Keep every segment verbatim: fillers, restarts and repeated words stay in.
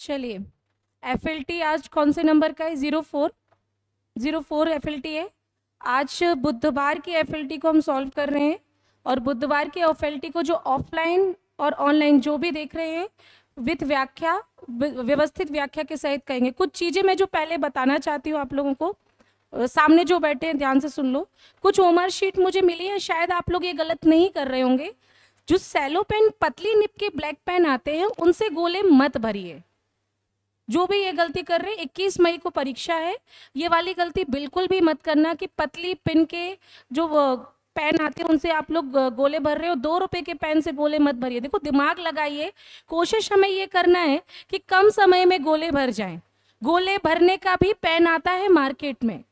चलिए, F L T आज कौन से नंबर का है? Zero four zero four F L T है। आज बुधवार की एफ एल टी को हम सॉल्व कर रहे हैं, और बुधवार की एफ एल टी को जो ऑफलाइन और ऑनलाइन जो भी देख रहे हैं विद व्याख्या, व्यवस्थित व्याख्या के सहित कहेंगे। कुछ चीज़ें मैं जो पहले बताना चाहती हूँ आप लोगों को, अ, सामने जो बैठे हैं ध्यान से सुन लो। कुछ होमवर्क शीट मुझे मिली है, शायद आप लोग ये गलत नहीं कर रहे होंगे। जो सेलो पेन पतली निप के ब्लैक पेन आते हैं उनसे गोले मत भरिए। जो भी ये गलती कर रहे हैं, इक्कीस मई को परीक्षा है, ये वाली गलती बिल्कुल भी मत करना कि पतली पिन के जो पेन आते हैं उनसे आप लोग गोले भर रहे हो। दो रुपए के पेन से गोले मत भरिए। देखो, दिमाग लगाइए, कोशिश हमें ये करना है कि कम समय में गोले भर जाएं। गोले भरने का भी पेन आता है मार्केट में,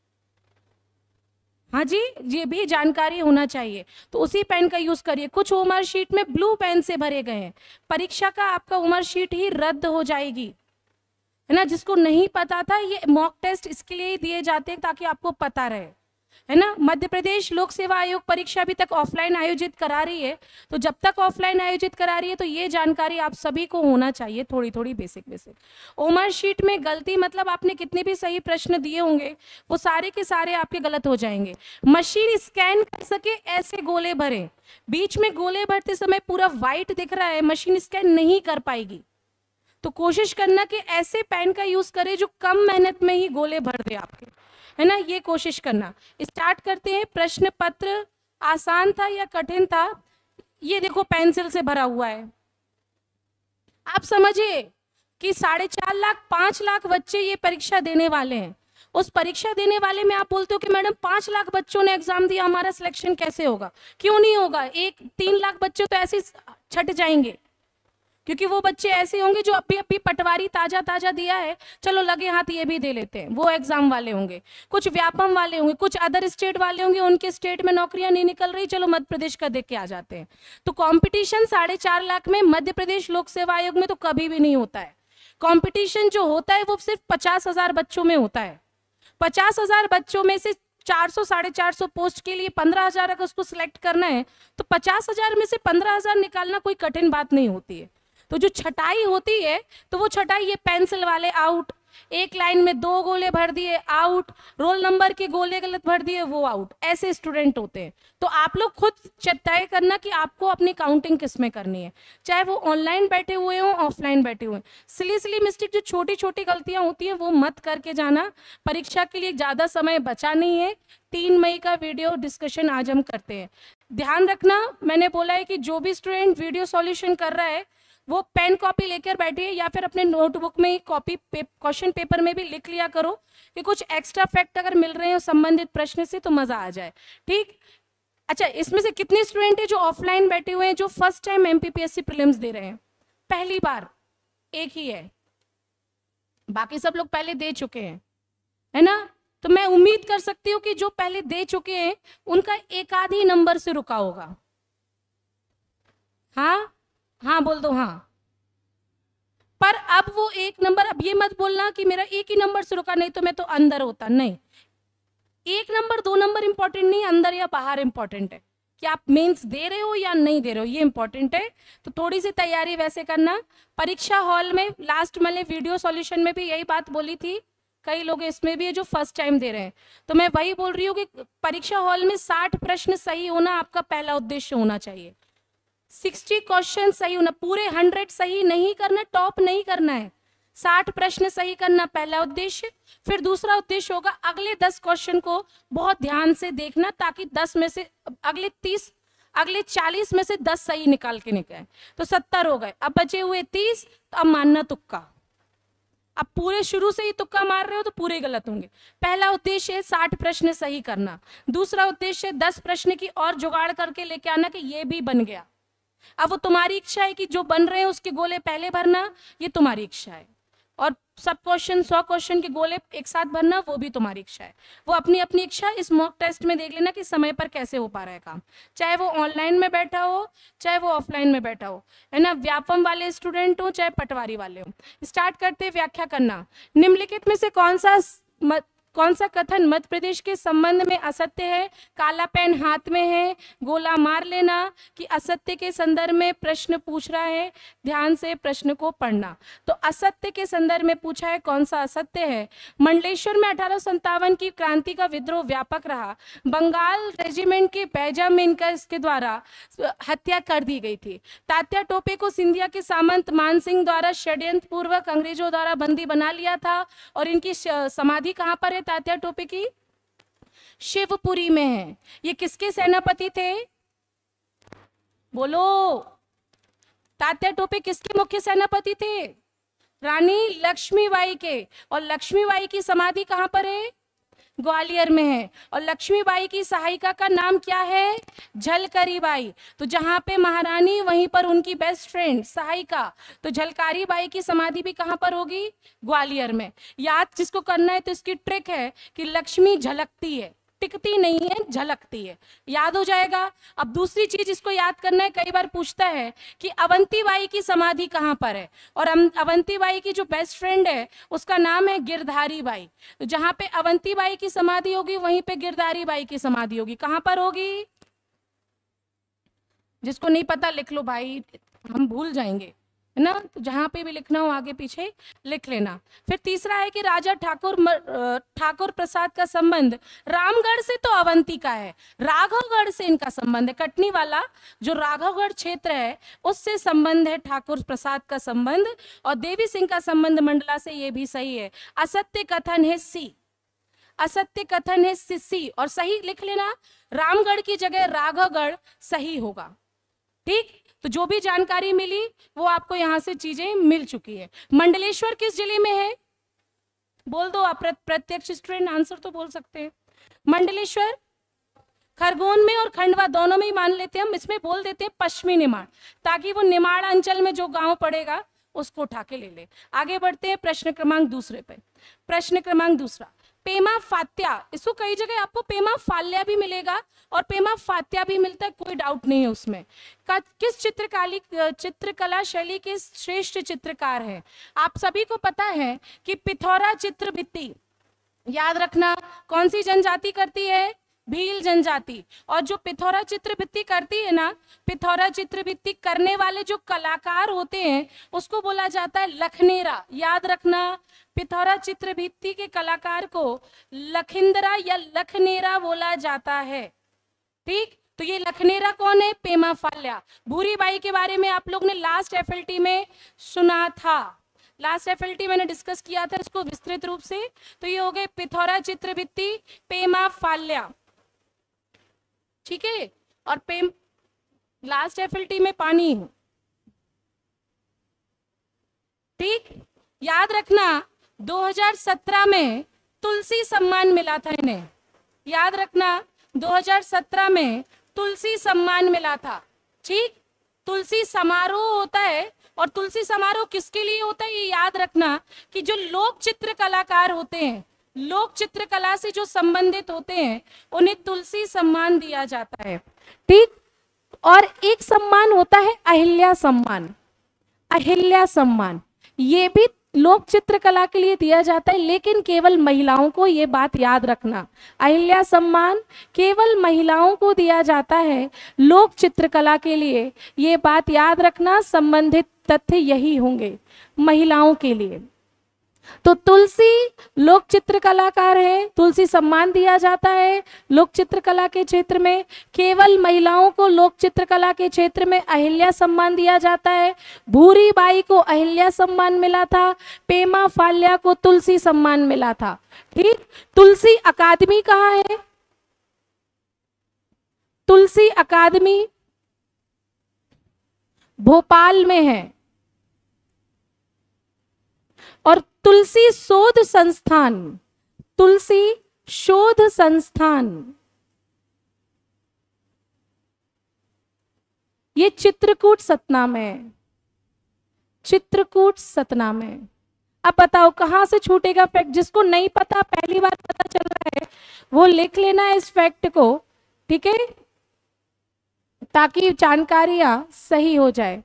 हाँ जी, ये भी जानकारी होना चाहिए, तो उसी पेन का यूज करिए। कुछ होमवर्क शीट में ब्लू पेन से भरे गए हैं, परीक्षा का आपका होमवर्क शीट ही रद्द हो जाएगी, है ना। जिसको नहीं पता था, ये मॉक टेस्ट इसके लिए ही दिए जाते हैं ताकि आपको पता रहे, है ना। मध्य प्रदेश लोक सेवा आयोग परीक्षा अभी तक ऑफलाइन आयोजित करा रही है, तो जब तक ऑफलाइन आयोजित करा रही है तो ये जानकारी आप सभी को होना चाहिए, थोड़ी थोड़ी बेसिक बेसिक। होमवर्क शीट में गलती मतलब आपने कितने भी सही प्रश्न दिए होंगे वो सारे के सारे आपके गलत हो जाएंगे। मशीन स्कैन कर सके ऐसे गोले भरें। बीच में गोले भरते समय पूरा व्हाइट दिख रहा है, मशीन स्कैन नहीं कर पाएगी, तो कोशिश करना कि ऐसे पेन का यूज करें जो कम मेहनत में ही गोले भर दे आपके, है ना, ये कोशिश करना। स्टार्ट करते हैं। प्रश्न पत्र आसान था या कठिन था? ये देखो पेंसिल से भरा हुआ है। आप समझिए कि साढ़े चार लाख पांच लाख बच्चे ये परीक्षा देने वाले हैं। उस परीक्षा देने वाले में आप बोलते हो कि मैडम पांच लाख बच्चों ने एग्जाम दिया, हमारा सिलेक्शन कैसे होगा? क्यों नहीं होगा? एक तीन लाख बच्चे तो ऐसे छट जाएंगे, क्योंकि वो बच्चे ऐसे होंगे जो अभी अभी पटवारी ताजा ताजा दिया है, चलो लगे हाथ ये भी दे लेते हैं, वो एग्जाम वाले होंगे। कुछ व्यापम वाले होंगे, कुछ अदर स्टेट वाले होंगे, उनके स्टेट में नौकरियां नहीं निकल रही, चलो मध्य प्रदेश का देख के आ जाते हैं। तो कंपटीशन साढ़े चार लाख में मध्य प्रदेश लोक सेवा आयोग में तो कभी भी नहीं होता है। कंपटीशन जो होता है वो सिर्फ पचास हजार बच्चों में होता है। पचास हजार बच्चों में से चार सौ साढ़े चार सौ पोस्ट के लिए पंद्रह हजार अगर उसको सिलेक्ट करना है, तो पचास हजार में से पंद्रह हजार निकालना कोई कठिन बात नहीं होती है। तो जो छटाई होती है, तो वो छटाई, ये पेंसिल वाले आउट, एक लाइन में दो गोले भर दिए आउट, रोल नंबर के गोले गलत भर दिए वो आउट, ऐसे स्टूडेंट होते हैं। तो आप लोग खुद तय करना कि आपको अपनी काउंटिंग किस में करनी है, चाहे वो ऑनलाइन बैठे हुए हो ऑफलाइन बैठे हुए। सिली सिली मिस्टेक, जो छोटी छोटी गलतियां होती हैं वो मत करके जाना। परीक्षा के लिए ज्यादा समय बचा नहीं है। तीन मई का वीडियो डिस्कशन आज हम करते हैं। ध्यान रखना, मैंने बोला है कि जो भी स्टूडेंट वीडियो सॉल्यूशन कर रहा है वो पेन कॉपी लेकर बैठिए, या फिर अपने नोटबुक में कॉपी क्वेश्चन पेपर में भी लिख लिया करो कि कुछ एक्स्ट्रा फैक्ट अगर मिल रहे हो संबंधित प्रश्न से तो मजा आ जाए, ठीक। अच्छा, इसमें से कितने स्टूडेंट है जो ऑफलाइन बैठे हुए हैं, जो फर्स्ट टाइम एमपीपीएससी प्रीलिम्स दे रहे हैं? पहली बार एक ही है, बाकी सब लोग पहले दे चुके हैं, है ना। तो मैं उम्मीद कर सकती हूँ कि जो पहले दे चुके हैं उनका एक आध ही नंबर से रुका होगा। हाँ हाँ बोल दो हाँ। पर अब वो एक नंबर, अब ये मत बोलना कि मेरा एक ही नंबर से रुका, नहीं तो मैं तो अंदर होता। नहीं, एक नंबर दो नंबर इंपॉर्टेंट नहीं, अंदर या बाहर इंपॉर्टेंट है कि आप मेंस दे रहे हो या नहीं दे रहे हो, ये इंपॉर्टेंट है। तो थोड़ी सी तैयारी वैसे करना। परीक्षा हॉल में लास्ट मैंने वीडियो सॉल्यूशन में भी यही बात बोली थी, कई लोग इसमें भी है जो फर्स्ट टाइम दे रहे हैं, तो मैं वही बोल रही हूँ कि परीक्षा हॉल में साठ प्रश्न सही होना आपका पहला उद्देश्य होना चाहिए। साठ क्वेश्चन सही होना, पूरे हंड्रेड सही नहीं करना, टॉप नहीं करना है, साठ प्रश्न सही करना पहला उद्देश्य। फिर दूसरा उद्देश्य होगा अगले दस क्वेश्चन को बहुत ध्यान से देखना, ताकि दस में से अगले तीस अगले चालीस में से दस सही निकाल के निकले, तो सत्तर हो गए। अब बचे हुए तीस, तो अब मानना तुक्का। अब पूरे शुरू से ही तुक्का मार रहे हो तो पूरे गलत होंगे। पहला उद्देश्य है साठ प्रश्न सही करना, दूसरा उद्देश्य है दस प्रश्न की और जुगाड़ करके लेके आना कि ये भी बन गया। अब वो तुम्हारी इच्छा है कि जो बन रहे हैं उसके गोले पहले भरना, ये तुम्हारी इच्छा है, और सब क्वेश्चन सौ क्वेश्चन के गोले एक साथ भरना, वो भी तुम्हारी इच्छा है। वो अपनी अपनी इच्छा इस मॉक टेस्ट में देख लेना कि समय पर कैसे हो पा रहा है काम, चाहे वो ऑनलाइन में बैठा हो चाहे वो ऑफलाइन में बैठा हो, है ना, व्यापम वाले स्टूडेंट हो चाहे पटवारी वाले हो। स्टार्ट करते व्याख्या करना। निम्नलिखित में से कौन सा कौन सा कथन मध्य प्रदेश के संबंध में असत्य है? काला पेन हाथ में है, गोला मार लेना, कि असत्य के संदर्भ में प्रश्न पूछ रहा है, ध्यान से प्रश्न को पढ़ना। तो असत्य के संदर्भ में पूछा है, कौन सा असत्य है? मंडलेश्वर में अठारह सौ संतावन की क्रांति का विद्रोह व्यापक रहा, बंगाल रेजिमेंट के बेंजामिन का इसके द्वारा हत्या कर दी गई थी। तात्या टोपे को सिंधिया के सामंत मानसिंह द्वारा षड्यंत्र पूर्वक अंग्रेजों द्वारा बंदी बना लिया था, और इनकी समाधि कहां पर है तात्या टोपे की? शिवपुरी में है। ये किसके सेनापति थे? बोलो, तात्या टोपे किसके मुख्य सेनापति थे? रानी लक्ष्मीबाई के। और लक्ष्मीबाई की समाधि कहां पर है? ग्वालियर में है। और लक्ष्मीबाई की सहायिका का नाम क्या है? झलकारी बाई। तो जहां पे महारानी वहीं पर उनकी बेस्ट फ्रेंड सहायिका, तो झलकारी बाई की समाधि भी कहां पर होगी? ग्वालियर में। याद जिसको करना है तो इसकी ट्रिक है कि लक्ष्मी झलकती है, टिकती नहीं है, झलकती है, याद हो जाएगा। अब दूसरी चीज इसको याद करना है, कई बार पूछता है कि अवंती बाई की समाधि कहां पर है, और अवंती बाई की जो बेस्ट फ्रेंड है उसका नाम है गिरधारी बाई। तो जहां पे अवंती बाई की समाधि होगी वहीं पे गिरधारी बाई की समाधि होगी। कहां पर होगी? जिसको नहीं पता लिख लो भाई, हम भूल जाएंगे, है ना। तो जहां पे भी लिखना हो आगे पीछे लिख लेना। फिर तीसरा है कि राजा ठाकुर ठाकुर प्रसाद का संबंध रामगढ़ से तो अवंती का है, राघवगढ़ से इनका संबंध है। कटनी वाला जो राघवगढ़ क्षेत्र है उससे संबंध है ठाकुर प्रसाद का संबंध, और देवी सिंह का संबंध मंडला से, ये भी सही है। असत्य कथन है सी, असत्य कथन है सी, और सही लिख लेना, रामगढ़ की जगह राघवगढ़ सही होगा। ठीक, तो जो भी जानकारी मिली वो आपको यहां से चीजें मिल चुकी है। मंडलेश्वर किस जिले में है? बोल दो आप, प्रत्यक्ष स्टूडेंट आंसर तो बोल सकते हैं। मंडलेश्वर खरगोन में और खंडवा दोनों में ही मान लेते हैं हम, इसमें बोल देते हैं पश्चिमी निमाड़, ताकि वो निमाड़ अंचल में जो गांव पड़ेगा उसको उठा के ले ले। आगे बढ़ते हैं प्रश्न क्रमांक दूसरे पे। प्रश्न क्रमांक दूसरा, पेमा फात्या, इसको कई जगह आपको पेमा फाल्या भी मिलेगा और पेमा फात्या भी मिलता है, कोई डाउट नहीं है उसमें। किस चित्रकाली चित्रकला शैली के श्रेष्ठ चित्रकार हैं? आप सभी को पता है कि पिथौरा चित्रभित्ति, याद रखना, कौन सी जनजाति करती है? भील जनजाति। और जो पिथौरा चित्रभित्ति करती है ना, पिथौरा चित्रभित्ति करने वाले जो कलाकार होते हैं उसको बोला जाता है लखनेरा। याद रखना, पिथौरा चित्रभित्ति के कलाकार को लखिंदरा या लखनेरा बोला जाता है। ठीक, तो ये लखनेरा कौन है? पेमा फाल्या। भूरी बाई के बारे में आप लोग ने लास्ट एफएलटी में सुना था, लास्ट एफएलटी मैंने डिस्कस किया था इसको विस्तृत रूप से। तो ये हो गए पिथौरा चित्रभित्ति, पेमा फाल्या, ठीक है। और पेम लास्ट एफएलटी में पानी, ठीक, याद रखना दो हज़ार सत्रह में तुलसी सम्मान मिला था इन्हें, याद रखना दो हज़ार सत्रह में तुलसी सम्मान मिला था। ठीक, तुलसी समारोह होता है, और तुलसी समारोह किसके लिए होता है ये याद रखना कि जो लोक चित्र कलाकार होते हैं, लोक चित्रकला से जो संबंधित होते हैं उन्हें तुलसी सम्मान दिया जाता है। ठीक, और एक सम्मान होता है अहिल्या सम्मान, अहिल्या सम्मान, ये भी लोक चित्रकला के लिए दिया जाता है, लेकिन केवल महिलाओं को, ये बात याद रखना, अहिल्या सम्मान केवल महिलाओं को दिया जाता है लोक चित्रकला के लिए, ये बात याद रखना। संबंधित तथ्य यही होंगे महिलाओं के लिए। तो तुलसी लोक चित्रकलाकार है, तुलसी सम्मान दिया जाता है लोक चित्रकला के क्षेत्र में। केवल महिलाओं को लोक चित्रकला के क्षेत्र में अहिल्या सम्मान दिया जाता है। भूरी बाई को अहिल्या सम्मान मिला था, पेमा फाल्या को तुलसी सम्मान मिला था। ठीक, तुलसी अकादमी कहाँ है? तुलसी अकादमी भोपाल में है। और तुलसी शोध संस्थान, तुलसी शोध संस्थान, ये चित्रकूट सतना में है, चित्रकूट सतना में। अब बताओ कहां से छूटेगा फैक्ट? जिसको नहीं पता, पहली बार पता चल रहा है, वो लिख लेना इस फैक्ट को, ठीक है, ताकि जानकारियां सही हो जाए।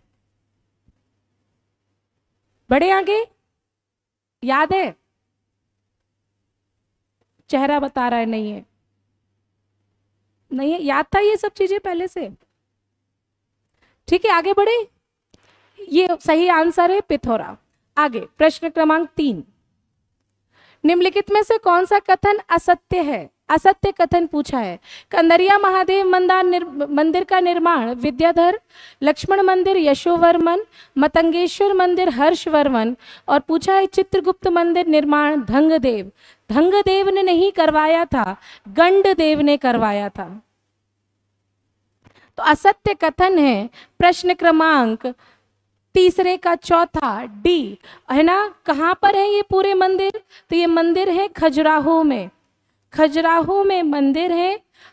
बढ़े आगे, याद है? चेहरा बता रहा है नहीं है, नहीं है, याद था ये सब चीजें पहले से। ठीक है, आगे बढ़े। ये सही आंसर है पिथौरा। आगे प्रश्न क्रमांक तीन, निम्नलिखित में से कौन सा कथन असत्य है? असत्य कथन पूछा है। कंदरिया महादेव मंदिर मंदिर का निर्माण विद्याधर, लक्ष्मण मंदिर यशोवर्मन, मतंगेश्वर मंदिर हर्षवर्मन, और पूछा है चित्रगुप्त मंदिर निर्माण धंगदेव। धंगदेव ने नहीं करवाया था, गंडदेव ने करवाया था। तो असत्य कथन है प्रश्न क्रमांक तीसरे का चौथा डी, है ना। कहां पर है ये पूरे मंदिर? तो ये मंदिर है खजुराहो में, खजुराहो में मंदिर है।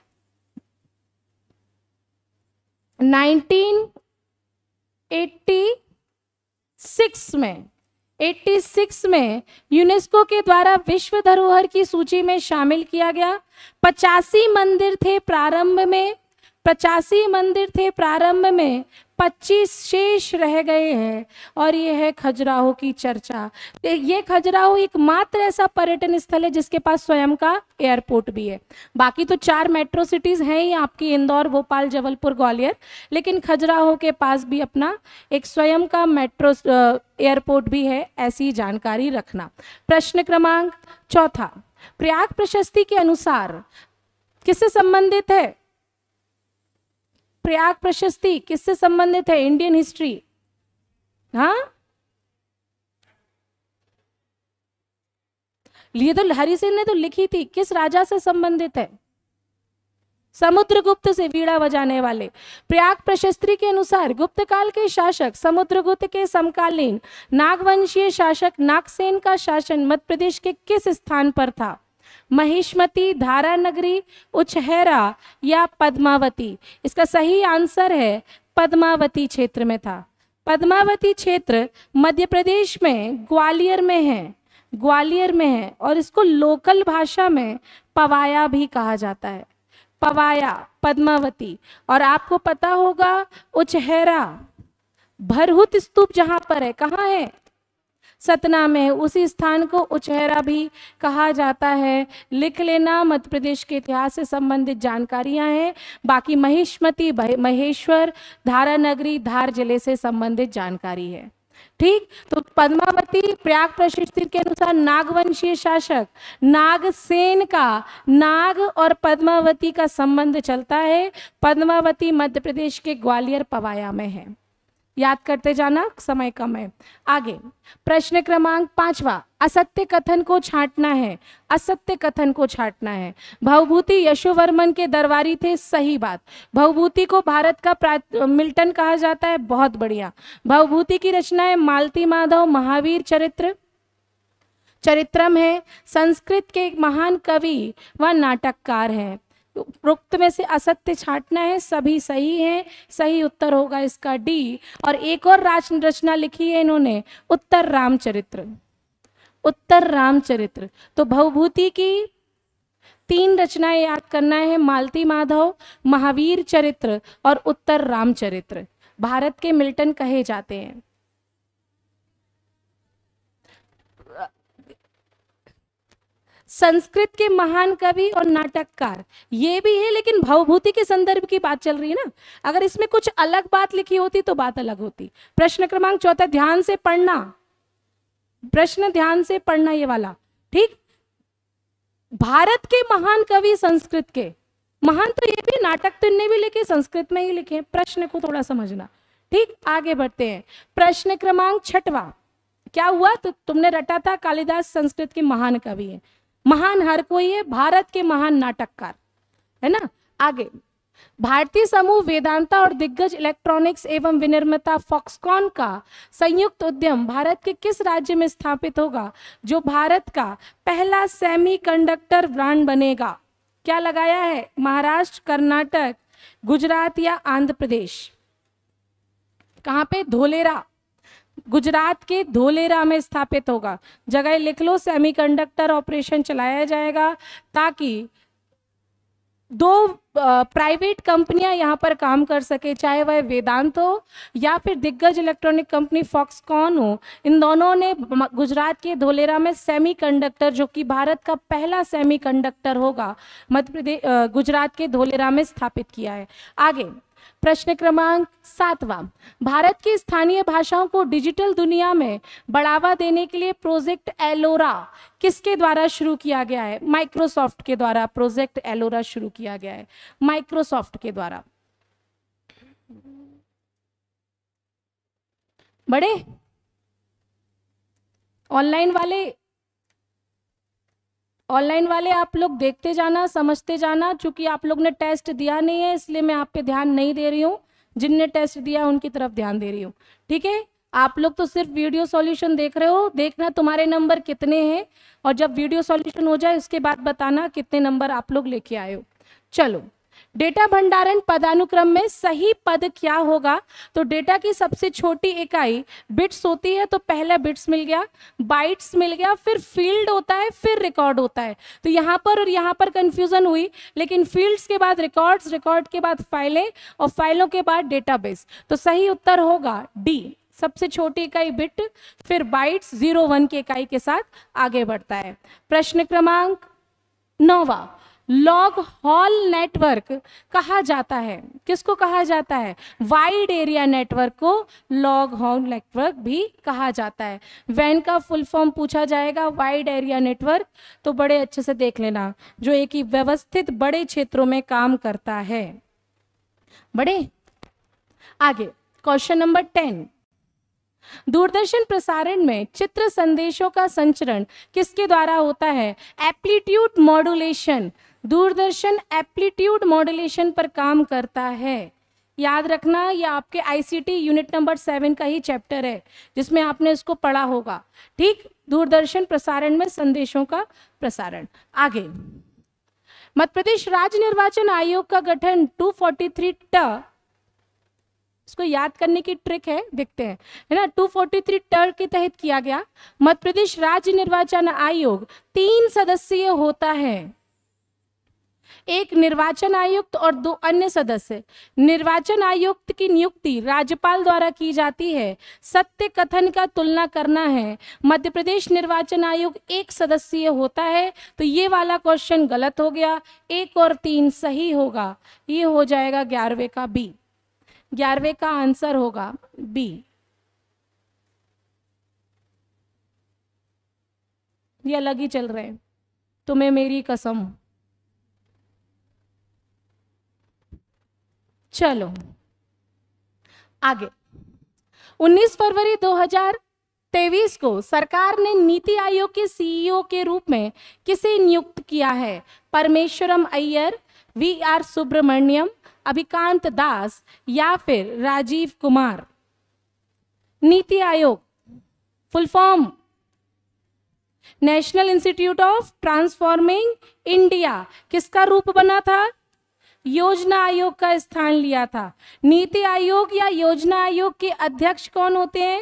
नाइनटीन एटी सिक्स में छियासी में यूनेस्को के द्वारा विश्व धरोहर की सूची में शामिल किया गया। पचासी मंदिर थे प्रारंभ में, पचासी मंदिर थे प्रारंभ में, पच्चीस शेष रह गए हैं, और ये है खजुराहो की चर्चा। ये खजुराहो एकमात्र ऐसा पर्यटन स्थल है जिसके पास स्वयं का एयरपोर्ट भी है। बाकी तो चार मेट्रो सिटीज हैं ही आपकी, इंदौर, भोपाल, जबलपुर, ग्वालियर, लेकिन खजुराहो के पास भी अपना एक स्वयं का मेट्रो एयरपोर्ट भी है, ऐसी जानकारी रखना। प्रश्न क्रमांक चौथा, प्रयाग प्रशस्ति के अनुसार किससे संबंधित है? प्रयाग प्रशस्ति किससे संबंधित है? Indian history. हाँ, लिए तो हरि सिंह ने तो लिखी थी, किस राजा से संबंधित है? समुद्रगुप्त से, वीणा बजाने वाले। प्रयाग प्रशस्ति के अनुसार गुप्त काल के शासक समुद्रगुप्त के समकालीन नागवंशीय शासक नागसेन का शासन मध्य प्रदेश के किस स्थान पर था? महिष्मती, धारानगरी, उचहेरा या पद्मावती? इसका सही आंसर है पद्मावती क्षेत्र में था। पद्मावती क्षेत्र मध्य प्रदेश में ग्वालियर में है, ग्वालियर में है, और इसको लोकल भाषा में पवाया भी कहा जाता है। पवाया, पद्मावती। और आपको पता होगा उचहेरा, भरहुत स्तूप जहां पर है, कहाँ है? सतना में, उसी स्थान को उचहेरा भी कहा जाता है। लिख लेना, मध्य प्रदेश के इतिहास से संबंधित जानकारियां हैं। बाकी महिष्मती, महेश्वर, धारानगरी धार जिले से संबंधित जानकारी है। ठीक, तो पद्मावती प्रयाग प्रशस्ति के अनुसार नागवंशीय शासक नागसेन का, नाग और पद्मावती का संबंध चलता है। पद्मावती मध्य प्रदेश के ग्वालियर पवाया में है। याद करते जाना, समय कम है। आगे प्रश्न क्रमांक पांचवा, असत्य कथन को छांटना है, असत्य कथन को छांटना है। भवभूति यशोवर्मन के दरबारी थे, सही बात। भवभूति को भारत का मिल्टन कहा जाता है, बहुत बढ़िया। भवभूति की रचना है मालती माधव महावीर चरित्र चरित्रम है। संस्कृत के एक महान कवि व नाटककार हैं। उपरोक्त में से असत्य छांटना है, सभी सही हैं। सही उत्तर होगा इसका डी। और एक और राज रचना लिखी है इन्होंने, उत्तर रामचरित्र, उत्तर रामचरित्र। तो भवभूति की तीन रचनाएं याद करना है, मालती माधव, महावीर चरित्र और उत्तर रामचरित्र। भारत के मिल्टन कहे जाते हैं। संस्कृत के महान कवि और नाटककार ये भी है, लेकिन भवभूति के संदर्भ की बात चल रही है ना। अगर इसमें कुछ अलग बात लिखी होती तो बात अलग होती। प्रश्न क्रमांक चौथा, ध्यान से पढ़ना, प्रश्न ध्यान से पढ़ना ये वाला। ठीक, भारत के महान कवि संस्कृत के, महान तो ये भी, नाटक तो इनने भी लिखे, संस्कृत में ही लिखे। प्रश्न को थोड़ा समझना। ठीक, आगे बढ़ते हैं। प्रश्न क्रमांक छठवा, क्या हुआ? तो तुमने रटा था कालिदास संस्कृत के महान कवि है, महान हर कोई है, भारत के महान नाटककार, है ना। आगे, भारतीय समूह वेदांता और दिग्गज इलेक्ट्रॉनिक्स एवं विनिर्माता फॉक्सकॉन का संयुक्त उद्यम भारत के किस राज्य में स्थापित होगा जो भारत का पहला सेमीकंडक्टर ब्रांड बनेगा? क्या लगाया है? महाराष्ट्र, कर्नाटक, गुजरात या आंध्र प्रदेश? कहाँ पे? धोलेरा, गुजरात के धोलेरा में स्थापित होगा। जगह लिख लो, सेमीकंडक्टर ऑपरेशन चलाया जाएगा ताकि दो प्राइवेट कंपनियां यहाँ पर काम कर सके, चाहे वह वेदांत हो या फिर दिग्गज इलेक्ट्रॉनिक कंपनी फॉक्सकॉन हो। इन दोनों ने गुजरात के धोलेरा में सेमीकंडक्टर, जो कि भारत का पहला सेमीकंडक्टर होगा, मध्य प्रदेश गुजरात के धोलेरा में स्थापित किया है। आगे प्रश्न क्रमांक सातवां, भारत की स्थानीय भाषाओं को डिजिटल दुनिया में बढ़ावा देने के लिए प्रोजेक्ट एलोरा किसके द्वारा शुरू किया गया है? माइक्रोसॉफ्ट के द्वारा प्रोजेक्ट एलोरा शुरू किया गया है, माइक्रोसॉफ्ट के द्वारा। बड़े ऑनलाइन वाले ऑनलाइन वाले आप लोग देखते जाना, समझते जाना। चूंकि आप लोग ने टेस्ट दिया नहीं है इसलिए मैं आप पे ध्यान नहीं दे रही हूँ, जिनने टेस्ट दिया उनकी तरफ ध्यान दे रही हूँ, ठीक है। आप लोग तो सिर्फ वीडियो सॉल्यूशन देख रहे हो, देखना तुम्हारे नंबर कितने हैं, और जब वीडियो सॉल्यूशन हो जाए उसके बाद बताना कितने नंबर आप लोग लेके आए हो। चलो, डेटा भंडारण पदानुक्रम में सही पद क्या होगा? तो डेटा की सबसे छोटी इकाई बिट्स होती है, तो पहला बिट्स मिल गया, बाइट्स मिल गया, फिर फील्ड होता है, फिर रिकॉर्ड होता है। तो यहाँ पर और यहाँ पर कंफ्यूजन हुई, लेकिन फील्ड्स के बाद रिकॉर्ड्स, रिकॉर्ड के बाद फाइलें, और फाइलों के बाद डेटाबेस। तो सही उत्तर होगा डी, सबसे छोटी इकाई बिट, फिर बाइट्स जीरो वन की इकाई के साथ आगे बढ़ता है। प्रश्न क्रमांक नौवा, लॉग हॉल नेटवर्क कहा जाता है, किसको कहा जाता है? वाइड एरिया नेटवर्क को लॉग हॉल नेटवर्क भी कहा जाता है। वैन का फुल फॉर्म पूछा जाएगा, वाइड एरिया नेटवर्क, तो बड़े अच्छे से देख लेना, जो एक ही व्यवस्थित बड़े क्षेत्रों में काम करता है। बड़े आगे क्वेश्चन नंबर टेन, दूरदर्शन प्रसारण में चित्र संदेशों का संचरण किसके द्वारा होता है? Amplitude modulation. Doordarshan amplitude modulation पर काम करता है। याद रखना, ये आपके आईसीटी यूनिट नंबर सेवन का ही चैप्टर है जिसमें आपने इसको पढ़ा होगा, ठीक। दूरदर्शन प्रसारण में संदेशों का प्रसारण। आगे, मध्य प्रदेश राज्य निर्वाचन आयोग का गठन टू फोर्टी थ्री ट, इसको याद करने की ट्रिक है, देखते हैं, है ना। टू फोर्टी थ्री टर के तहत किया गया। मध्य प्रदेश राज्य निर्वाचन आयोग तीन सदस्यीय होता है, एक निर्वाचन आयुक्त और दो अन्य सदस्य। निर्वाचन आयुक्त की नियुक्ति राज्यपाल द्वारा की जाती है। सत्य कथन का तुलना करना है। मध्य प्रदेश निर्वाचन आयोग एक सदस्यीय होता है, तो ये वाला क्वेश्चन गलत हो गया, एक और तीन सही होगा, ये हो जाएगा ग्यारहवें का बी। ग्यारहवें का आंसर होगा बी। ये अलग ही चल रहे हैं, तुम्हें मेरी कसम। चलो आगे, उन्नीस फरवरी दो हज़ार तेईस को सरकार ने नीति आयोग के सीईओ के रूप में किसे नियुक्त किया है? परमेश्वरम अय्यर, वी आर सुब्रमण्यम, अभिकांत दास या फिर Rajiv Kumar. NITI Aayog full form National Institute of Transforming India, किसका रूप बना था? योजना आयोग का स्थान लिया था। नीति आयोग या योजना आयोग के अध्यक्ष कौन होते हैं?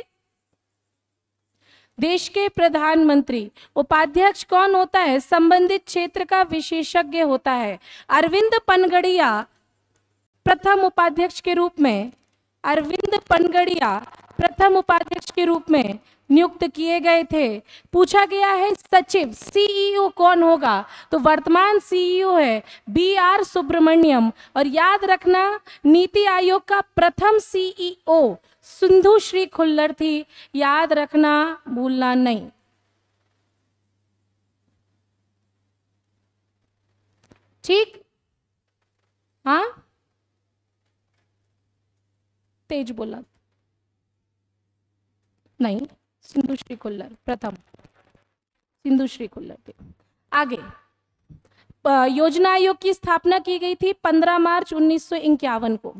देश के प्रधानमंत्री। उपाध्यक्ष कौन होता है? संबंधित क्षेत्र का विशेषज्ञ होता है। अरविंद पनगड़िया प्रथम उपाध्यक्ष के रूप में अरविंद पनगड़िया प्रथम उपाध्यक्ष के रूप में नियुक्त किए गए थे। पूछा गया है सचिव सीईओ कौन होगा? तो वर्तमान सीईओ है बी आर सुब्रमण्यम। और याद रखना, नीति आयोग का प्रथम सीईओ सिंधु श्री खुल्लर थी, याद रखना, भूलना नहीं। ठीक, हाँ तेज बोला नहीं, सिंधु श्री खुल्लर प्रथम, सिंधु श्री खुल्लर थे। आगे, योजना आयोग की स्थापना की गई थी पंद्रह मार्च उन्नीस सौ इक्यावन को।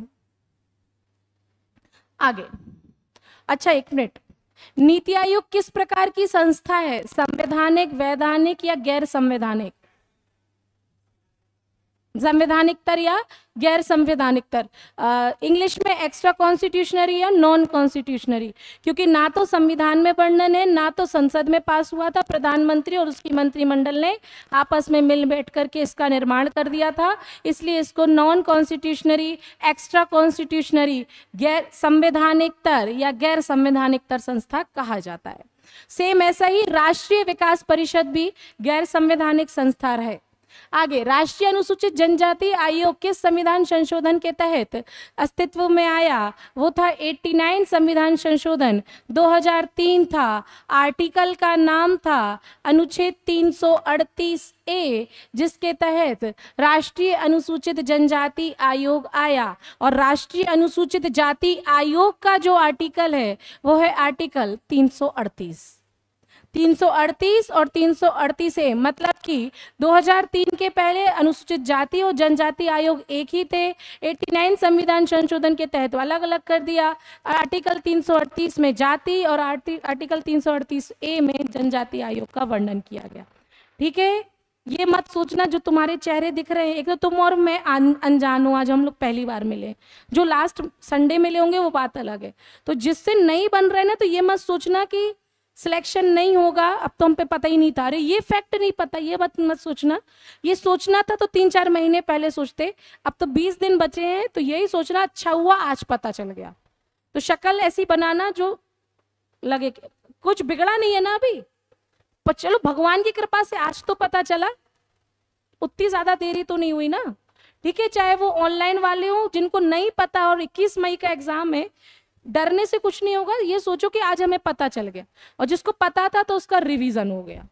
आगे, अच्छा एक मिनट, नीति आयोग किस प्रकार की संस्था है? संवैधानिक, वैधानिक या गैर संवैधानिक? संवैधानिक तर या गैर संवैधानिक तर, इंग्लिश में एक्स्ट्रा कॉन्स्टिट्यूशनरी या नॉन कॉन्स्टिट्यूशनरी, क्योंकि ना तो संविधान में वर्णन है, ना तो संसद में पास हुआ था, प्रधानमंत्री और उसकी मंत्रिमंडल ने आपस में मिल बैठ करके इसका निर्माण कर दिया था, इसलिए इसको नॉन कॉन्स्टिट्यूशनरी, एक्स्ट्रा कॉन्स्टिट्यूशनरी, गैर संवैधानिक तर या गैर संवैधानिक तर संस्था कहा जाता है। सेम ऐसा ही राष्ट्रीय विकास परिषद भी गैर संवैधानिक संस्था है। आगे, राष्ट्रीय अनुसूचित जनजाति आयोग किस संविधान संशोधन के तहत अस्तित्व में आया? वो था नवासी संविधान संशोधन, दो हज़ार तीन था। आर्टिकल का नाम था अनुच्छेद तीन सौ अड़तीस ए, जिसके तहत राष्ट्रीय अनुसूचित जनजाति आयोग आया। और राष्ट्रीय अनुसूचित जाति आयोग का जो आर्टिकल है वो है आर्टिकल तीन सौ अड़तीस। तीन सौ अड़तीस और तीन सौ अड़तीस ए, मतलब कि दो हज़ार तीन के पहले अनुसूचित जाति और जनजाति आयोग एक ही थे, नवासी संविधान संशोधन के तहत अलग अलग कर दिया। आर्टिकल तीन सौ अड़तीस में जाति और आर्टिकल तीन सौ अड़तीस ए में जनजाति आयोग का वर्णन किया गया। ठीक है, ये मत सोचना जो तुम्हारे चेहरे दिख रहे हैं, एक तो तुम और मैं अनजान हो, आज हम लोग पहली बार मिले, जो लास्ट संडे मिले होंगे वो बात अलग है। तो जिससे नहीं बन रहे ना, तो ये मत सोचना कि सिलेक्शन नहीं होगा, अब तो हम पे पता ही नहीं था। अरे ये फैक्ट नहीं पता, ये बात मत सोचना। ये सोचना था तो तीन चार महीने पहले सोचते, अब तो बीस दिन बचे हैं, तो यही सोचना अच्छा हुआ आज पता चल गया। तो शक्ल ऐसी बनाना जो लगे कुछ बिगड़ा नहीं है ना अभी, पर चलो भगवान की कृपा से आज तो पता चला, उतनी ज्यादा देरी तो नहीं हुई ना। ठीक है, चाहे वो ऑनलाइन वाले हो जिनको नहीं पता और इक्कीस मई का एग्जाम है, डरने से कुछ नहीं होगा। ये सोचो कि आज हमें पता चल गया, और जिसको पता था तो उसका रिवीजन हो गया,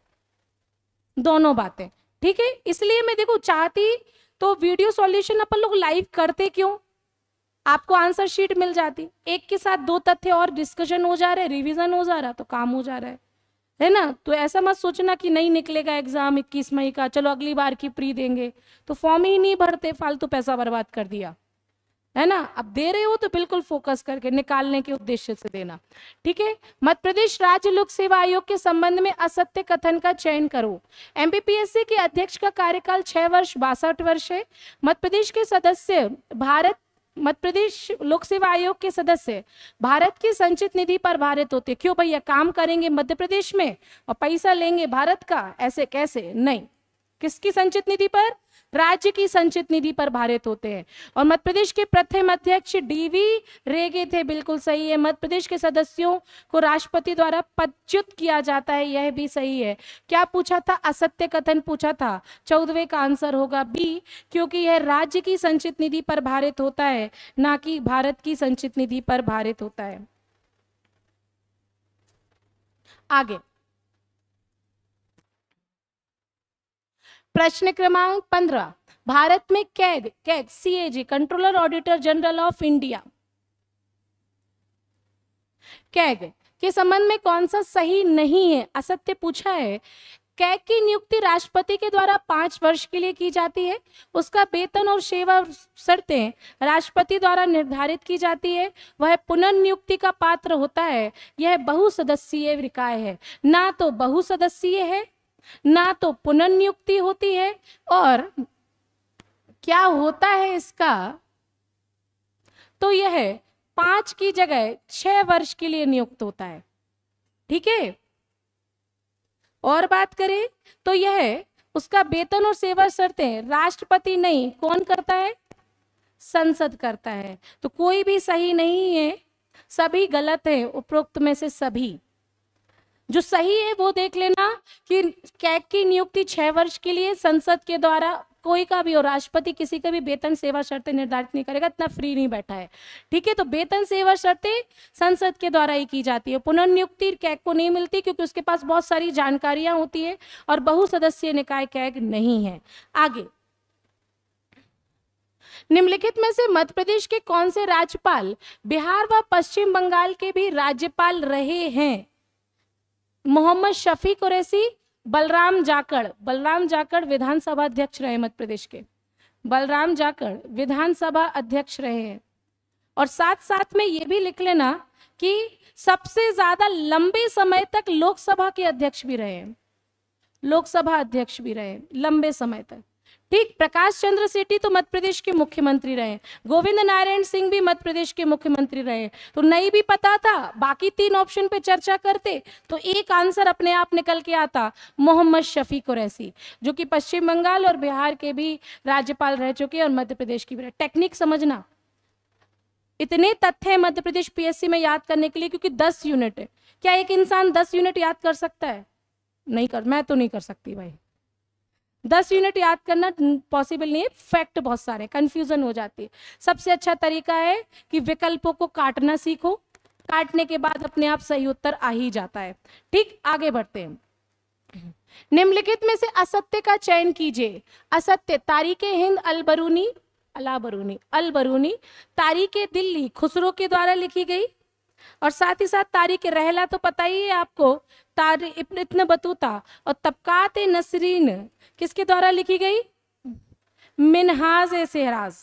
दोनों बातें। ठीक है, इसलिए मैं देखो चाहती तो वीडियो सॉल्यूशन अपन लोग लाइव करते, क्यों? आपको आंसर शीट मिल जाती, एक के साथ दो तथ्य और डिस्कशन हो जा रहे, रिवीजन हो जा रहा, तो काम हो जा रहा है, है ना। तो ऐसा मत सोचना कि नहीं निकलेगा एग्जाम इक्कीस मई का, चलो अगली बार की प्री देंगे, तो फॉर्म ही नहीं भरते, फालतू पैसा बर्बाद कर दिया, है ना। अब दे रहे हो तो बिल्कुल फोकस करके निकालने के उद्देश्य से देना। ठीक है, मध्य प्रदेश राज्य लोक सेवा आयोग के संबंध में असत्य कथन का चयन करो। एमपीपीएससी के अध्यक्ष का कार्यकाल छह वर्ष बासठ वर्ष है। मध्य प्रदेश के सदस्य भारत मध्य प्रदेश लोक सेवा आयोग के सदस्य भारत की संचित निधि पर भारित होते। क्यों भैया, काम करेंगे मध्य प्रदेश में और पैसा लेंगे भारत का, ऐसे कैसे? नहीं, किसकी संचित निधि पर? राज्य की संचित निधि पर भारित होते हैं। और मध्य प्रदेश के प्रथम अध्यक्ष डीवी रेगे थे, बिल्कुल सही है। मध्य प्रदेश के सदस्यों को राष्ट्रपति द्वारा पदच्युत किया जाता है, यह भी सही है। क्या पूछा था? असत्य कथन पूछा था, चौदहवें का आंसर होगा बी, क्योंकि यह राज्य की संचित निधि पर भारित होता है, ना कि भारत की संचित निधि पर भारित होता है। आगे प्रश्न क्रमांक पंद्रह, भारत में CAG CAG CAG controller auditor general of India CAG के संबंध में कौन सा सही नहीं है? असत्य पूछा है। कैग की नियुक्ति राष्ट्रपति के द्वारा पांच वर्ष के लिए की जाती है। उसका वेतन और सेवा शर्तें राष्ट्रपति द्वारा निर्धारित की जाती है। वह पुनर्नियुक्ति का पात्र होता है। यह बहुसदस्यीय निकाय है, ना तो बहुसदस्यीय है ना तो पुनर्नियुक्ति होती है। और क्या होता है इसका? तो यह पांच की जगह छह वर्ष के लिए नियुक्त होता है। ठीक है, और बात करें तो यह उसका वेतन और सेवा शर्तें राष्ट्रपति नहीं, कौन करता है? संसद करता है। तो कोई भी सही नहीं है, सभी गलत है, उपरोक्त में से सभी। जो सही है वो देख लेना कि कैग की नियुक्ति छह वर्ष के लिए संसद के द्वारा, कोई का भी हो, राष्ट्रपति किसी का भी वेतन सेवा शर्तें निर्धारित नहीं करेगा, इतना फ्री नहीं बैठा है। ठीक है, तो वेतन सेवा शर्तें संसद के द्वारा ही की जाती है। पुनर्नियुक्ति कैग को नहीं मिलती क्योंकि उसके पास बहुत सारी जानकारियां होती है और बहुसदस्यीय निकाय कैग नहीं है। आगे, निम्नलिखित में से मध्य प्रदेश के कौन से राज्यपाल बिहार व पश्चिम बंगाल के भी राज्यपाल रहे हैं? मोहम्मद शफी कुरैशी, बलराम जाखड़। बलराम जाखड़ विधानसभा अध्यक्ष रहे मध्य प्रदेश के। बलराम जाखड़ विधानसभा अध्यक्ष रहे हैं। और साथ साथ में ये भी लिख लेना कि सबसे ज्यादा लंबे समय तक लोकसभा के अध्यक्ष भी रहे हैं, लोकसभा अध्यक्ष भी रहे लंबे समय तक। ठीक, प्रकाश चंद्र सेठी तो मध्य प्रदेश के मुख्यमंत्री रहे, गोविंद नारायण सिंह भी मध्य प्रदेश के मुख्यमंत्री रहे। तो नहीं भी पता था, बाकी तीन ऑप्शन पे चर्चा करते तो एक आंसर अपने आप निकल के आता, मोहम्मद शफी कुरैशी, जो कि पश्चिम बंगाल और बिहार के भी राज्यपाल रह चुके और मध्य प्रदेश की भी। टेक्निक समझना, इतने तथ्य है मध्य प्रदेश पीएससी में याद करने के लिए, क्योंकि दस यूनिट है। क्या एक इंसान दस यूनिट याद कर सकता है? नहीं कर, मैं तो नहीं कर सकती भाई, दस यूनिट याद करना पॉसिबल नहीं है। फैक्ट बहुत सारे, कंफ्यूजन हो जाती है। सबसे अच्छा तरीका है कि विकल्पों को काटना सीखो, काटने के बाद अपने आप सही उत्तर आ ही जाता है। ठीक, आगे बढ़ते हैं। निम्नलिखित में से असत्य का चयन कीजिए। असत्य, तारीख हिंद अल बरूनी अला बरूनी अल बरूनी तारीख दिल्ली खुसरो के द्वारा लिखी गई, और साथ ही साथ तारीख रहला तो पता ही है आपको, तारीख इब्न बतूता, और तबकात नसरीन किसके द्वारा लिखी गई? मिनहाज ए सहराज।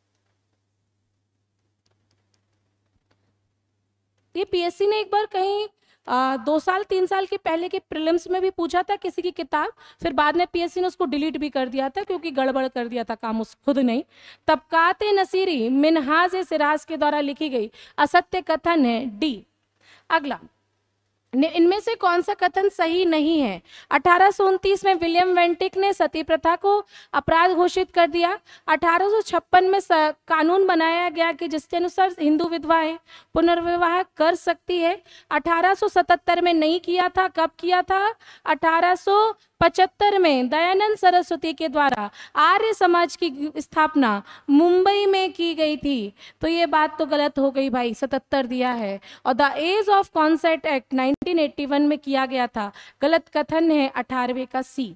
ये पीएससी ने एक बार कहीं आ, दो साल तीन साल के पहले के प्रीलिम्स में भी पूछा था किसी की किताब, फिर बाद में पीएससी ने उसको डिलीट भी कर दिया था क्योंकि गड़बड़ कर दिया था काम, उस खुद नहीं। तबकात नसीरी मिनहाज ए सिराज के द्वारा लिखी गई, असत्य कथन है डी। अगला, इनमें से कौन सा कथन सही नहीं है? अठारह सौ उनतीस में विलियम वेंटिक ने सती प्रथा को अपराध घोषित कर दिया। अठारह सौ छप्पन में कानून बनाया गया कि जिसके अनुसार हिंदू विधवाएं पुनर्विवाह कर सकती है। अठारह सौ सतहत्तर में नहीं किया था, कब किया था? अठारह सौ पचहत्तर में दयानंद सरस्वती के द्वारा आर्य समाज की स्थापना मुंबई में की गई थी। तो ये बात तो गलत हो गई भाई, सतहत्तर दिया है। और the age of consent act nineteen eighty one में किया गया था। गलत कथन है अठारहवें का सी,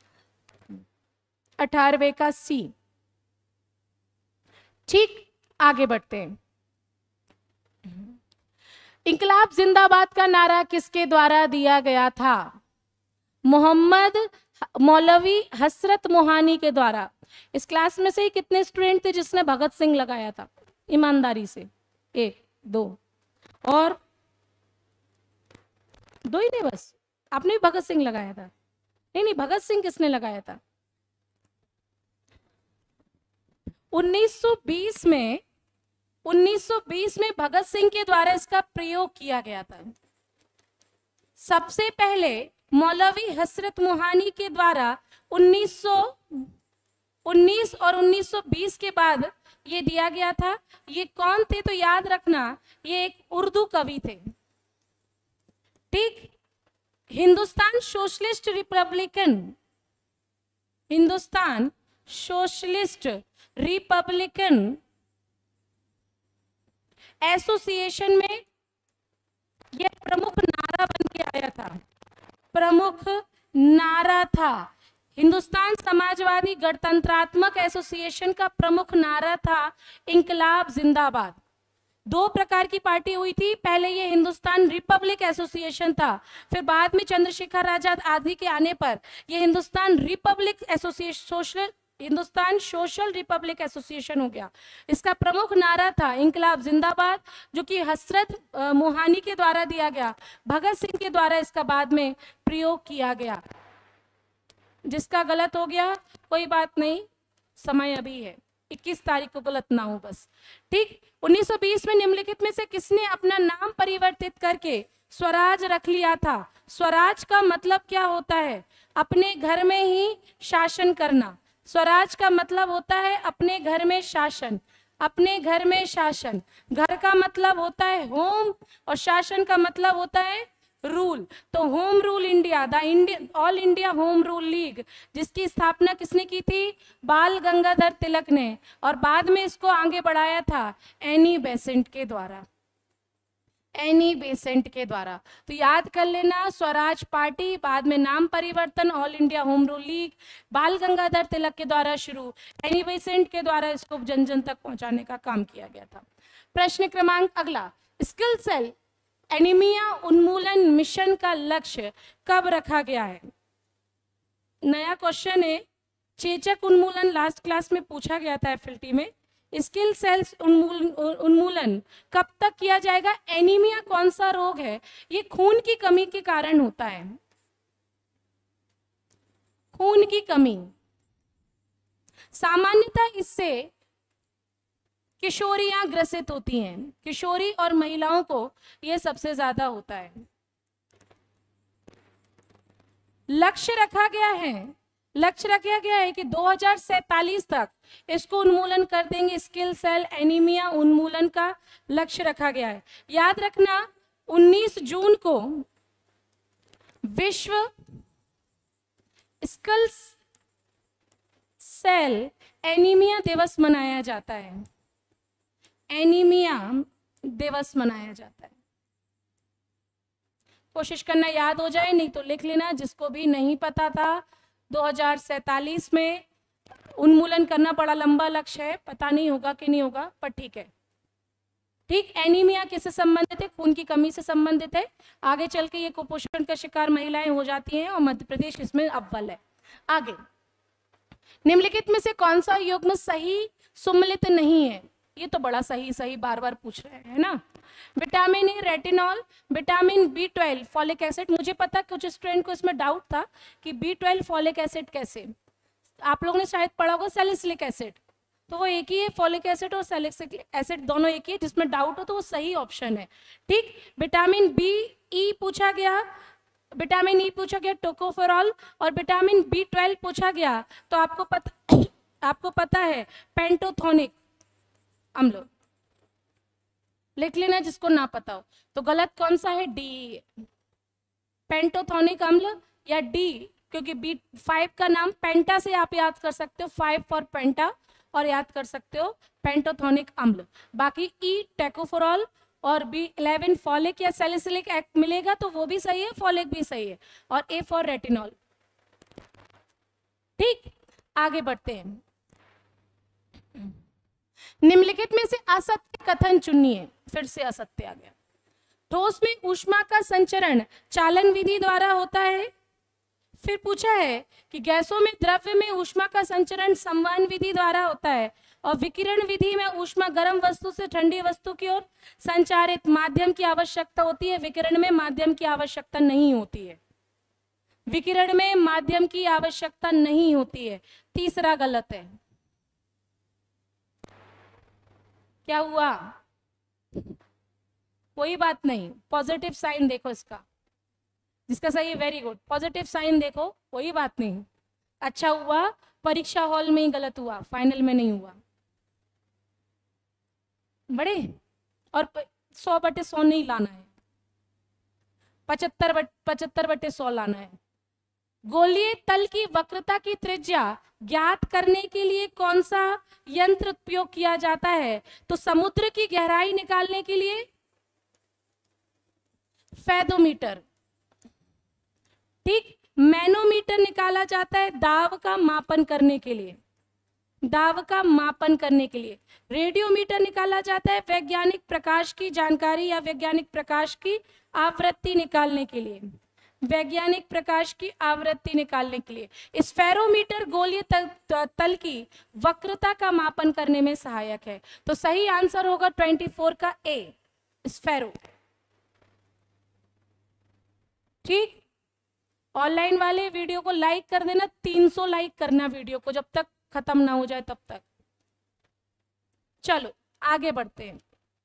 अठारहवें का सी। ठीक, आगे बढ़ते हैं। इंकलाब जिंदाबाद का नारा किसके द्वारा दिया गया था? मोहम्मद मौलवी हसरत मोहानी के द्वारा। इस क्लास में से ही कितने स्टूडेंट थे जिसने भगत सिंह लगाया था? ईमानदारी से, एक दो, और दो ही नहीं बस, आपने भी भगत सिंह लगाया था? नहीं नहीं, भगत सिंह किसने लगाया था? उन्नीस सौ बीस में उन्नीस सौ बीस में भगत सिंह के द्वारा इसका प्रयोग किया गया था। सबसे पहले मौलवी हसरत मोहानी के द्वारा उन्नीस सौ उन्नीस और उन्नीस सौ बीस के बाद ये दिया गया था। ये कौन थे तो याद रखना, ये एक उर्दू कवि थे। ठीक, Hindustan socialist republican Hindustan socialist republican association में यह प्रमुख नारा बन के आया था, प्रमुख नारा था। हिंदुस्तान समाजवादी गणतंत्रात्मक एसोसिएशन का प्रमुख नारा था इंकलाब जिंदाबाद। दो प्रकार की पार्टी हुई थी, पहले ये हिंदुस्तान रिपब्लिक एसोसिएशन था, फिर बाद में चंद्रशेखर आजाद आदि के आने पर ये Hindustan republic association social Hindustan social republic association हो गया। इसका प्रमुख नारा था इंकलाब जिंदाबाद, जो कि हसरत मोहानी के द्वारा दिया गया। भगत सिंह के द्वारा इसका बाद में प्रयोग किया गया। जिसका गलत हो गया कोई बात नहीं, समय अभी है, इक्कीस तारीख को गलत ना हो बस। ठीक, उन्नीस सौ बीस में निम्नलिखित में से किसने अपना नाम परिवर्तित करके स्वराज रख लिया था? स्वराज का मतलब क्या होता है? अपने घर में ही शासन करना। स्वराज का मतलब होता है अपने घर में शासन, अपने घर में शासन। घर का मतलब होता है होम और शासन का मतलब होता है रूल। तो home rule India, the India all India home rule league, जिसकी स्थापना किसने की थी? बाल गंगाधर तिलक ने, और बाद में इसको आगे बढ़ाया था एनी बेसेंट के द्वारा, एनी बेसेंट के द्वारा। तो याद कर लेना, स्वराज पार्टी, बाद में नाम परिवर्तन all India home rule league, Bal Gangadhar तिलक के द्वारा शुरू, एनी बेसेंट के द्वारा इसको जन जन तक पहुंचाने का काम किया गया था। प्रश्न क्रमांक अगला, स्किल सेल एनीमिया उन्मूलन मिशन का लक्ष्य कब रखा गया है? नया क्वेश्चन है, चेचक उन्मूलन लास्ट क्लास में पूछा गया था एफएलटी में। स्किल सेल्स उन्मूलन उन्मूलन कब तक किया जाएगा? एनीमिया कौन सा रोग है? ये खून की कमी के कारण होता है, खून की कमी। सामान्यतः इससे किशोरियां ग्रसित होती हैं, किशोरी और महिलाओं को यह सबसे ज्यादा होता है। लक्ष्य रखा गया है लक्ष्य रखा गया है कि दो हज़ार सैंतालीस तक इसको उन्मूलन कर देंगे। स्किल सेल एनीमिया उन्मूलन का लक्ष्य रखा गया है। याद रखना उन्नीस जून को विश्व स्किल सेल एनीमिया दिवस मनाया जाता है। एनीमिया दिवस मनाया जाता है। कोशिश करना याद हो जाए, नहीं तो लिख लेना। जिसको भी नहीं पता था, दो हज़ार सैंतालीस में उन्मूलन करना बड़ा लंबा लक्ष्य है, पता नहीं होगा कि नहीं होगा, पर ठीक है। ठीक, एनीमिया किससे संबंधित है? खून की कमी से संबंधित है। आगे चल के ये कुपोषण का शिकार महिलाएं हो जाती हैं और मध्य प्रदेश इसमें अव्वल है। आगे, निम्नलिखित में से कौन सा युग्म सही सुमेलित नहीं है? ये तो बड़ा सही सही बार बार पूछ रहे हैं ना। Vitamin A, retinol, vitamin B twelve, folic acid. मुझे पता कुछ स्टूडेंट को इसमें डाउट था कि बी ट्वेल्व फॉलिक एसिड कैसे। आप लोगों ने शायद पढ़ा होगा सैलिसिलिक एसिड, तो वो एक ही है। फॉलिक एसिड और सैलिसिलिक एसिड दोनों एक ही है। जिसमें डाउट हो तो वो सही ऑप्शन है। ठीक, विटामिन बी ई पूछा गया, विटामिन ई पूछा गया, टोकोफेरॉल, और विटामिन बी ट्वेल्व पूछा गया। तो आपको पता आपको पता है पेंटोथोनिक अम्ल, लिख लेना जिसको ना पता हो। तो गलत कौन सा है? डी, पेंटोथोनिक अम्ल या डी, क्योंकि बी फाइव का नाम पेंटा से आप याद कर सकते हो, फाइव फॉर पेंटा, और याद कर सकते हो पेंटोथोनिक अम्ल। बाकी ई टेकोफेरॉल और बी इलेवन फॉलिक या सैलिसिलिक मिलेगा तो वो भी सही है, फॉलिक भी सही है, और ए फॉर रेटिनॉल। ठीक, आगे बढ़ते हैं। निम्नलिखित में से असत्य कथन चुनिए। फिर से असत्य आ गया। ठोस में ऊष्मा का संचरण चालन विधि द्वारा होता है। फिर पूछा है कि गैसों में द्रव्य में ऊष्मा का संचरण संवहन विधि द्वारा होता है, और विकिरण विधि में ऊष्मा गर्म वस्तु से ठंडी वस्तु की ओर संचारित माध्यम की आवश्यकता होती है। विकिरण में माध्यम की आवश्यकता नहीं होती है। विकिरण में माध्यम की आवश्यकता नहीं होती है। तीसरा गलत है। क्या हुआ? कोई बात नहीं, पॉजिटिव साइन देखो इसका, जिसका सही है वेरी गुड, पॉजिटिव साइन देखो, कोई बात नहीं। अच्छा हुआ परीक्षा हॉल में ही गलत हुआ, फाइनल में नहीं हुआ। बड़े, और सौ बटे सौ नहीं लाना है, पचहत्तर बट पचहत्तर बटे सौ लाना है। गोलीय तल की वक्रता की त्रिज्या ज्ञात करने के लिए कौन सा यंत्र उपयोग किया जाता है? तो समुद्र की गहराई निकालने के लिए फेदोमीटर। ठीक, मैनोमीटर निकाला जाता है दाब का मापन करने के लिए, दाब का मापन करने के लिए। रेडियोमीटर निकाला जाता है वैज्ञानिक प्रकाश की जानकारी या वैज्ञानिक प्रकाश की आवृत्ति निकालने के लिए, वैज्ञानिक प्रकाश की आवृत्ति निकालने के लिए। स्फेरोमीटर गोलीय तल, तल की वक्रता का मापन करने में सहायक है। तो सही आंसर होगा चौबीस का ए, स्फेरो। ठीक, ऑनलाइन वाले वीडियो को लाइक कर देना, तीन सौ लाइक करना वीडियो को, जब तक खत्म ना हो जाए तब तक। चलो आगे बढ़ते हैं।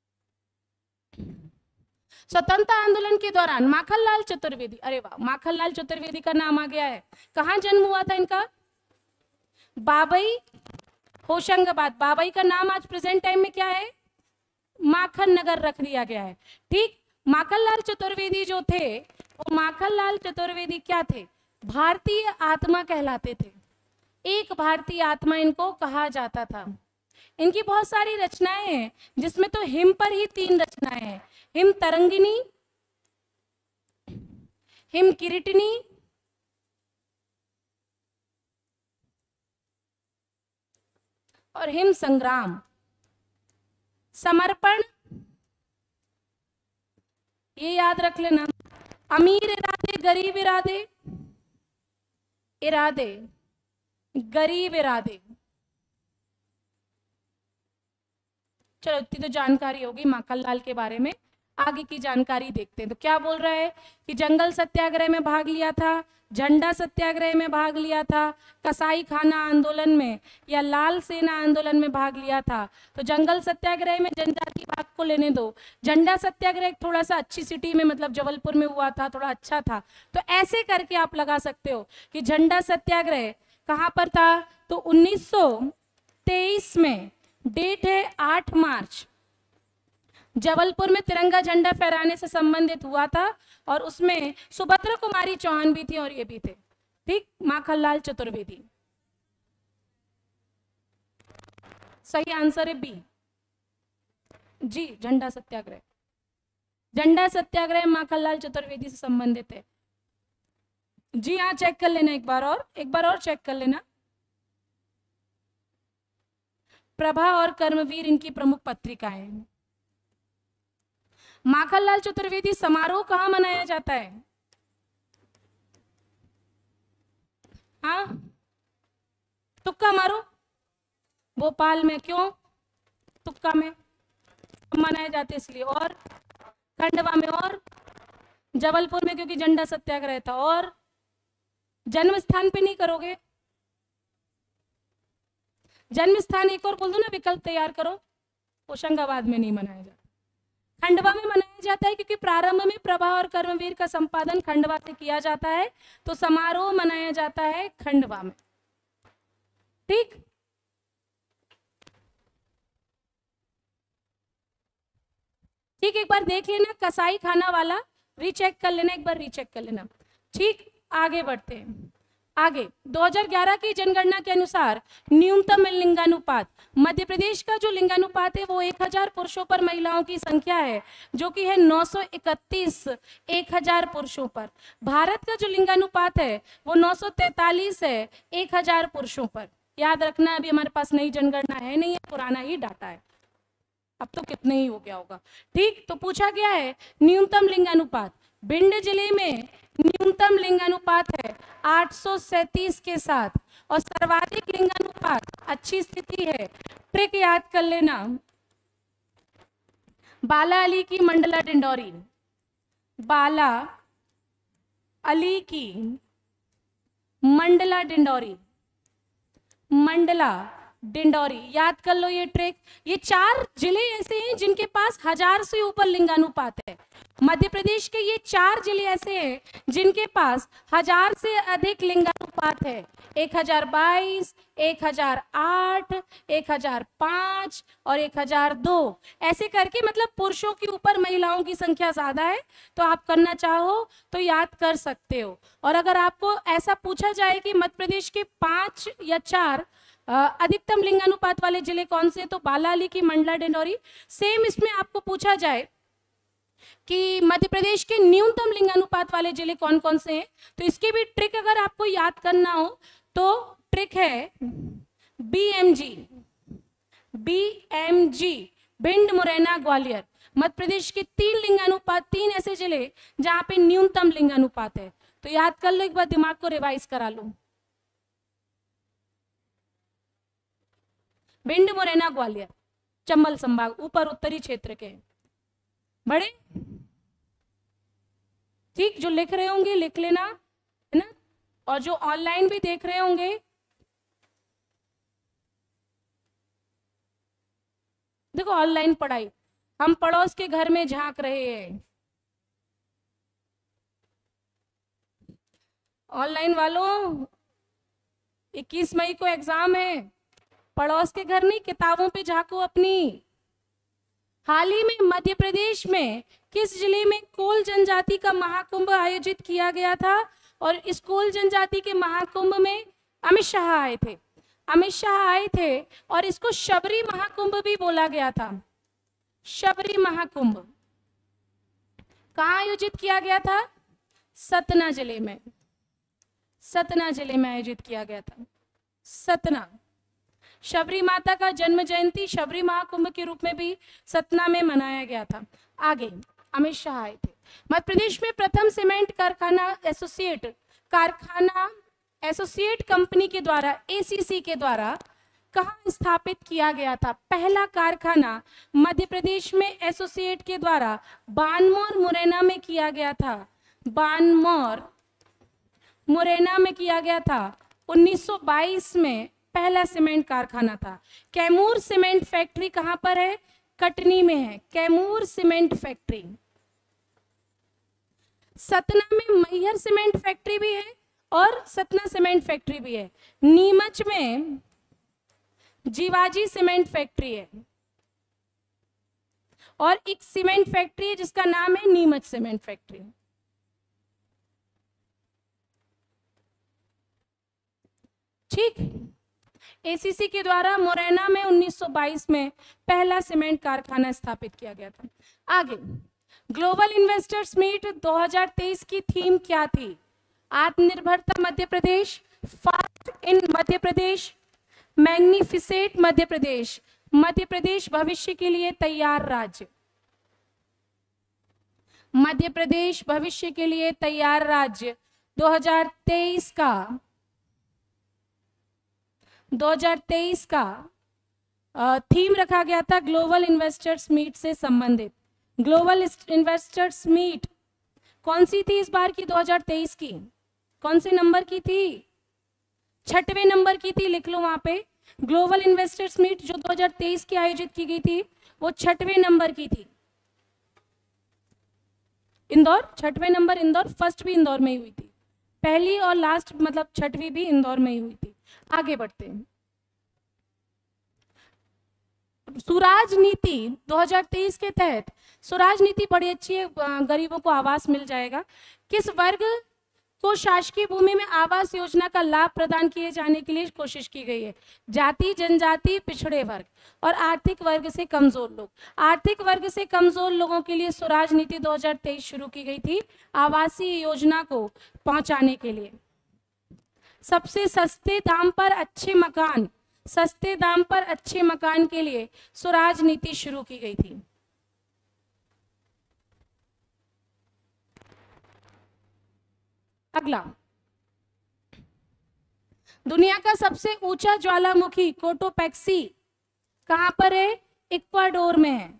स्वतंत्रता आंदोलन के दौरान माखनलाल चतुर्वेदी, अरे वाह, माखनलाल चतुर्वेदी का नाम आ गया है। कहाँ जन्म हुआ था इनका? बाबई, होशंगाबाद। बाबई का नाम आज प्रेजेंट टाइम में क्या है? माखन नगर रख दिया गया है। ठीक, माखनलाल चतुर्वेदी जो थे, वो माखनलाल चतुर्वेदी क्या थे? भारतीय आत्मा कहलाते थे। एक भारतीय आत्मा इनको कहा जाता था। इनकी बहुत सारी रचनाएं हैं, जिसमें तो हिम पर ही तीन रचनाएं हैं, हिम तरंगिनी, हिम किरीटिनी और हिम संग्राम। समर्पण, ये याद रख लेना। अमीर इरादे, गरीब इरादे, इरादे गरीब इरादे। चलो इतनी तो जानकारी होगी माखनलाल के बारे में। आगे की जानकारी देखते हैं। तो क्या बोल रहा है कि जंगल सत्याग्रह में भाग लिया था, झंडा सत्याग्रह में भाग लिया था, कसाई खाना आंदोलन में या लाल सेना आंदोलन में भाग लिया था। तो जंगल सत्याग्रह में जनजाति भाग को लेने दो, झंडा सत्याग्रह थोड़ा सा अच्छी सिटी में मतलब जबलपुर में हुआ था, थोड़ा अच्छा था। तो ऐसे करके आप लगा सकते हो कि झंडा सत्याग्रह कहाँ पर था, तो उन्नीस सौ तेईस में, डेट है आठ मार्च, जबलपुर में तिरंगा झंडा फहराने से संबंधित हुआ था। और उसमें सुभद्रा कुमारी चौहान भी थी और ये भी थे, ठीक, माखनलाल चतुर्वेदी। सही आंसर है बी जी, झंडा सत्याग्रह। झंडा सत्याग्रह माखनलाल चतुर्वेदी से संबंधित है जी हाँ। चेक कर लेना एक बार और, एक बार और चेक कर लेना। प्रभा और कर्मवीर इनकी प्रमुख पत्रिकाएं हैं। माखनलाल चतुर्वेदी समारोह कहाँ मनाया जाता है? हाँ, तुक्का मारो। भोपाल में, क्यों? तुक्का में मनाए जाते इसलिए। और खंडवा में, और जबलपुर में क्योंकि झंडा सत्याग्रह था। और जन्म स्थान पे नहीं करोगे? जन्म स्थान एक और बोल दो ना, विकल्प तैयार करो। होशंगाबाद में नहीं मनाया जाता, खंडवा में मनाया जाता है क्योंकि प्रारंभ में प्रभा और कर्मवीर का संपादन खंडवा से किया जाता है, तो समारोह मनाया जाता है खंडवा में, ठीक। ठीक, एक बार देख लेना कसाई खाना वाला, रीचेक कर लेना, एक बार रीचेक कर लेना, ठीक। आगे बढ़ते हैं। आगे दो हज़ार ग्यारह की जनगणना के अनुसार न्यूनतम लिंगानुपात, मध्य प्रदेश का जो लिंगानुपात है वो एक हजार पुरुषों पर महिलाओं की संख्या है, जो कि है नौ सौ इकतीस एक हजार पुरुषों पर। भारत का जो लिंगानुपात है वो नौ सौ तैतालीस है एक हजार पुरुषों पर। याद रखना, अभी हमारे पास नई जनगणना है नहीं है, पुराना ही डाटा है, अब तो कितने ही हो गया होगा, ठीक। तो पूछा गया है न्यूनतम लिंगानुपात, भिंड जिले में न्यूनतम लिंगानुपात है आठ सौ सैंतीस के साथ, और सर्वाधिक लिंगानुपात अच्छी स्थिति है। ट्रिक याद कर लेना, बाला अली की मंडला डिंडौरी, बाला अली की मंडला डिंडौरी, मंडला डिंडौरी, याद कर लो ये ट्रिक। ये चार जिले ऐसे हैं जिनके पास हजार से ऊपर लिंगानुपात है। मध्य प्रदेश के ये चार जिले ऐसे हैं जिनके पास हजार से अधिक लिंगानुपात है। एक हजार बाईस, एक हजार आठ, एक हजार पाँच और एक हजार दो, ऐसे करके मतलब पुरुषों के ऊपर महिलाओं की संख्या ज्यादा है। तो आप करना चाहो तो याद कर सकते हो। और अगर आपको ऐसा पूछा जाए कि मध्य प्रदेश के पांच या चार अधिकतम लिंगानुपात वाले जिले कौन से, तो बाला अली की मंडला डिंडौरी। सेम इसमें आपको पूछा जाए कि मध्य प्रदेश के न्यूनतम लिंगानुपात वाले जिले कौन कौन से हैं, तो इसकी भी ट्रिक अगर आपको याद करना हो तो ट्रिक है बीएमजी, बीएमजी, भिंड, मुरैना, ग्वालियर। मध्य प्रदेश के तीन लिंगानुपात, तीन ऐसे जिले जहां पे न्यूनतम लिंगानुपात है। तो याद कर लो, एक बार दिमाग को रिवाइज करा लो। भिंड, मुरैना, ग्वालियर, चंबल संभाग, ऊपर उत्तरी क्षेत्र के बड़े, ठीक। जो लिख रहे होंगे लिख लेना, है ना। और जो ऑनलाइन भी देख रहे होंगे, देखो ऑनलाइन पढ़ाई, हम पड़ोस के घर में झांक रहे हैं। ऑनलाइन वालों, इक्कीस मई को एग्जाम है, पड़ोस के घर नहीं, किताबों पे झांको अपनी। हाल ही में मध्य प्रदेश में किस जिले में कोल जनजाति का महाकुंभ आयोजित किया गया था? और इस कोल जनजाति के महाकुंभ में अमित शाह आए थे, अमित शाह आए थे और इसको शबरी महाकुंभ भी बोला गया था। शबरी महाकुंभ कहाँ आयोजित किया गया था? सतना जिले में, सतना जिले में आयोजित किया गया था। सतना, शबरी माता का जन्म जयंती शबरी महाकुंभ के रूप में भी सतना में मनाया गया था। आगे अमित शाह आए थे। मध्य प्रदेश में प्रथम सीमेंट कारखाना एसोसिएट कारखाना एसोसिएट कंपनी के द्वारा, एसीसी के द्वारा कहाँ स्थापित किया गया था? पहला कारखाना मध्य प्रदेश में एसोसिएट के द्वारा बानमोर, मुरैना में किया गया था। बानमोर, मुरैना में किया गया था। उन्नीस सौ बाईस में पहला सीमेंट कारखाना था। कैमूर सीमेंट फैक्ट्री कहां पर है? कटनी में है, कैमूर सीमेंट फैक्ट्री। सतना में मैहर सीमेंट फैक्ट्री भी है और सतना सीमेंट फैक्ट्री भी है। नीमच में जीवाजी सीमेंट फैक्ट्री है और एक सीमेंट फैक्ट्री है जिसका नाम है नीमच सीमेंट फैक्ट्री। ठीक, एसीसी के द्वारा मुरैना में उन्नीस सौ बाईस में पहला सीमेंट कारखाना स्थापित किया गया था। आगे, ग्लोबल इन्वेस्टर्स मीट दो हज़ार तेईस की थीम क्या थी? आत्मनिर्भरता Madhya Pradesh, fast in Madhya Pradesh, magnificent Madhya Pradesh, Madhya Pradesh भविष्य के लिए तैयार राज्य। मध्य प्रदेश भविष्य के लिए तैयार राज्य दो हज़ार तेईस का दो हज़ार तेईस का थीम रखा गया था ग्लोबल इन्वेस्टर्स मीट से संबंधित। ग्लोबल इन्वेस्टर्स मीट कौन सी थी इस बार की? दो हज़ार तेईस की कौन से नंबर की थी? छठवें नंबर की थी, लिख लो वहां पे। ग्लोबल इन्वेस्टर्स मीट जो दो हज़ार तेईस की आयोजित की गई थी वो छठवें नंबर की थी। इंदौर, छठवें नंबर इंदौर, फर्स्ट भी इंदौर में ही हुई थी, पहली और लास्ट मतलब छठवीं भी इंदौर में ही हुई थी। आगे बढ़ते हैं। सुराज नीति दो हज़ार तेईस के तहत, सुराज नीति बड़ी अच्छी है, गरीबों को आवास मिल जाएगा। किस वर्ग को शासकीय भूमि में आवास योजना का लाभ प्रदान किए जाने के लिए कोशिश की गई है? जाति, जनजाति, पिछड़े वर्ग और आर्थिक वर्ग से कमजोर लोग। आर्थिक वर्ग से कमजोर लोगों के लिए सुराज नीति दो हज़ार तेईस शुरू की गई थी आवासीय योजना को पहुंचाने के लिए। सबसे सस्ते दाम पर अच्छे मकान, सस्ते दाम पर अच्छे मकान के लिए सुराज नीति शुरू की गई थी। अगला, दुनिया का सबसे ऊंचा ज्वालामुखी कोटोपैक्सी कहां पर है? इक्वाडोर में है।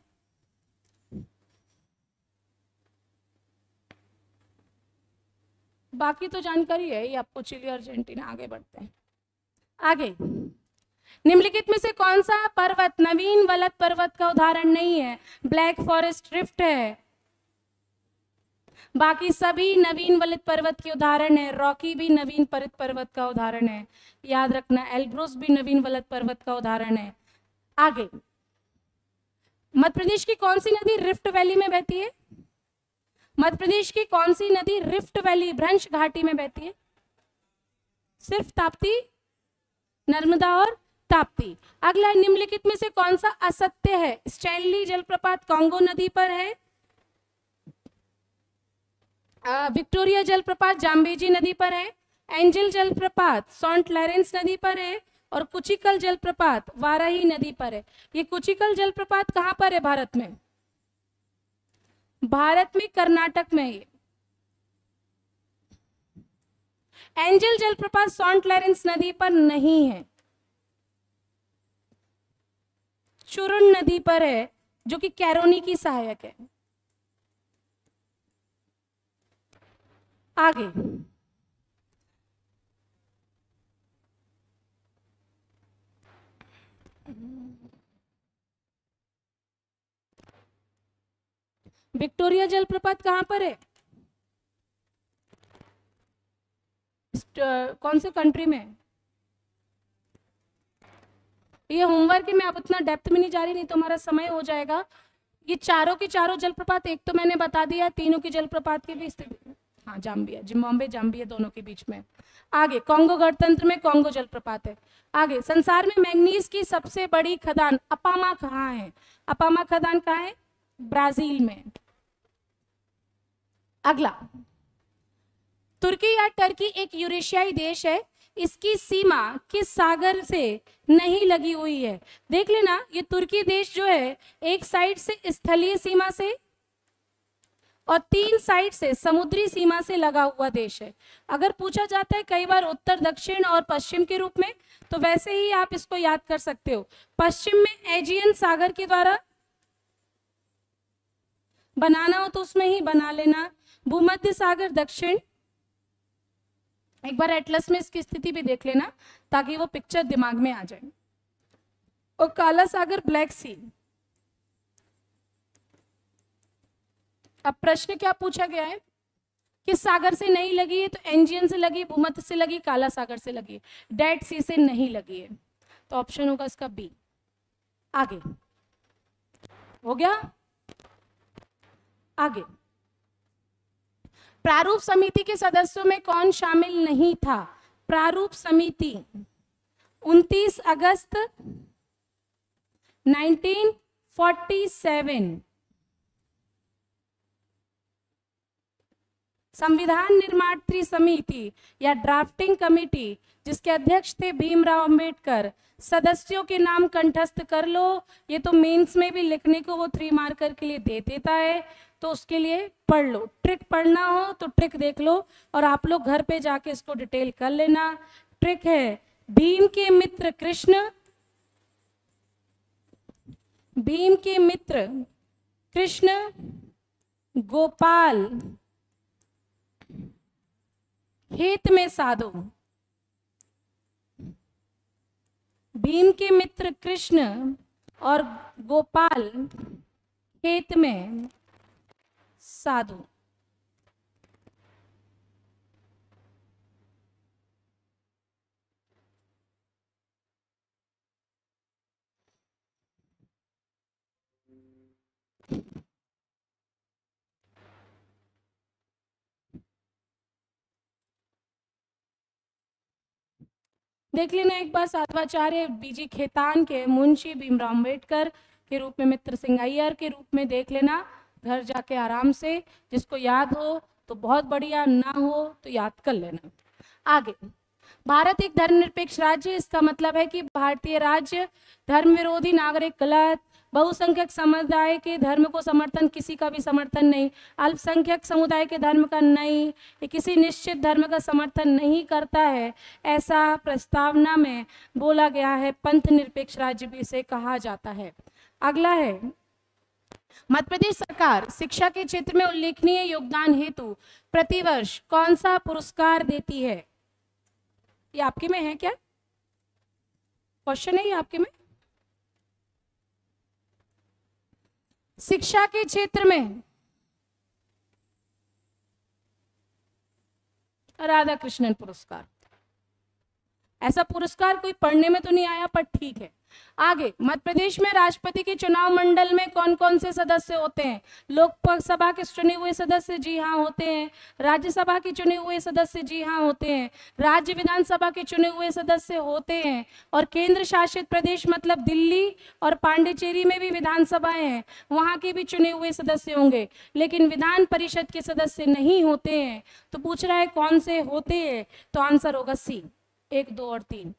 बाकी तो जानकारी है ये आपको, चिली, अर्जेंटीना। आगे बढ़ते हैं। आगे, निम्नलिखित में से कौन सा पर्वत नवीन वलत पर्वत का उदाहरण नहीं है? ब्लैक फॉरेस्ट रिफ्ट है, बाकी सभी नवीन वलित पर्वत के उदाहरण है। रॉकी भी नवीन वलित पर्वत का उदाहरण है, याद रखना। एल्ब्रुस भी नवीन वलित पर्वत का उदाहरण है। आगे, मध्य प्रदेश की कौन सी नदी रिफ्ट वैली में बहती है? मध्य प्रदेश की कौन सी नदी रिफ्ट वैली भ्रंश घाटी में बहती है? सिर्फ ताप्ती, नर्मदा और ताप्ती। अगला, निम्नलिखित में से कौन सा असत्य है? स्टैनली जलप्रपात कांगो नदी पर है, विक्टोरिया जलप्रपात जाम्बेजी नदी पर है, एंजल जलप्रपात सॉन्ट लॉरेंस नदी पर है और कुचिकल जलप्रपात वाराही नदी पर है। ये कुचिकल जलप्रपात कहां पर है भारत में? भारत में कर्नाटक में। ये एंजल जलप्रपात सॉन्ट लॉरेंस नदी पर नहीं है, चुरुन नदी पर है जो कि कैरोनी की सहायक है। आगे, विक्टोरिया जलप्रपात कहां पर है? कौन से कंट्री में? ये होमवर्क है, मैं अब उतना डेप्थ में नहीं जा रही, नहीं तो हमारा समय हो जाएगा। ये चारों के चारों जलप्रपात, एक तो मैंने बता दिया, तीनों की जलप्रपात की भी स्थिति, हाँ जाम्बिया, जिम्बाब्वे जाम्बिया दोनों के बीच में। आगे, कांगो गणतंत्र में कांगो जलप्रपात है। आगे, संसार में मैग्नीज की सबसे बड़ी खदान अपामा कहाँ है? अपामा खदान कहाँ है? ब्राजील में। अगला, तुर्की या टर्की एक यूरेशियाई देश है, इसकी सीमा किस सागर से नहीं लगी हुई है? देख लेना, ये तुर्की देश जो है एक साइड से स्थलीय सीमा से और तीन साइड से समुद्री सीमा से लगा हुआ देश है। अगर पूछा जाता है कई बार उत्तर, दक्षिण और पश्चिम के रूप में, तो वैसे ही आप इसको याद कर सकते हो। पश्चिम में एजियन सागर के द्वारा, बनाना हो तो उसमें ही बना लेना, भूमध्य सागर दक्षिण एक बार एटलस में इसकी स्थिति भी देख लेना ताकि वो पिक्चर दिमाग में आ जाए। और काला सागर, ब्लैक सी। अब प्रश्न क्या पूछा गया है, किस सागर से नहीं लगी है, तो एनजियन से लगी, भूमध्य से लगी, काला सागर से लगी, डेड सी से नहीं लगी है, तो ऑप्शन होगा इसका बी। आगे हो गया। आगे, प्रारूप समिति के सदस्यों में कौन शामिल नहीं था? प्रारूप समिति उनतीस अगस्त नाइनटीन फोर्टी सेवन, संविधान निर्माण समिति या ड्राफ्टिंग कमेटी जिसके अध्यक्ष थे भीमराव अंबेडकर, सदस्यों के नाम कंठस्थ कर लो। ये तो मेंस में भी लिखने को वो थ्री मार्कर के लिए दे देता है, तो उसके लिए पढ़ लो। ट्रिक पढ़ना हो तो ट्रिक देख लो और आप लोग घर पे जाके इसको डिटेल कर लेना। ट्रिक है, भीम के मित्र कृष्ण, भीम के मित्र कृष्ण, गोपाल हित में साधु। भीम के मित्र कृष्ण और गोपाल हित में साधु। देख लेना एक बार, साधवाचार्य बीजी खेतान के मुंशी भीमराव अंबेडकर के रूप में, मित्र सिंह अय्यर के रूप में देख लेना घर जाके आराम से। जिसको याद हो तो बहुत बढ़िया, ना हो तो याद कर लेना। आगे, भारत एक धर्मनिरपेक्ष राज्य, इसका मतलब है कि भारतीय राज्य धर्म विरोधी, नागरिक गलत, बहुसंख्यक समुदाय के धर्म को समर्थन, किसी का भी समर्थन नहीं, अल्पसंख्यक समुदाय के धर्म का नहीं, ये किसी निश्चित धर्म का समर्थन नहीं करता है, ऐसा प्रस्तावना में बोला गया है। पंथ निरपेक्ष राज्य भी इसे कहा जाता है। अगला है, मध्य प्रदेश सरकार शिक्षा के क्षेत्र में उल्लेखनीय योगदान हेतु प्रतिवर्ष कौन सा पुरस्कार देती है? ये आपके में है क्या? क्वेश्चन है ये आपके में। शिक्षा के क्षेत्र में राधा कृष्णन पुरस्कार। ऐसा पुरस्कार कोई पढ़ने में तो नहीं आया, पर ठीक है। आगे, मध्य प्रदेश में राष्ट्रपति के चुनाव मंडल में कौन कौन से सदस्य होते हैं? लोकसभा के चुने हुए सदस्य, जी हाँ होते हैं। राज्यसभा के चुने हुए सदस्य, जी हाँ होते हैं। राज्य विधानसभा के चुने हुए सदस्य होते हैं। और केंद्र शासित प्रदेश मतलब दिल्ली और पांडिचेरी में भी विधानसभाएं हैं, वहां के भी चुने हुए सदस्य होंगे, लेकिन विधान परिषद के सदस्य नहीं होते हैं। तो पूछ रहा है कौन से होते हैं, तो आंसर होगा सी, एक, दो और तीन।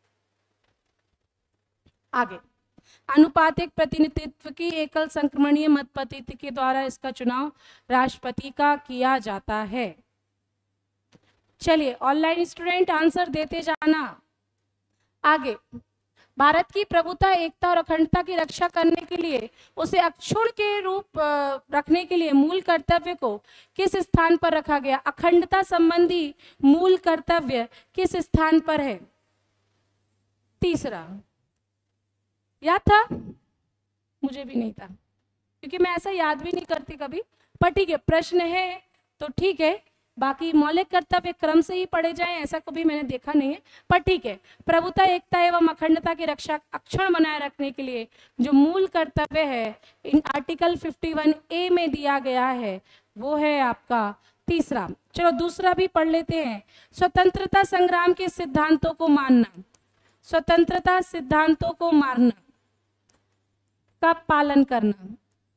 आगे, अनुपातिक प्रतिनिधित्व की एकल संक्रमणीय मत पद्धति के द्वारा इसका चुनाव राष्ट्रपति का किया जाता है। चलिए ऑनलाइन स्टूडेंट आंसर देते जाना। आगे, भारत की प्रभुता, एकता और अखंडता की रक्षा करने के लिए उसे अक्षुण्ण के रूप रखने के लिए मूल कर्तव्य को किस स्थान पर रखा गया? अखंडता संबंधी मूल कर्तव्य किस स्थान पर है? तीसरा, याद था? मुझे भी नहीं था, क्योंकि मैं ऐसा याद भी नहीं करती कभी, पर ठीक है, प्रश्न है तो ठीक है। बाकी मौलिक कर्तव्य क्रम से ही पढ़े जाएं ऐसा कभी मैंने देखा नहीं है, पर ठीक है। प्रभुता, एकता एवं अखंडता की रक्षा अक्षुण्ण बनाए रखने के लिए जो मूल कर्तव्य है इन आर्टिकल इक्यावन ए में दिया गया है, वो है आपका तीसरा। चलो दूसरा भी पढ़ लेते हैं। स्वतंत्रता संग्राम के सिद्धांतों को मानना, स्वतंत्रता सिद्धांतों को मानना का पालन करना।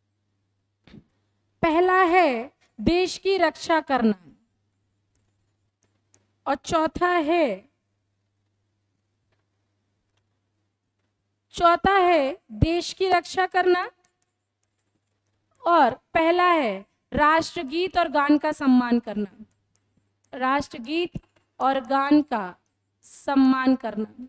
पहला है देश की रक्षा करना, और चौथा है चौथा है देश की रक्षा करना, और पहला है राष्ट्रगीत और गान का सम्मान करना, राष्ट्रगीत और गान का सम्मान करना।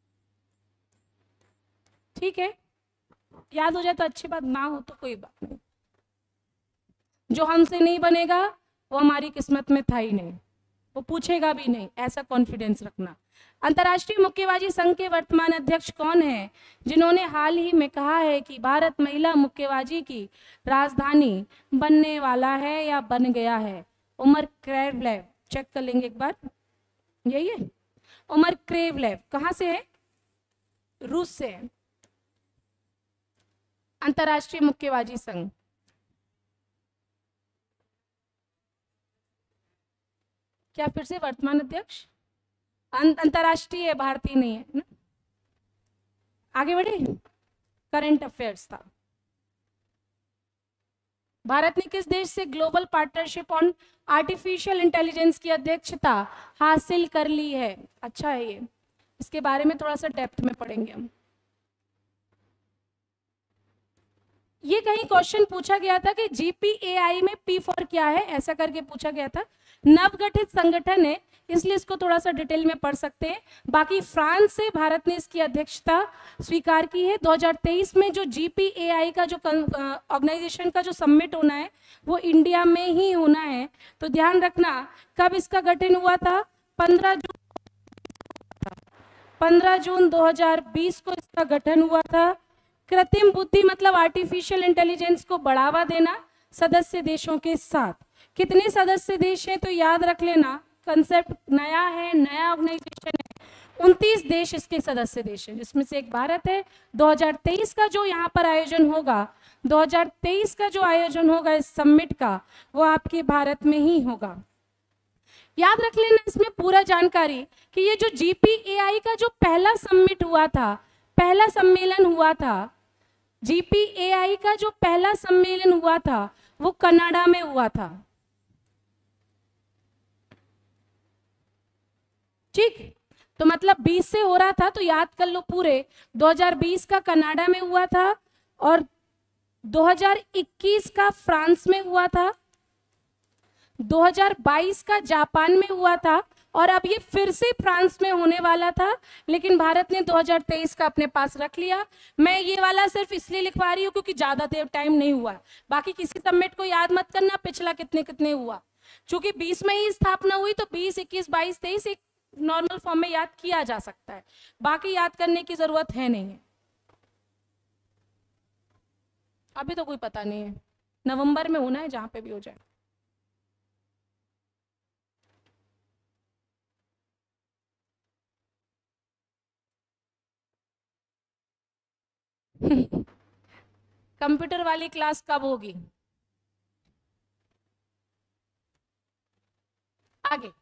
ठीक है, याद हो जाए तो अच्छी बात, ना हो तो कोई बात नहीं। जो हमसे नहीं बनेगा वो हमारी किस्मत में था ही नहीं। वो पूछेगा भी नहीं, ऐसा कॉन्फिडेंस रखना। अंतर्राष्ट्रीय मुक्केबाजी संघ के वर्तमान अध्यक्ष कौन है, जिन्होंने हाल ही में कहा है कि भारत महिला मुक्केबाजी की राजधानी बनने वाला है या बन गया है? उमर क्रेवलेव, चेक कर लेंगे एक बार, यही है उमर क्रेवलेव। कहाँ से है? रूस से है। अंतर्राष्ट्रीय मुक्केबाजी संघ, क्या फिर से वर्तमान अध्यक्ष? अंतर्राष्ट्रीय है, भारतीय नहीं है ना। आगे बढ़े, करंट अफेयर्स था। भारत ने किस देश से global partnership on artificial intelligence की अध्यक्षता हासिल कर ली है? अच्छा है ये, इसके बारे में थोड़ा सा डेप्थ में पढ़ेंगे हम। ये कहीं क्वेश्चन पूछा गया था कि जीपीएआई में पी फॉर क्या है, ऐसा करके पूछा गया था। नवगठित संगठन है, इसलिए इसको थोड़ा सा डिटेल में पढ़ सकते हैं। बाकी फ्रांस से भारत ने इसकी अध्यक्षता स्वीकार की है। दो हज़ार तेईस में जो जीपीएआई का जो ऑर्गेनाइजेशन का जो समिट होना है वो इंडिया में ही होना है, तो ध्यान रखना। कब इसका गठन हुआ था? पंद्रह जून पंद्रह जून दो हज़ार बीस को इसका गठन हुआ था। कृत्रिम बुद्धि मतलब आर्टिफिशियल इंटेलिजेंस को बढ़ावा देना सदस्य देशों के साथ। कितने सदस्य देश हैं? तो याद रख लेना, कंसेप्ट नया है, नया ऑर्गेनाइजेशन है। उनतीस देश इसके सदस्य देश हैं, जिसमें से एक भारत है। दो हज़ार तेईस का जो यहाँ पर आयोजन होगा, दो हज़ार तेईस का जो आयोजन होगा इस समिट का, वो आपके भारत में ही होगा। याद रख लेना इसमें पूरा जानकारी कि ये जो जीपीएआई का जो पहला समिट हुआ था, पहला सम्मेलन हुआ था, जीपीएआई का जो पहला सम्मेलन हुआ था वो कनाडा में हुआ था। ठीक, तो मतलब बीस से हो रहा था, तो याद कर लो पूरे। दो हज़ार बीस का कनाडा में हुआ था और दो हज़ार इक्कीस का फ्रांस में हुआ था, दो हज़ार बाईस का जापान में हुआ था, और अब ये फिर से फ्रांस में होने वाला था, लेकिन भारत ने दो हज़ार तेईस का अपने पास रख लिया। मैं ये वाला सिर्फ इसलिए लिखवा रही हूँ क्योंकि ज्यादा देर टाइम नहीं हुआ। बाकी किसी समिट को याद मत करना पिछला कितने कितने हुआ, क्योंकि बीस में ही स्थापना हुई, तो बीस, इक्कीस, बाईस, तेईस एक नॉर्मल फॉर्म में याद किया जा सकता है, बाकी याद करने की जरूरत है नहीं है। अभी तो कोई पता नहीं है, नवंबर में होना है, जहां पे भी हो जाए। कंप्यूटर वाली क्लास कब होगी? आगे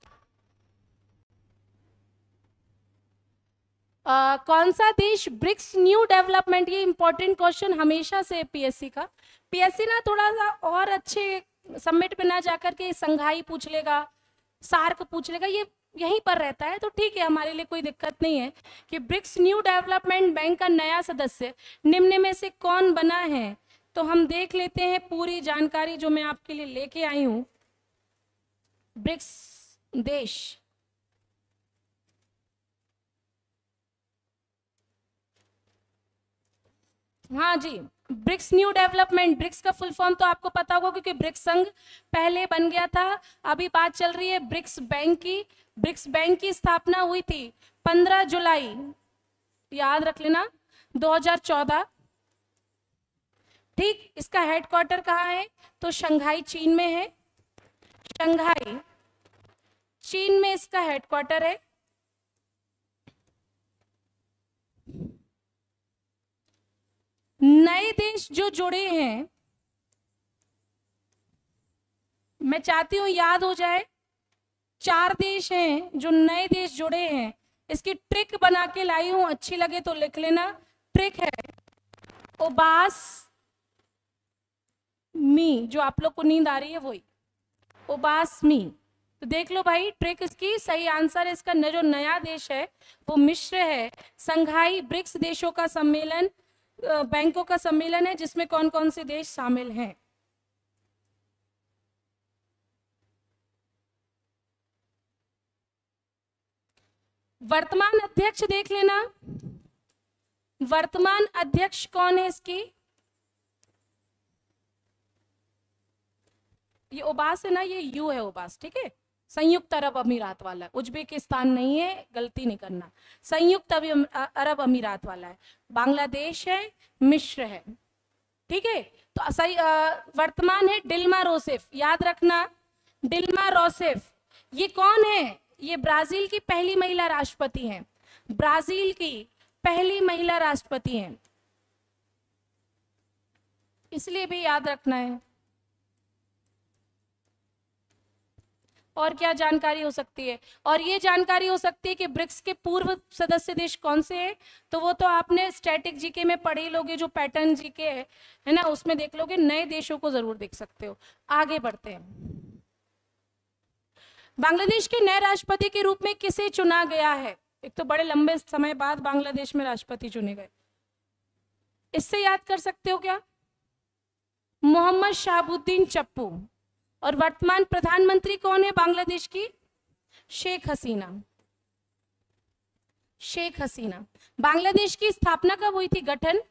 आ, कौन सा देश ब्रिक्स न्यू डेवलपमेंट, ये इंपॉर्टेंट क्वेश्चन हमेशा से पीएससी का। पीएससी ना थोड़ा सा और अच्छे समिट पे ना जाकर के संघाई पूछ लेगा, सार्क पूछ लेगा, ये यहीं पर रहता है, तो ठीक है, हमारे लिए कोई दिक्कत नहीं है। कि ब्रिक्स न्यू डेवलपमेंट बैंक का नया सदस्य निम्न में से कौन बना है? तो हम देख लेते हैं पूरी जानकारी जो मैं आपके लिए लेके आई हूं। ब्रिक्स देश, हाँ जी, ब्रिक्स न्यू डेवलपमेंट, ब्रिक्स का फुल फॉर्म तो आपको पता होगा क्योंकि ब्रिक्स संघ पहले बन गया था। अभी बात चल रही है ब्रिक्स बैंक की। ब्रिक्स बैंक की स्थापना हुई थी पंद्रह जुलाई, याद रख लेना, दो हज़ार चौदह। ठीक, इसका हेडक्वार्टर कहाँ है? तो शंघाई चीन में है। शंघाई चीन में इसका हेडक्वार्टर है। नए देश जो जुड़े हैं, मैं चाहती हूं याद हो जाए, चार देश हैं जो नए देश जुड़े हैं। इसकी ट्रिक बना के लाई हूं, अच्छी लगे तो लिख लेना। ट्रिक है ओबास मी, जो आप लोग को नींद आ रही है वही ओबास मी। तो देख लो भाई, ट्रिक इसकी सही आंसर है। इसका जो नया देश है वो मिस्र है। संघाई ब्रिक्स देशों का सम्मेलन, बैंकों का सम्मेलन है, जिसमें कौन कौन से देश शामिल हैं। वर्तमान अध्यक्ष देख लेना, वर्तमान अध्यक्ष कौन है इसकी? ये ओबास है ना, ये यू है ओबास, ठीक है। संयुक्त अरब अमीरात वाला है, उज्बेकिस्तान नहीं है, गलती नहीं करना, संयुक्त अरब अमीरात वाला है। बांग्लादेश है, मिस्र है, ठीक है। तो सही वर्तमान है डिल्मा रोसेफ, याद रखना डिल्मा रोसेफ। ये कौन है? ये ब्राजील की पहली महिला राष्ट्रपति हैं, ब्राजील की पहली महिला राष्ट्रपति हैं, इसलिए भी याद रखना है। और क्या जानकारी हो सकती है? और ये जानकारी हो सकती है कि ब्रिक्स के पूर्व सदस्य देश कौन से हैं, तो वो तो आपने स्टैटिक जीके में पढ़े ही लोगे, जो पैटर्न जीके है है ना, उसमें देख लोगे। नए देशों को जरूर देख सकते हो। आगे बढ़ते हैं। बांग्लादेश के नए राष्ट्रपति के रूप में किसे चुना गया है? एक तो बड़े लंबे समय बाद बांग्लादेश में राष्ट्रपति चुने गए, इससे याद कर सकते हो क्या? मोहम्मद शहाबुद्दीन चप्पू। और वर्तमान प्रधानमंत्री कौन है बांग्लादेश की? शेख हसीना, शेख हसीना। बांग्लादेश की स्थापना कब हुई थी, गठन?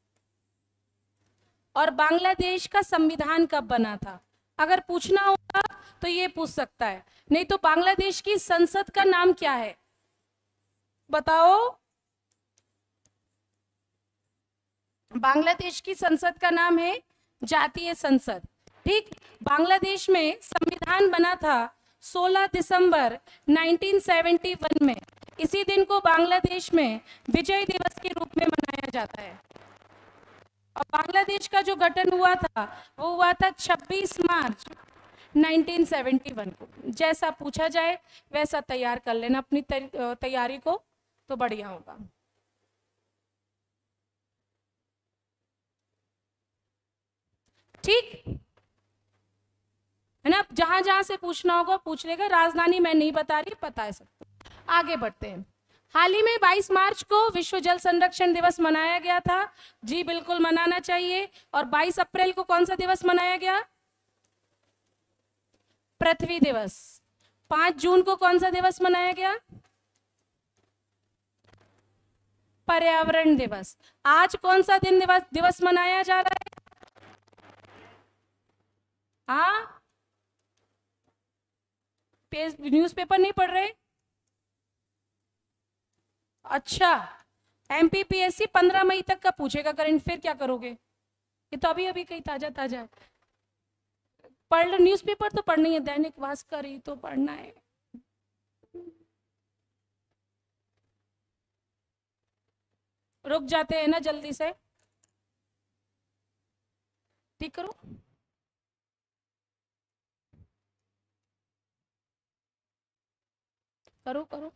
और बांग्लादेश का संविधान कब बना था? अगर पूछना होगा तो ये पूछ सकता है, नहीं तो बांग्लादेश की संसद का नाम क्या है बताओ? बांग्लादेश की संसद का नाम है जातीय संसद, ठीक। बांग्लादेश में संविधान बना था सोलह दिसंबर उन्नीस सौ इकहत्तर में। इसी दिन को बांग्लादेश में विजय दिवस के रूप में मनाया जाता है। और बांग्लादेश का जो गठन हुआ था वो हुआ था छब्बीस मार्च उन्नीस सौ इकहत्तर को। जैसा पूछा जाए वैसा तैयार कर लेना अपनी तैयारी को, तो बढ़िया होगा। ठीक है ना, जहां जहां से पूछना होगा पूछ लेगा। राजधानी मैं नहीं बता रही, पता है सबको। आगे बढ़ते हैं। हाल ही में बाईस मार्च को विश्व जल संरक्षण दिवस मनाया गया था। जी बिल्कुल मनाना चाहिए। और बाईस अप्रैल को कौन सा दिवस मनाया गया? पृथ्वी दिवस। पांच जून को कौन सा दिवस मनाया गया? पर्यावरण दिवस। आज कौन सा दिन दिवस दिवस मनाया जा रहा है? हाँ, न्यूज़पेपर नहीं पढ़ रहे? अच्छा, एमपीपीएससी पंद्रह मई तक का पूछेगा करंट, फिर क्या करोगे? ये तो अभी अभी कहीं ताजा ताजा है। पढ़ लो, न्यूज़पेपर तो पढ़नी है, दैनिक भास्कर ही तो पढ़ना है। रुक जाते हैं ना, जल्दी से ठीक करो। करो करो।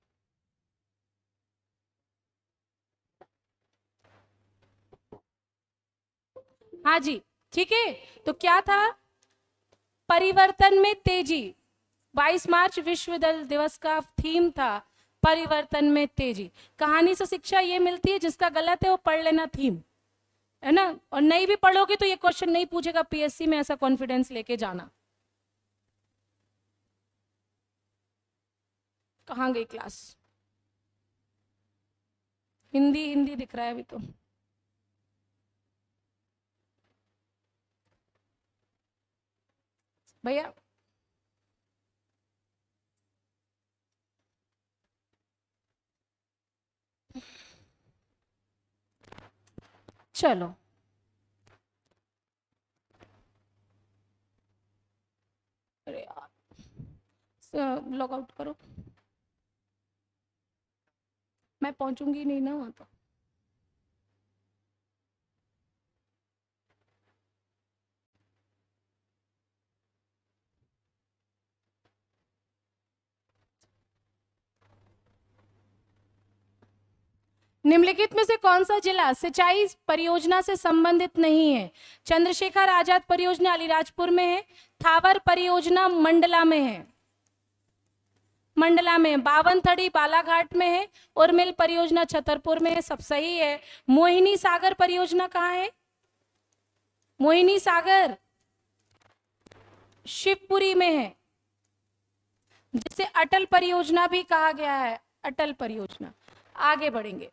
हाँ जी, ठीक है। तो क्या था? परिवर्तन में तेजी। बाईस मार्च विश्व जल दिवस का थीम था परिवर्तन में तेजी। कहानी से शिक्षा ये मिलती है, जिसका गलत है वो पढ़ लेना थीम, है ना। और नहीं भी पढ़ोगे तो ये क्वेश्चन नहीं पूछेगा पीएससी में, ऐसा कॉन्फिडेंस लेके जाना। कहाँ गई क्लास? हिंदी हिंदी दिख रहा है अभी तो। भैया चलो, अरे यार लॉग आउट करो, मैं पहुंचूंगी नहीं ना वहां तो। निम्नलिखित में से कौन सा जिला सिंचाई परियोजना से संबंधित नहीं है? चंद्रशेखर आजाद परियोजना अलीराजपुर में है, थावर परियोजना मंडला में है, मंडला में। बावनथड़ी बालाघाट में है, उर्मिल परियोजना छतरपुर में है, सब सही है। मोहिनी सागर परियोजना कहाँ है? मोहिनी सागर शिवपुरी में है, जिसे अटल परियोजना भी कहा गया है, अटल परियोजना। आगे बढ़ेंगे।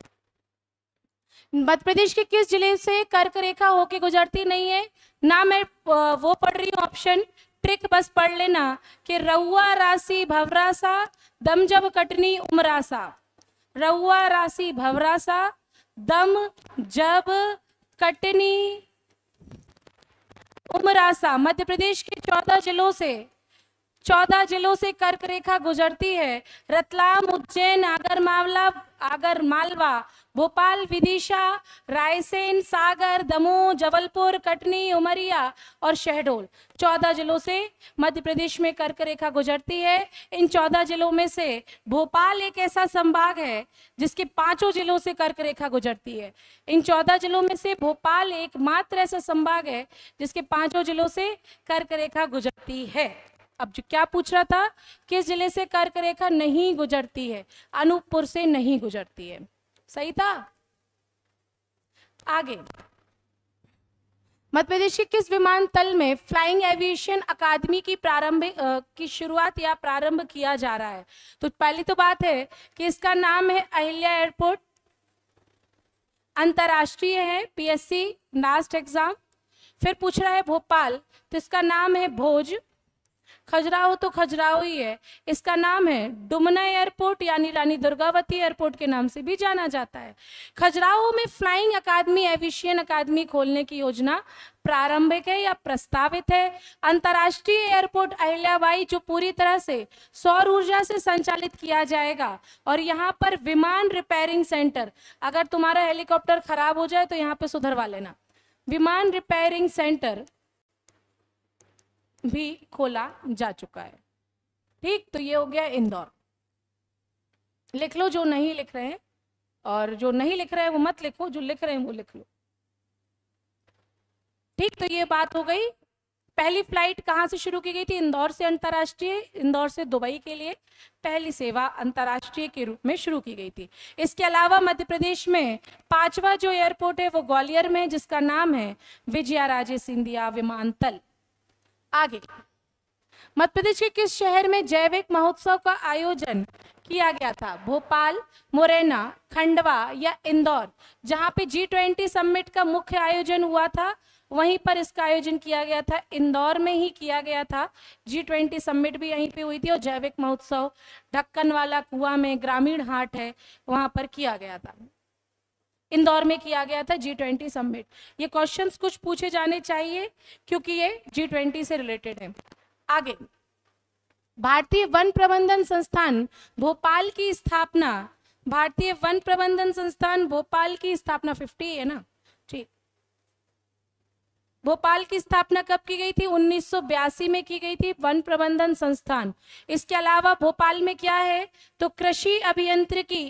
मध्य प्रदेश के किस जिले से कर्क रेखा होके गुजरती नहीं है? ना मैं वो पढ़ रही हूँ ऑप्शन, ट्रिक बस पढ़ लेना कि रउआ राशि भवरासा दम जब कटनी उमरासा, रउआ राशि भवरासा दम जब कटनी उमरासा। मध्य प्रदेश के चौदह जिलों से चौदह जिलों से कर्क रेखा गुजरती है। रतलाम, उज्जैन, आगरमालवा आगरमालवा भोपाल, विदिशा, रायसेन, सागर, दमोह, जबलपुर, कटनी, उमरिया और शहडोल, चौदह जिलों से मध्य प्रदेश में कर्क रेखा गुजरती है। इन चौदह जिलों में से भोपाल एक ऐसा संभाग है जिसके पांचों जिलों से कर्क रेखा गुजरती है। इन चौदह जिलों में से भोपाल एकमात्र ऐसा संभाग है जिसके पांचों जिलों से कर्क रेखा गुजरती है। अब जो क्या पूछ रहा था, किस जिले से कर्क रेखा नहीं गुजरती है? अनूपपुर से नहीं गुजरती है। सही था। आगे, मध्य प्रदेश के किस विमानतल में फ्लाइंग एविएशन अकादमी की प्रारंभ की शुरुआत या प्रारंभ किया जा रहा है? तो पहली तो बात है कि इसका नाम है अहिल्या एयरपोर्ट, अंतरराष्ट्रीय है, पीएससी लास्ट एग्जाम। फिर पूछ रहा है भोपाल, तो इसका नाम है भोज। खजुराहो तो खजुराहो ही है, इसका नाम है डुमना एयरपोर्ट, यानी रानी दुर्गावती एयरपोर्ट के नाम से भी जाना जाता है। खजुराहो में फ्लाइंग अकादमी, एविएशन अकादमी खोलने की योजना प्रारंभिक है या प्रस्तावित है। अंतर्राष्ट्रीय एयरपोर्ट अहिल्याबाई जो पूरी तरह से सौर ऊर्जा से संचालित किया जाएगा, और यहाँ पर विमान रिपेयरिंग सेंटर, अगर तुम्हारा हेलीकॉप्टर खराब हो जाए तो यहाँ पे सुधरवा लेना, विमान रिपेयरिंग सेंटर भी खोला जा चुका है। ठीक, तो ये हो गया इंदौर। लिख लो जो नहीं लिख रहे हैं, और जो नहीं लिख रहे हैं वो मत लिखो, जो लिख रहे हैं वो लिख लो। ठीक, तो ये बात हो गई। पहली फ्लाइट कहाँ से शुरू की गई थी? इंदौर से अंतर्राष्ट्रीय, इंदौर से दुबई के लिए पहली सेवा अंतर्राष्ट्रीय के रूप में शुरू की गई थी। इसके अलावा मध्य प्रदेश में पांचवा जो एयरपोर्ट है वो ग्वालियर में, जिसका नाम है विजयाराजे सिंधिया विमानतल। आगे, मध्य प्रदेश के किस शहर में जैविक महोत्सव का आयोजन किया गया था? भोपाल, मुरैना, खंडवा या इंदौर? जहां पे जी ट्वेंटी समिट का मुख्य आयोजन हुआ था वहीं पर इसका आयोजन किया गया था, इंदौर में ही किया गया था। जी ट्वेंटी समिट भी यहीं पे हुई थी, और जैविक महोत्सव ढक्कन वाला कुआं में ग्रामीण हाट है वहां पर किया गया था, इंदौर में किया गया था जी ट्वेंटी समिट। ये क्वेश्चंस कुछ पूछे जाने चाहिए क्योंकि ये जी ट्वेंटी से रिलेटेड है। आगे, भारतीय वन प्रबंधन संस्थान भोपाल की स्थापना, भारतीय वन प्रबंधन संस्थान भोपाल की स्थापना फिफ्टी है ना? ठीक, भोपाल की स्थापना कब की गई थी? उन्नीस सौ बयासी में की गई थी वन प्रबंधन संस्थान। इसके अलावा भोपाल में क्या है? तो कृषि अभियांत्रिकी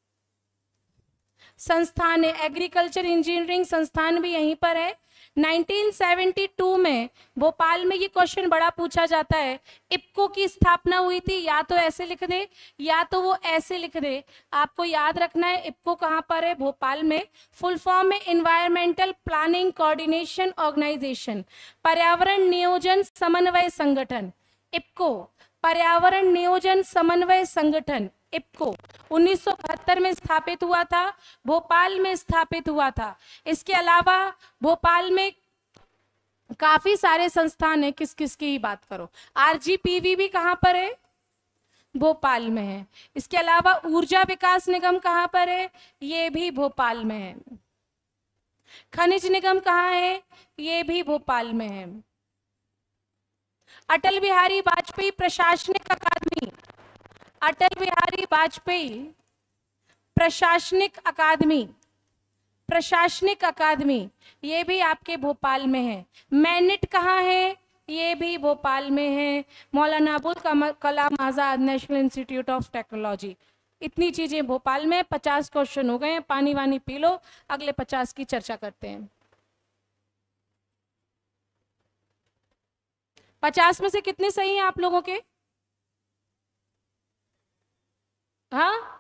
संस्थान है, एग्रीकल्चर इंजीनियरिंग संस्थान भी यहीं पर है। नाइनटीन सेवेंटी टू में भोपाल में, ये क्वेश्चन बड़ा पूछा जाता है, इप्को की स्थापना हुई थी। या तो ऐसे लिख दे या तो वो ऐसे लिख दे, आपको याद रखना है इप्को कहाँ पर है? भोपाल में। फुल फॉर्म में इन्वायरमेंटल प्लानिंग कोऑर्डिनेशन ऑर्गेनाइजेशन, पर्यावरण नियोजन समन्वय संगठन, इप्को, पर्यावरण नियोजन समन्वय संगठन, इप्को उन्नीस सौ बहत्तर में स्थापित हुआ था, भोपाल में स्थापित हुआ था। इसके अलावा भोपाल में काफी सारे संस्थान है, किस किस की ही बात करो। आरजीपीवी भी कहाँ पर है? भोपाल में है। इसके अलावा ऊर्जा विकास निगम कहाँ पर है? ये भी भोपाल में है। खनिज निगम कहाँ है? ये भी भोपाल में है। अटल बिहारी वाजपेयी प्रशासनिक अकादमी, अटल बिहारी वाजपेयी प्रशासनिक अकादमी, प्रशासनिक अकादमी, ये भी आपके भोपाल में है। मैनिट कहाँ है? ये भी भोपाल में है। Maulana Abul Kalam Azad National Institute of Technology, इतनी चीजें भोपाल में। पचास क्वेश्चन हो गए हैं, पानी वानी पी लो, अगले पचास की चर्चा करते हैं। पचास में से कितने सही हैं आप लोगों के? हाँ,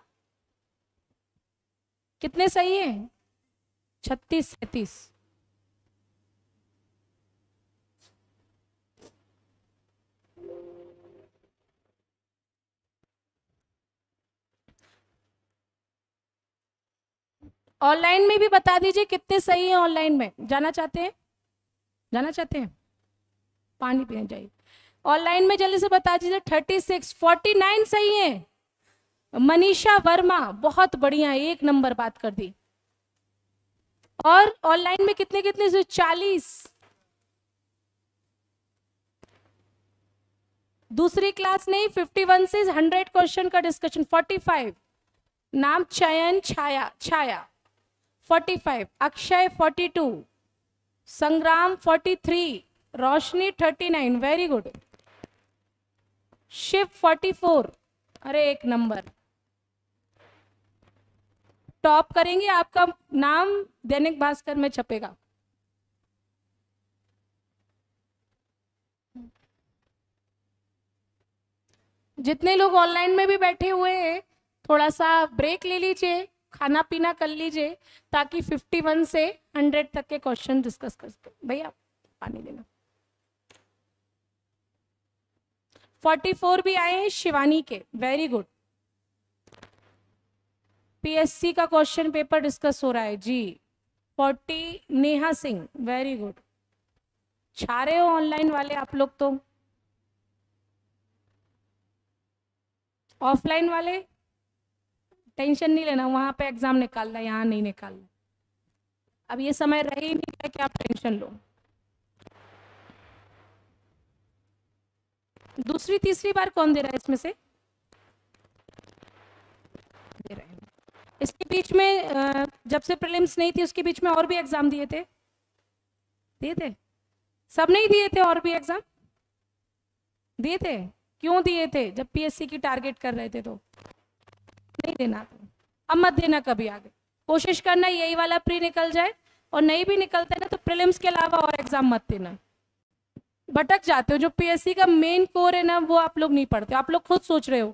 कितने सही हैं? छत्तीस सैतीस। ऑनलाइन में भी बता दीजिए कितने सही हैं। ऑनलाइन में जाना चाहते हैं? जाना चाहते हैं? पानी पीने जाइए। ऑनलाइन में जल्दी से बता दीजिए। थर्टी सिक्स, फोर्टी नाइन सही है। मनीषा वर्मा बहुत बढ़िया, एक नंबर बात कर दी। और ऑनलाइन में कितने कितने से? चालीस। दूसरी क्लास नहीं, फिफ्टी वन से हंड्रेड क्वेश्चन का डिस्कशन। फोर्टी फाइव नाम चयन Chhaya Chhaya forty five, Akshay forty two, Sangram forty three, Roshni thirty nine, very good. Shiv forty four, अरे एक नंबर। टॉप करेंगे, आपका नाम दैनिक भास्कर में छपेगा। जितने लोग ऑनलाइन में भी बैठे हुए हैं, थोड़ा सा ब्रेक ले लीजिए, खाना पीना कर लीजिए, ताकि फिफ्टी वन से हंड्रेड तक के क्वेश्चन डिस्कस कर सके। भैया पानी देना। फोर्टी फोर भी आए हैं शिवानी के, वेरी गुड। पीएससी का क्वेश्चन पेपर डिस्कस हो रहा है जी। Forty Neha Singh, very good. छा रहे हो ऑनलाइन वाले आप लोग तो। ऑफलाइन वाले टेंशन नहीं लेना, वहां पे एग्जाम निकालना, यहाँ नहीं निकालना। अब ये समय रह ही नहीं है कि आप टेंशन लो। दूसरी तीसरी बार कौन दे रहा है इसमें से? दे रहे हैं। इसके बीच में जब से प्रीलिम्स नहीं थी, उसके बीच में और भी एग्जाम दिए थे? दिए थे? सब नहीं दिए थे? और भी एग्जाम दिए थे? क्यों दिए थे? जब पीएससी की टारगेट कर रहे थे तो नहीं देना था। अब मत देना कभी आगे। कोशिश करना यही वाला प्री निकल जाए, और नहीं भी निकलता है ना तो प्रीलिम्स के अलावा और एग्जाम मत देना। भटक जाते हो। जो पीएससी का मेन कोर है ना, वो आप लोग नहीं पढ़ते। आप लोग खुद सोच रहे हो,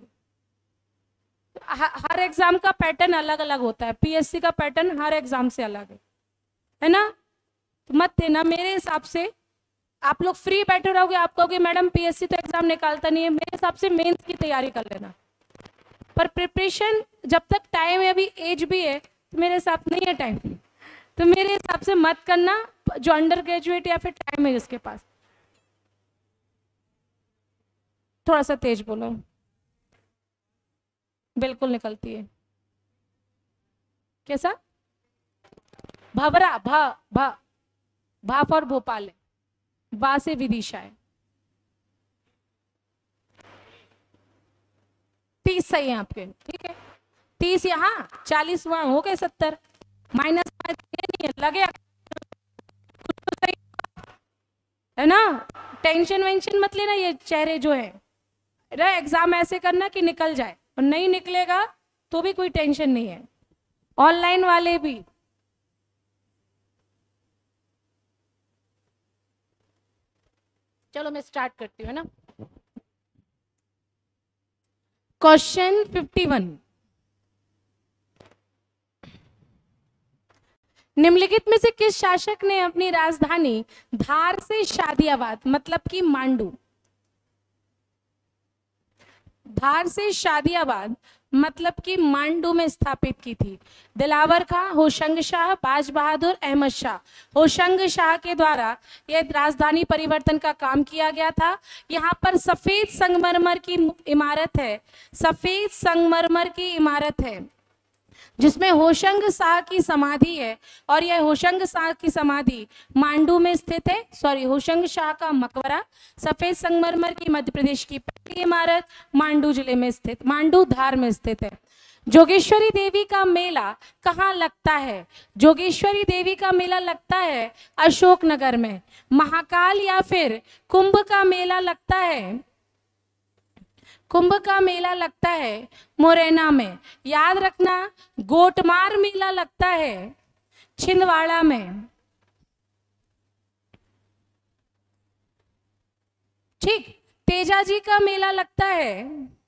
हर एग्जाम का पैटर्न अलग अलग होता है। पीएससी का पैटर्न हर एग्जाम से अलग है, है ना? तो मत देना। मेरे हिसाब से आप लोग फ्री बैठे रहोगे, आप कहोगे मैडम पीएससी तो एग्जाम निकालता नहीं है, मेरे हिसाब से मेंस की तैयारी कर लेना। पर प्रिपरेशन जब तक टाइम है, अभी एज भी है, तो मेरे हिसाब नहीं है टाइम, तो मेरे हिसाब से मत करना। जो अंडर ग्रेजुएट या फिर टाइम है जिसके पास। थोड़ा सा तेज बोलो। बिल्कुल निकलती है। कैसा? भवरा, भा भा भा फॉर भोपाल है, बा से विदिशा है। तीस सही है आपके, ठीक है। तीस यहाँ, चालीस वहां, हो गए सत्तर। माइनस नहीं है, लगे कुछ तो सही है ना। टेंशन वेंशन मत लेना। ये चेहरे जो है ना, एग्जाम ऐसे करना कि निकल जाए, और नहीं निकलेगा तो भी कोई टेंशन नहीं है। ऑनलाइन वाले भी। चलो मैं स्टार्ट करती हूँ, है ना। क्वेश्चन फिफ्टी वन, निम्नलिखित में से किस शासक ने अपनी राजधानी धार से शादियाबाद, मतलब कि मांडू, धार से शादियाबाद मतलब कि मांडू में स्थापित की थी? दिलावर खां, होशंग शाह, बाज बहादुर, अहमद शाह। होशंग शाह के द्वारा यह राजधानी परिवर्तन का काम किया गया था। यहाँ पर सफेद संगमरमर की इमारत है, सफेद संगमरमर की इमारत है, जिसमें होशंग शाह की समाधि है, और यह होशंग शाह की समाधि मांडू में स्थित है। सॉरी, होशंग शाह का मकबरा सफेद संगमरमर की मध्य प्रदेश की पहली इमारत मांडू जिले में स्थित, मांडू धार में स्थित है। जोगेश्वरी देवी का मेला कहाँ लगता है? जोगेश्वरी देवी का मेला लगता है अशोकनगर में। महाकाल या फिर कुंभ का मेला लगता है, कुंभ का मेला लगता है मुरैना में। याद रखना, गोटमार मेला लगता है छिंदवाड़ा में, ठीक। तेजाजी का मेला लगता है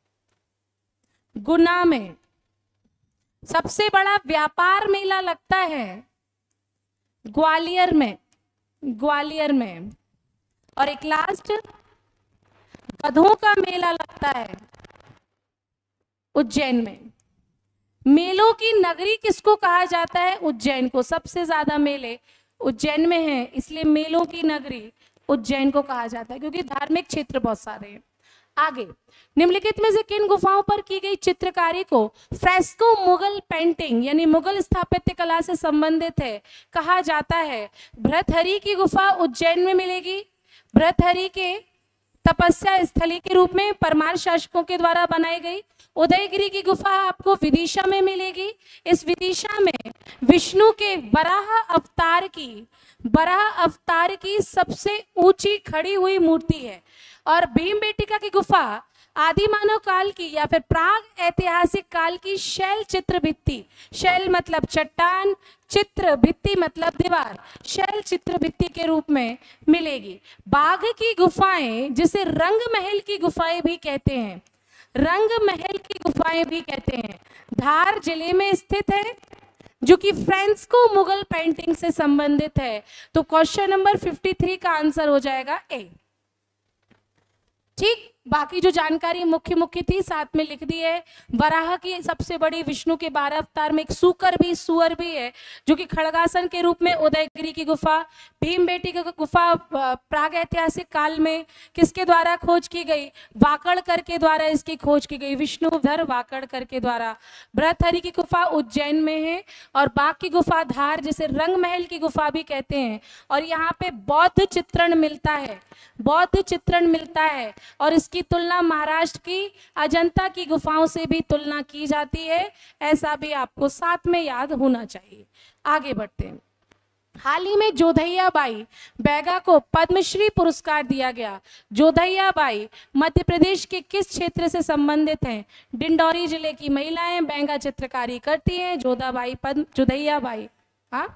गुना में। सबसे बड़ा व्यापार मेला लगता है ग्वालियर में, ग्वालियर में। और एक लास्ट, गधों का मेला लगता है उज्जैन में। मेलों की नगरी किसको कहा जाता है? उज्जैन को। सबसे ज्यादा मेले उज्जैन में हैं, इसलिए मेलों की नगरी उज्जैन को कहा जाता है, क्योंकि धार्मिक क्षेत्र बहुत सारे हैं। आगे, निम्नलिखित में से किन गुफाओं पर की गई चित्रकारी को फ्रेस्को मुगल पेंटिंग यानी मुगल स्थापत्य कला से संबंधित है कहा जाता है? भर्तहरि की गुफा उज्जैन में मिलेगी। भर्तहरि के तपस्या स्थली के रूप में परमार शासकों के द्वारा बनाई गई। उदयगिरी की गुफा आपको विदिशा में मिलेगी। इस विदिशा में विष्णु के वराह अवतार की वराह अवतार की सबसे ऊंची खड़ी हुई मूर्ति है। और भीमबेटिका की गुफा आदि मानव काल की या फिर प्राग ऐतिहासिक काल की शैल चित्र भित्ति, शैल मतलब चट्टान, चित्र भित्ति मतलब दीवार, शैल चित्र भित्ति के रूप में मिलेगी। बाघ की गुफाएं जिसे रंग महल की गुफाएं भी कहते हैं, रंग महल की गुफाएं भी कहते हैं, धार जिले में स्थित है, जो कि फ्रेस्को मुगल पेंटिंग से संबंधित है। तो क्वेश्चन नंबर तिरेपन का आंसर हो जाएगा ए। ठीक, बाकी जो जानकारी मुख्य मुख्य थी साथ में लिख दी है। वराह की सबसे बड़ी, विष्णु के बारह अवतार में एक सूकर भी सुअर भी है जो कि खड़गासन के रूप में। उदयगिरी की गुफा, भीमबेटिका की गुफा प्राग ऐतिहासिक काल में किसके द्वारा खोज की गई? वाकड़कर के द्वारा इसकी खोज की गई, विष्णुधर वाकड़कर के द्वारा। भर्तहरि की गुफा उज्जैन में है और बाघ की गुफा धार, जिसे रंग महल की गुफा भी कहते हैं। और यहाँ पे बौद्ध चित्रण मिलता है, बौद्ध चित्रण मिलता है और इसकी तुलना महाराष्ट्र की अजंता की गुफाओं से भी तुलना की जाती है। ऐसा भी आपको साथ में याद होना चाहिए। आगे बढ़ते हैं। हाल ही में जोधैया बाई बैगा को पद्मश्री पुरस्कार दिया गया। जोधैया बाई मध्य प्रदेश के किस क्षेत्र से संबंधित हैं? डिंडौरी जिले की महिलाएं बैंगा चित्रकारी करती हैं। जोधाबाई पद्म जोधैया बाई हाँ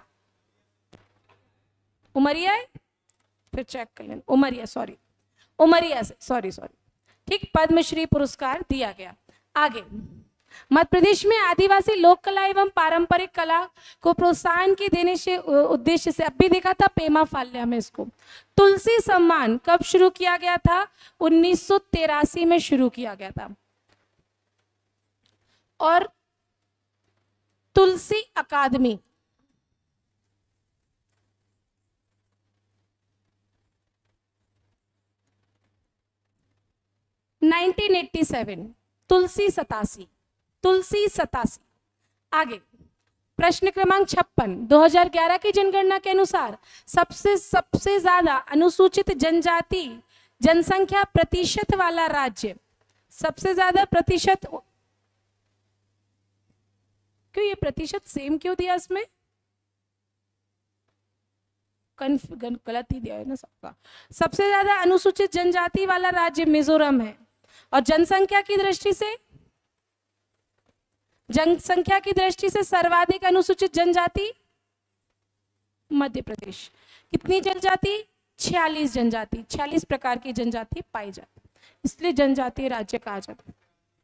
उमरिया है, फिर चेक कर लेना। उमरिया सॉरी उमरिया से सॉरी सॉरी ठीक, पद्मश्री पुरस्कार दिया गया। आगे, मध्य प्रदेश में आदिवासी लोक कला एवं पारंपरिक कला को प्रोत्साहन की देने से उद्देश्य से, अभी देखा था पेमा फाल्या में इसको, तुलसी सम्मान कब शुरू किया गया था? उन्नीस सौ तिरासी में शुरू किया गया था। और Tulsi Akademi nineteen eighty seven, Tulsi सतासी, तुलसी सतासी। आगे, प्रश्न क्रमांक छप्पन, दो हज़ार ग्यारह की जनगणना के अनुसार सबसे सबसे ज्यादा अनुसूचित जनजाति जनसंख्या प्रतिशत वाला राज्य, सबसे ज्यादा प्रतिशत, क्यों ये प्रतिशत सेम क्यों दिया इसमें? गलत ही दिया है ना सबका। सबसे ज्यादा अनुसूचित जनजाति वाला राज्य मिजोरम है। और जनसंख्या की दृष्टि से, जनसंख्या की दृष्टि से सर्वाधिक अनुसूचित जनजाति मध्य प्रदेश। कितनी जनजाति? छियालीस जनजाति, छियालीस प्रकार की जनजाति पाई जाती, इसलिए जनजातीय राज्य कहा जाता है।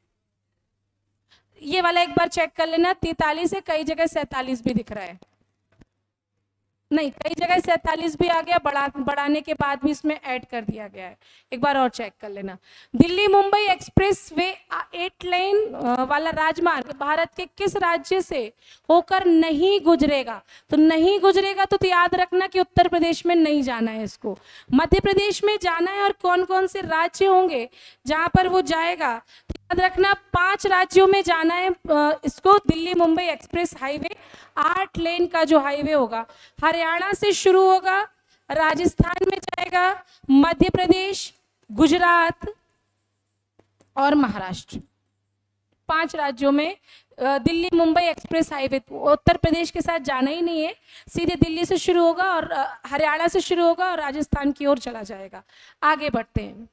ये वाला एक बार चेक कर लेना, तैतालीस है, कई जगह सैतालीस भी दिख रहा है, नहीं कई जगह सैतालीस भी आ गया, बढ़ा बढ़ाने के बाद भी इसमें ऐड कर दिया गया है। एक बार और चेक कर लेना। Delhi Mumbai expressway eight lane वाला राजमार्ग भारत के किस राज्य से होकर नहीं गुजरेगा? तो नहीं गुजरेगा तो, तो याद रखना कि उत्तर प्रदेश में नहीं जाना है इसको, मध्य प्रदेश में जाना है। और कौन कौन से राज्य होंगे जहां पर वो जाएगा? याद रखना पांच राज्यों में जाना है इसको। दिल्ली मुंबई एक्सप्रेस हाईवे आठ लेन का जो हाईवे होगा, हरियाणा से शुरू होगा, राजस्थान में जाएगा, मध्य प्रदेश, गुजरात और महाराष्ट्र, पांच राज्यों में दिल्ली मुंबई एक्सप्रेस हाईवे। उत्तर प्रदेश के साथ जाना ही नहीं है, सीधे दिल्ली से शुरू होगा और हरियाणा से शुरू होगा और राजस्थान की ओर चला जाएगा। आगे बढ़ते हैं।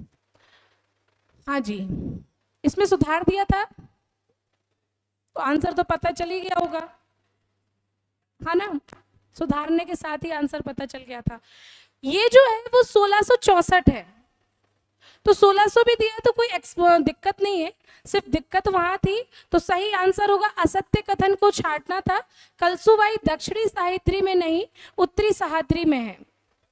हाँ जी, इसमें सुधार दिया था तो आंसर तो पता चल ही गया होगा, है ना? सुधारने के साथ ही आंसर पता चल गया था। ये जो है वो सोलह सौ चौसठ है, तो सोलह सौ भी दिया तो कोई दिक्कत नहीं है, सिर्फ दिक्कत वहां थी। तो सही आंसर होगा असत्य कथन को छांटना था। कलसुबाई दक्षिणी सह्याद्री में नहीं, उत्तरी सह्याद्री में है।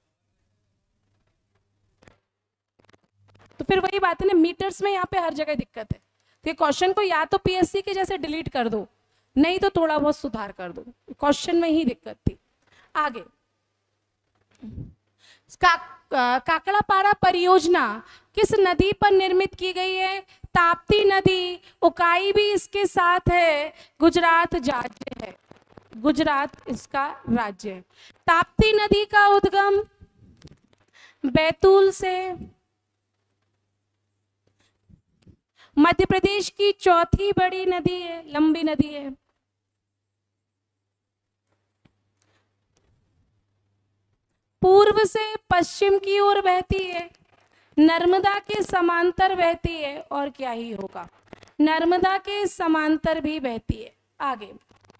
तो फिर वही बात है ना, मीटर्स में यहाँ पे हर जगह दिक्कत है। तो क्वेश्चन को या तो पीएससी के जैसे डिलीट कर दो, नहीं तो थोड़ा बहुत सुधार कर दो, क्वेश्चन में ही दिक्कत थी। आगे, का, काकड़ापाड़ा परियोजना किस नदी पर निर्मित की गई है? ताप्ती नदी। उकाई भी इसके साथ है। गुजरात राज्य है, गुजरात इसका राज्य है। ताप्ती नदी का उद्गम बैतूल से। मध्य प्रदेश की चौथी बड़ी नदी है, लंबी नदी है। पूर्व से पश्चिम की ओर बहती है, नर्मदा के समांतर बहती है, और क्या ही होगा, नर्मदा के समांतर भी बहती है। आगे,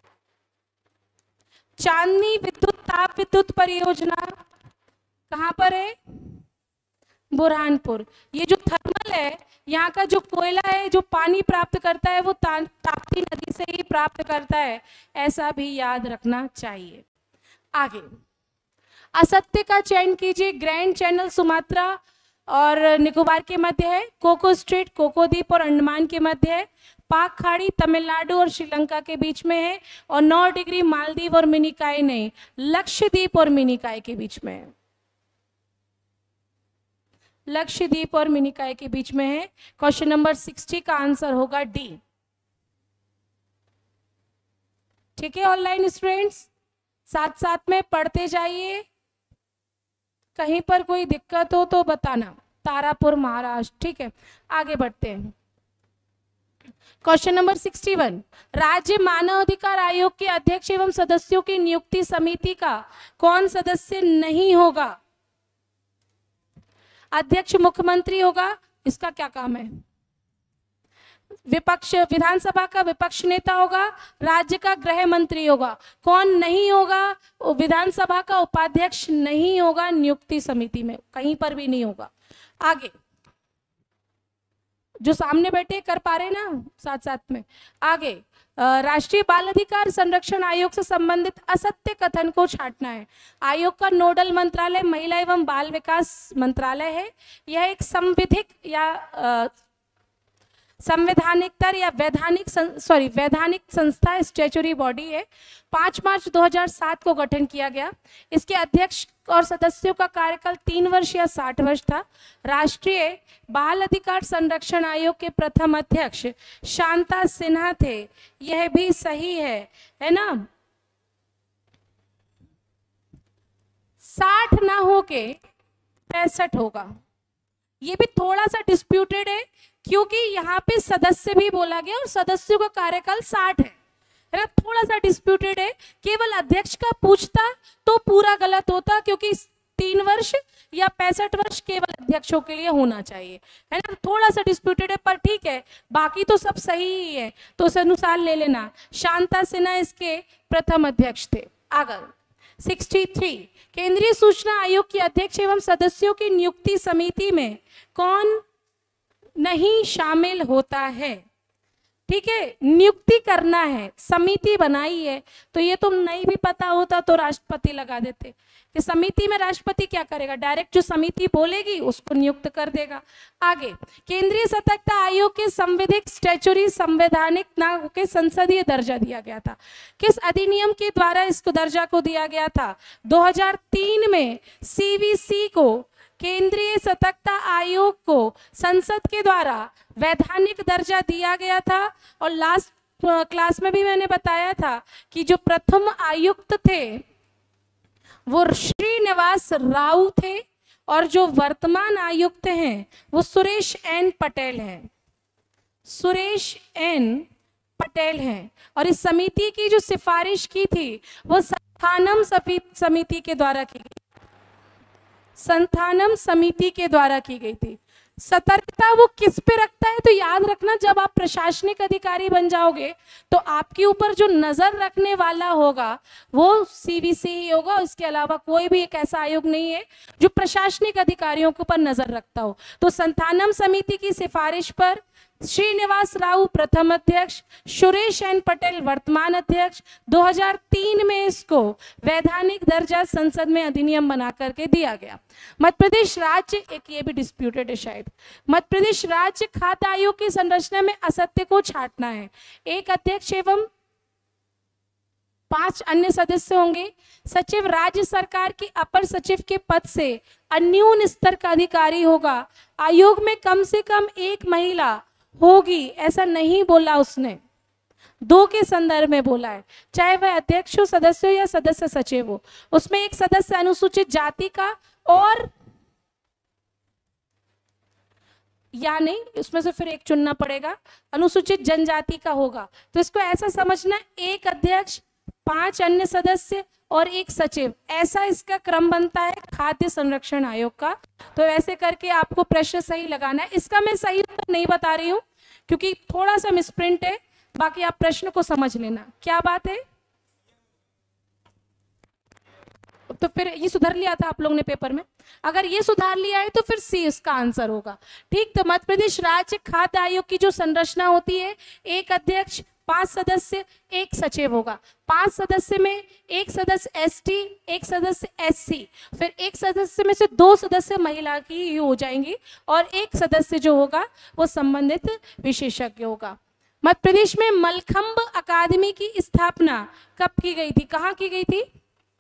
चांदनी विद्युत ताप विद्युत परियोजना कहां पर है? बुरहानपुर। ये जो थर्मल है, यहाँ का जो कोयला है जो पानी प्राप्त करता है वो ताप्ती नदी से ही प्राप्त करता है, ऐसा भी याद रखना चाहिए। आगे, असत्य का चयन कीजिए। ग्रैंड चैनल सुमात्रा और निकोबार के मध्य है, कोको स्ट्रेट कोको द्वीप और अंडमान के मध्य है, पाक खाड़ी तमिलनाडु और श्रीलंका के बीच में है, और नौ डिग्री मालदीव और मिनिकॉय नहीं, लक्षद्वीप और मिनिकॉय के बीच में है, लक्षद्वीप और मिनिकॉय के बीच में है। क्वेश्चन नंबर सिक्सटी का आंसर होगा डी। ठीक है ऑनलाइन स्टूडेंट्स, साथ साथ में पढ़ते जाइए, कहीं पर कोई दिक्कत हो तो बताना। तारापुर महाराष्ट्र। ठीक है, आगे बढ़ते हैं। क्वेश्चन नंबर सिक्सटी वन, राज्य मानव अधिकार आयोग के अध्यक्ष एवं सदस्यों की नियुक्ति समिति का कौन सदस्य नहीं होगा? अध्यक्ष मुख्यमंत्री होगा, इसका क्या काम है? विपक्ष विधानसभा का विपक्ष नेता होगा, राज्य का गृह मंत्री होगा। कौन नहीं होगा? विधानसभा का उपाध्यक्ष नहीं होगा नियुक्ति समिति में, कहीं पर भी नहीं होगा। आगे, जो सामने बैठे कर पा रहे ना साथ साथ में। आगे, राष्ट्रीय बाल अधिकार संरक्षण आयोग से संबंधित असत्य कथन को छांटना है। आयोग का नोडल मंत्रालय महिला एवं बाल विकास मंत्रालय है। यह एक संविधिक या संवैधानिक या वैधानिक सॉरी वैधानिक संस्था स्टैच्यूटरी बॉडी है। पाँच मार्च दो हज़ार सात को गठन किया गया। इसके अध्यक्ष और सदस्यों का कार्यकाल तीन वर्ष या साठ वर्ष था। राष्ट्रीय बाल अधिकार संरक्षण आयोग के प्रथम अध्यक्ष शांता सिन्हा थे। यह भी सही है, है ना? साठ ना होके पैंसठ होगा, ये भी थोड़ा सा डिस्प्यूटेड है क्योंकि यहाँ पे सदस्य भी बोला गया और सदस्यों का कार्यकाल साठ है, है ना? थोड़ा सा डिस्प्यूटेड है। केवल अध्यक्ष का पूछता तो पूरा गलत होता, क्योंकि तीन वर्ष या पैंसठ वर्ष केवल अध्यक्षों के लिए होना चाहिए, है ना? थोड़ा सा डिस्प्यूटेड है, पर ठीक है, बाकी तो सब सही ही है, तो उस अनुसार ले लेना। शांता सिन्हा इसके प्रथम अध्यक्ष थे। आगे, तिरसठ, केंद्रीय सूचना आयोग के अध्यक्ष एवं सदस्यों की नियुक्ति समिति में कौन नहीं शामिल होता है? ठीक है, नियुक्ति करना है, समिति बनाई है, तो ये तो नहीं भी पता होता तो राष्ट्रपति लगा देते कि समिति में राष्ट्रपति क्या करेगा, डायरेक्ट जो समिति बोलेगी उसको नियुक्त कर देगा। आगे, केंद्रीय सतर्कता आयोग के संविधिक स्टैच्यूटरी संवैधानिक ना के संसदीय दर्जा दिया गया था। किस अधिनियम के द्वारा इसको दर्जा को दिया गया था? दो हज़ार तीन में सीवीसी को, केंद्रीय सतर्कता आयोग को संसद के द्वारा वैधानिक दर्जा दिया गया था। और लास्ट क्लास में भी मैंने बताया था कि जो प्रथम आयुक्त थे वो श्रीनिवास राव थे और जो वर्तमान आयुक्त हैं वो सुरेश एन पटेल हैं, सुरेश एन पटेल हैं। और इस समिति की जो सिफारिश की थी वो संथानम समिति के द्वारा की गई, संथानम समिति के द्वारा की गई थी। सतर्कता वो किस पे रखता है? तो याद रखना, जब आप प्रशासनिक अधिकारी बन जाओगे तो आपके ऊपर जो नजर रखने वाला होगा वो सीवीसी ही होगा। इसके अलावा कोई भी एक ऐसा आयोग नहीं है जो प्रशासनिक अधिकारियों के ऊपर नजर रखता हो। तो संथानम समिति की सिफारिश पर श्रीनिवास राव प्रथम अध्यक्ष, सुरेश एन पटेल वर्तमान अध्यक्ष। दो हज़ार तीन में इसको वैधानिक दर्जा संसद में अधिनियम बना करके दिया गया। मध्य प्रदेश राज्य, एक ये भी डिस्प्यूटेड है शायद, मध्य प्रदेश राज्य खाद्य आयोग की संरचना में असत्य को छांटना है। एक अध्यक्ष एवं पांच अन्य सदस्य होंगे। सचिव राज्य सरकार के अपर सचिव के पद से अन्यून स्तर का अधिकारी होगा। आयोग में कम से कम एक महिला होगी, ऐसा नहीं बोला उसने, दो के संदर्भ में बोला है, चाहे वह अध्यक्ष हो, सदस्य हो या सदस्य सचिव हो। उसमें एक सदस्य अनुसूचित जाति का और या नहीं, उसमें से फिर एक चुनना पड़ेगा, अनुसूचित जनजाति का होगा। तो इसको ऐसा समझना, एक अध्यक्ष, पांच अन्य सदस्य और एक सचिव, ऐसा इसका क्रम बनता है खाद्य संरक्षण आयोग का। तो ऐसे करके आपको प्रश्न सही लगाना है। इसका मैं सही उत्तर नहीं बता रही हूँ क्योंकि थोड़ा सा मिसप्रिंट है, बाकी आप प्रश्न को समझ लेना। क्या बात है? तो फिर ये सुधार लिया था आप लोगों ने पेपर में, अगर ये सुधार लिया है तो फिर सी इसका आंसर होगा। ठीक, तो मध्य प्रदेश राज्य खाद्य आयोग की जो संरचना होती है, एक अध्यक्ष, पांच सदस्य, एक सचिव होगा। पांच सदस्य में एक सदस्य एसटी, एक सदस्य एससी, फिर एक सदस्य में से दो सदस्य महिला की ही हो जाएंगी और एक सदस्य जो होगा वो संबंधित विशेषज्ञ होगा। मध्य प्रदेश में मलखंब अकादमी की स्थापना कब की गई थी, कहाँ की गई थी?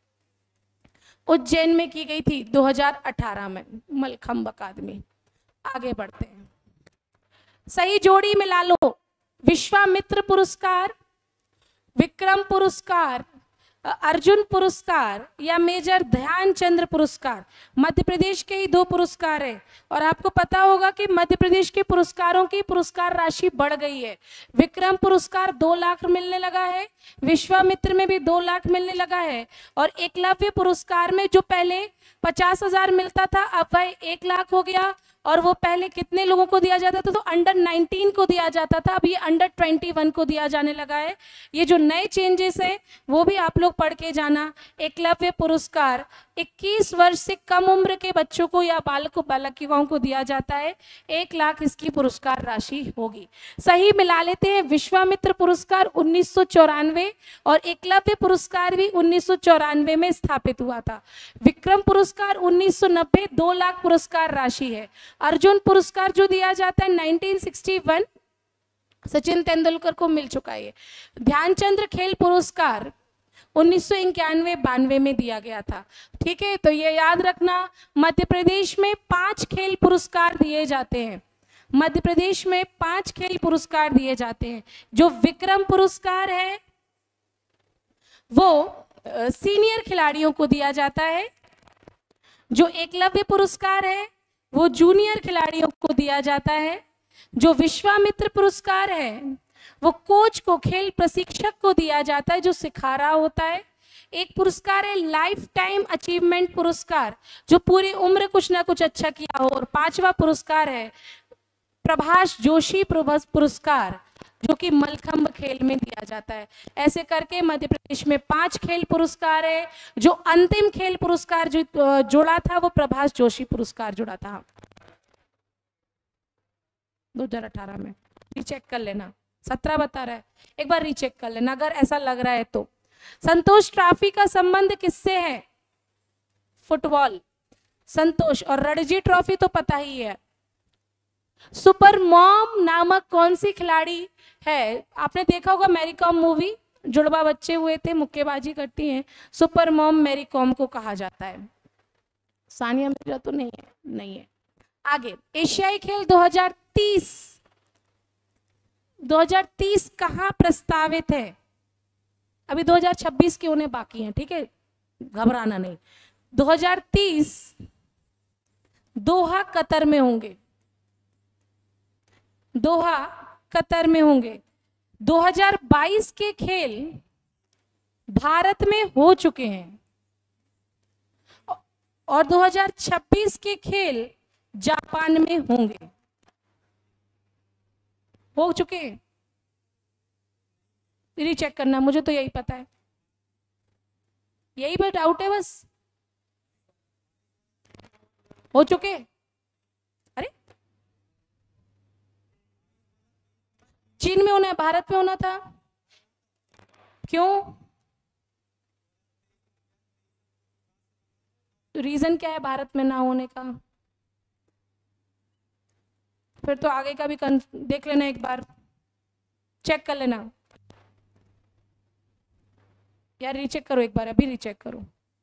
उज्जैन में की गई थी दो हज़ार अठारह में, मलखंब अकादमी। आगे बढ़ते हैं, सही जोड़ी मिला लो। विश्वामित्र पुरस्कार, विक्रम पुरस्कार, अर्जुन पुरस्कार या मेजर ध्यानचंद्र पुरस्कार, मध्य प्रदेश के ही दो पुरस्कार है। और आपको पता होगा कि मध्य प्रदेश के पुरस्कारों की पुरस्कार राशि बढ़ गई है। विक्रम पुरस्कार दो लाख मिलने लगा है, विश्वामित्र में भी दो लाख मिलने लगा है, और एकलव्य पुरस्कार में जो पहले पचास हजार मिलता था अब वह एक लाख हो गया। और वो पहले कितने लोगों को दिया जाता था? तो अंडर नाइनटीन को दिया जाता था, अब ये अंडर ट्वेंटी वन को दिया जाने लगा है। ये जो नए चेंजेस है वो भी आप लोग पढ़ के जाना। एकलव्य पुरस्कार इक्कीस वर्ष से कम उम्र के बच्चों को या बालकों बालिकाओं को दिया जाता है, एक लाख इसकी पुरस्कार राशि होगी। सही मिला लेते हैं, विश्वामित्र पुरस्कार उन्नीस सौ चौरानवे और एकलव्य पुरस्कार भी उन्नीस सौ चौरानवे में स्थापित हुआ था। विक्रम पुरस्कार उन्नीस सौ नब्बे, दो लाख पुरस्कार राशि है। अर्जुन पुरस्कार जो दिया जाता है उन्नीस सौ इकसठ, सचिन तेंदुलकर को मिल चुका है। ध्यानचंद्र खेल पुरस्कार उन्नीस सौ इक्यानवे बानवे में दिया गया था। ठीक है, तो ये याद रखना, मध्य प्रदेश में पांच खेल पुरस्कार दिए जाते हैं। मध्य प्रदेश में पांच खेल पुरस्कार दिए जाते हैं। जो विक्रम पुरस्कार है वो सीनियर खिलाड़ियों को दिया जाता है, जो एकलव्य पुरस्कार है वो जूनियर खिलाड़ियों को दिया जाता है, जो विश्वामित्र पुरस्कार है वो कोच को, खेल प्रशिक्षक को दिया जाता है जो सिखा रहा होता है। एक पुरस्कार है लाइफ टाइम अचीवमेंट पुरस्कार, जो पूरी उम्र कुछ ना कुछ अच्छा किया हो। और पांचवा पुरस्कार है प्रभाष जोशी पुरस्कार, जो कि मलखंब खेल में दिया जाता है। ऐसे करके मध्य प्रदेश में पांच खेल पुरस्कार है। जो अंतिम खेल पुरस्कार जो जुड़ा था वो प्रभाष जोशी पुरस्कार जुड़ा था दो हज़ार अठारह में। रीचेक कर लेना, सत्रह बता रहा है, एक बार रीचेक कर लेना अगर ऐसा लग रहा है तो। संतोष ट्रॉफी का संबंध किससे है? फुटबॉल, संतोष। और रणजी ट्रॉफी तो पता ही है। सुपर मॉम नामक कौन सी खिलाड़ी है? आपने देखा होगा मैरी कॉम मूवी, जुड़वा बच्चे हुए थे, मुक्केबाजी करती हैं, सुपर मॉम मैरी कॉम को कहा जाता है। सानिया मिर्जा तो नहीं है, नहीं है। आगे, एशियाई खेल दो हज़ार तीस, दो हज़ार तीस कहाँ प्रस्तावित है? अभी दो हज़ार छब्बीस के होने बाकी हैं, ठीक है, घबराना नहीं। दो हज़ार तीस दोहा कतर में होंगे, दोहा कतर में होंगे। दो हज़ार बाईस के खेल भारत में हो चुके हैं और दो हज़ार छब्बीस के खेल जापान में होंगे, हो चुके हैं। रीचेक करना, मुझे तो यही पता है, यही पे डाउट है बस। हो चुके? अरे चीन में होना है, भारत में होना था, क्यों? तो रीजन क्या है भारत में ना होने का? फिर तो आगे का भी देख लेना, एक बार चेक कर लेना। यार रीचेक करो एक बार, अभी रीचेक करो।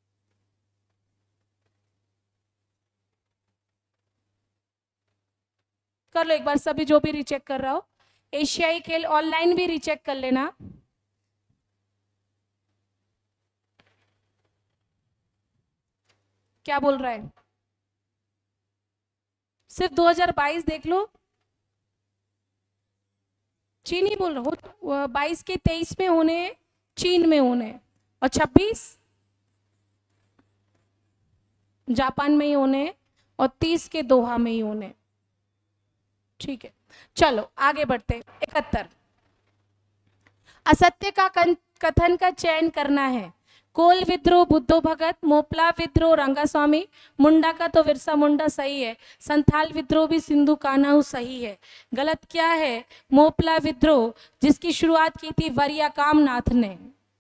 कर लो एक बार सभी, जो भी रीचेक कर रहा हो। एशियाई खेल ऑनलाइन भी रीचेक कर लेना। क्या बोल रहा है? सिर्फ दो हज़ार बाईस देख लो। चीन ही बोल रहा हो, बाईस के तेईस में होने, चीन में होने, और छब्बीस जापान में ही होने, और तीस के दोहा में ही होने। ठीक है, चलो आगे बढ़ते। इकहत्तर, असत्य का कथन का चयन करना है। कोल विद्रोह बुद्धो भगत, मोपला विद्रोह रंगास्वामी, मुंडा का तो विरसा मुंडा सही है, संथाल विद्रोह भी सिंधु कान्हू सही है। गलत क्या है? मोपला विद्रोह जिसकी शुरुआत की थी वरिया कामनाथ ने।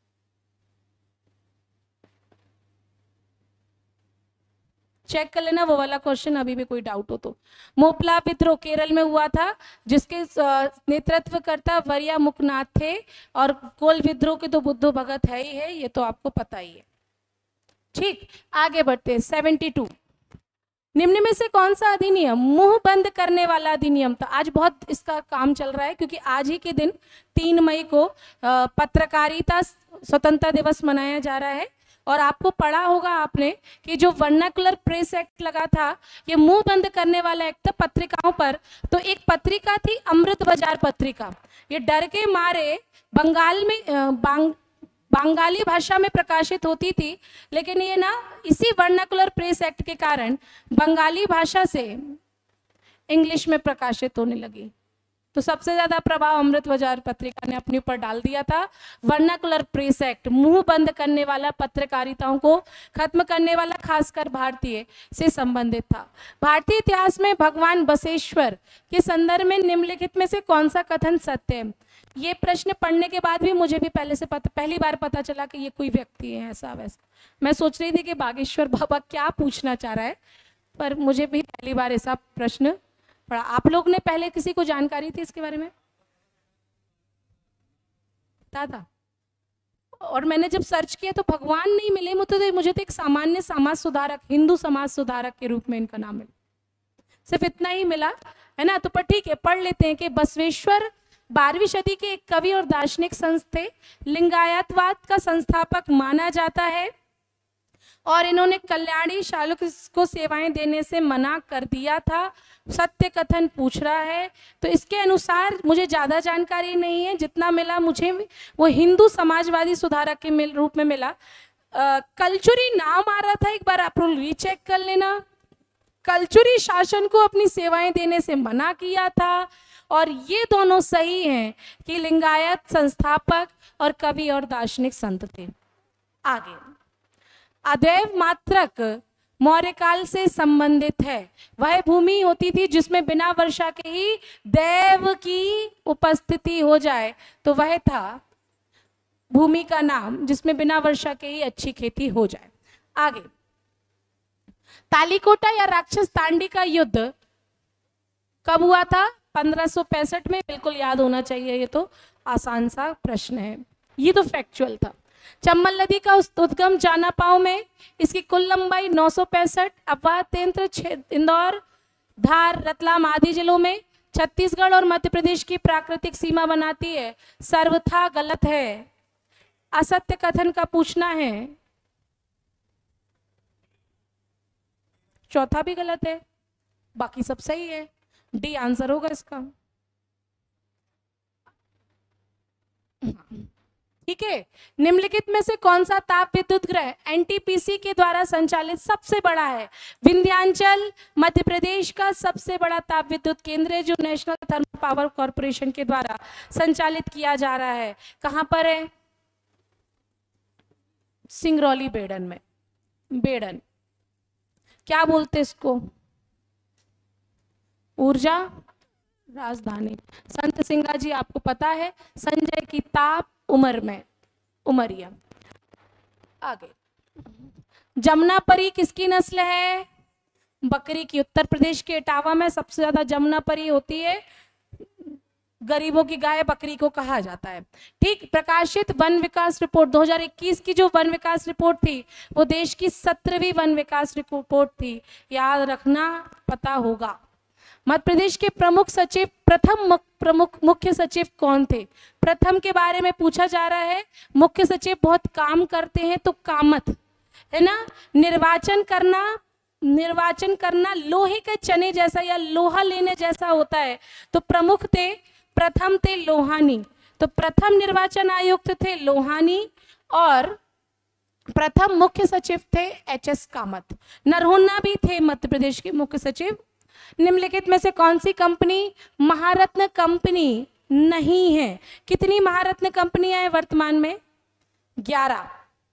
चेक कर लेना वो वाला क्वेश्चन, अभी भी कोई डाउट हो तो। मोपला विद्रोह केरल में हुआ था, जिसके नेतृत्व करता वरिया मुकनाथ थे, और कोल विद्रोह के तो बुद्धो भगत है ही है, ये तो आपको पता ही है। ठीक, आगे बढ़ते हैं। सेवेंटी टू, निम्न में से कौन सा अधिनियम मुंह बंद करने वाला अधिनियम था? आज बहुत इसका काम चल रहा है, क्योंकि आज ही के दिन तीन मई को पत्रकारिता स्वतंत्रता दिवस मनाया जा रहा है। और आपको पढ़ा होगा आपने कि जो वर्नाकुलर प्रेस एक्ट लगा था, ये मुंह बंद करने वाला एक्ट था पत्रिकाओं पर। तो एक पत्रिका थी अमृत बाजार पत्रिका, ये डर के मारे बंगाल में बांग बंगाली भाषा में प्रकाशित होती थी, लेकिन ये ना इसी वर्नाकुलर प्रेस एक्ट के कारण बंगाली भाषा से इंग्लिश में प्रकाशित होने लगी। तो सबसे ज्यादा प्रभाव अमृत बाजार पत्रिका ने अपने ऊपर डाल दिया था। वर्नाकुलर प्रेस एक्ट मुंह बंद करने वाला, पत्रकारिताओं को खत्म करने वाला, खासकर भारतीय से संबंधित था। भारतीय इतिहास में भगवान बसवेश्वर के संदर्भ में निम्नलिखित में से कौन सा कथन सत्य है? ये प्रश्न पढ़ने के बाद भी मुझे भी पहले से पता, पहली बार पता चला कि ये कोई व्यक्ति है ऐसा वैसा। मैं सोच रही थी कि बागेश्वर बाबा क्या पूछना चाह रहा है, पर मुझे भी पहली बार ऐसा प्रश्न पढ़ा। आप लोग ने पहले किसी को जानकारी थी इसके बारे में? पता था? और मैंने जब सर्च किया तो भगवान नहीं मिले मुझे, तो मुझे तो एक सामान्य समाज सुधारक, हिंदू समाज सुधारक के रूप में इनका नाम मिला, सिर्फ इतना ही मिला है ना। तो पर ठीक है, पढ़ लेते हैं कि बसवेश्वर बारहवीं सदी के एक कवि और दार्शनिक संत थे, लिंगायतवाद का संस्थापक माना जाता है, और इन्होंने कल्याणी चालुक्य को सेवाएं देने से मना कर दिया था। सत्य कथन पूछ रहा है, तो इसके अनुसार मुझे ज़्यादा जानकारी नहीं है, जितना मिला मुझे वो हिंदू समाजवादी सुधारक के रूप में मिला। आ, कलचुरी नाम आ रहा था, एक बार आप लोग रीचेक कर लेना। कलचुरी शासन को अपनी सेवाएं देने से मना किया था, और ये दोनों सही हैं कि लिंगायत संस्थापक और कवि और दार्शनिक संत थे। आगे, अदैव मात्रक मौर्य काल से संबंधित है। वह भूमि होती थी जिसमें बिना वर्षा के ही देव की उपस्थिति हो जाए, तो वह था भूमि का नाम जिसमें बिना वर्षा के ही अच्छी खेती हो जाए। आगे, तालीकोटा या राक्षस तांडी का युद्ध कब हुआ था? पंद्रह सौ पैंसठ में, बिल्कुल याद होना चाहिए, ये तो आसान सा प्रश्न है, ये तो फैक्चुअल था। चंबल नदी का उद्गम जानापाव में, इसकी कुल लंबाई नौ सौ पैंसठ, अफवाह तेंत्र इंदौर, धार, रतलाम आदि जिलों में छत्तीसगढ़ और मध्य प्रदेश की प्राकृतिक सीमा बनाती है। सर्वथा गलत है। असत्य कथन का पूछना है, चौथा भी गलत है, बाकी सब सही है। डी आंसर होगा इसका। ठीक है, निम्नलिखित में से कौन सा ताप विद्युत ग्रह एनटीपीसी के द्वारा संचालित सबसे बड़ा है? विंध्याचल मध्य प्रदेश का सबसे बड़ा ताप विद्युत केंद्र है, जो नेशनल थर्मल पावर कॉर्पोरेशन के द्वारा संचालित किया जा रहा है। कहां पर है? सिंगरौली बेड़न में। बेड़न क्या बोलते इसको? ऊर्जा राजधानी। संत सिंगा जी आपको पता है, संजय की ताप उमर में, उमरिया। आगे, जमुनापरी किसकी नस्ल है? बकरी की। उत्तर प्रदेश के इटावा में सबसे ज्यादा जमुनापरी होती है, गरीबों की गाय बकरी को कहा जाता है। ठीक, प्रकाशित वन विकास रिपोर्ट दो हज़ार इक्कीस की जो वन विकास रिपोर्ट थी वो देश की सत्रहवीं वन विकास रिपोर्ट थी, याद रखना, पता होगा। मध्य प्रदेश के प्रमुख सचिव, प्रथम मुख, प्रमुख मुख्य सचिव कौन थे? प्रथम के बारे में पूछा जा रहा है। मुख्य सचिव बहुत काम करते हैं तो कामत है ना। निर्वाचन करना, निर्वाचन करना लोहे के चने जैसा या लोहा लेने जैसा होता है, तो प्रमुख थे, प्रथम थे लोहानी। तो प्रथम निर्वाचन आयुक्त थे लोहानी और प्रथम मुख्य सचिव थे एच एस कामत। नरहोन्ना भी थे मध्य प्रदेश के मुख्य सचिव। निम्नलिखित में से कौन सी कंपनी महारत्न कंपनी नहीं है? कितनी महारत्न कंपनियां हैं वर्तमान में? ग्यारह।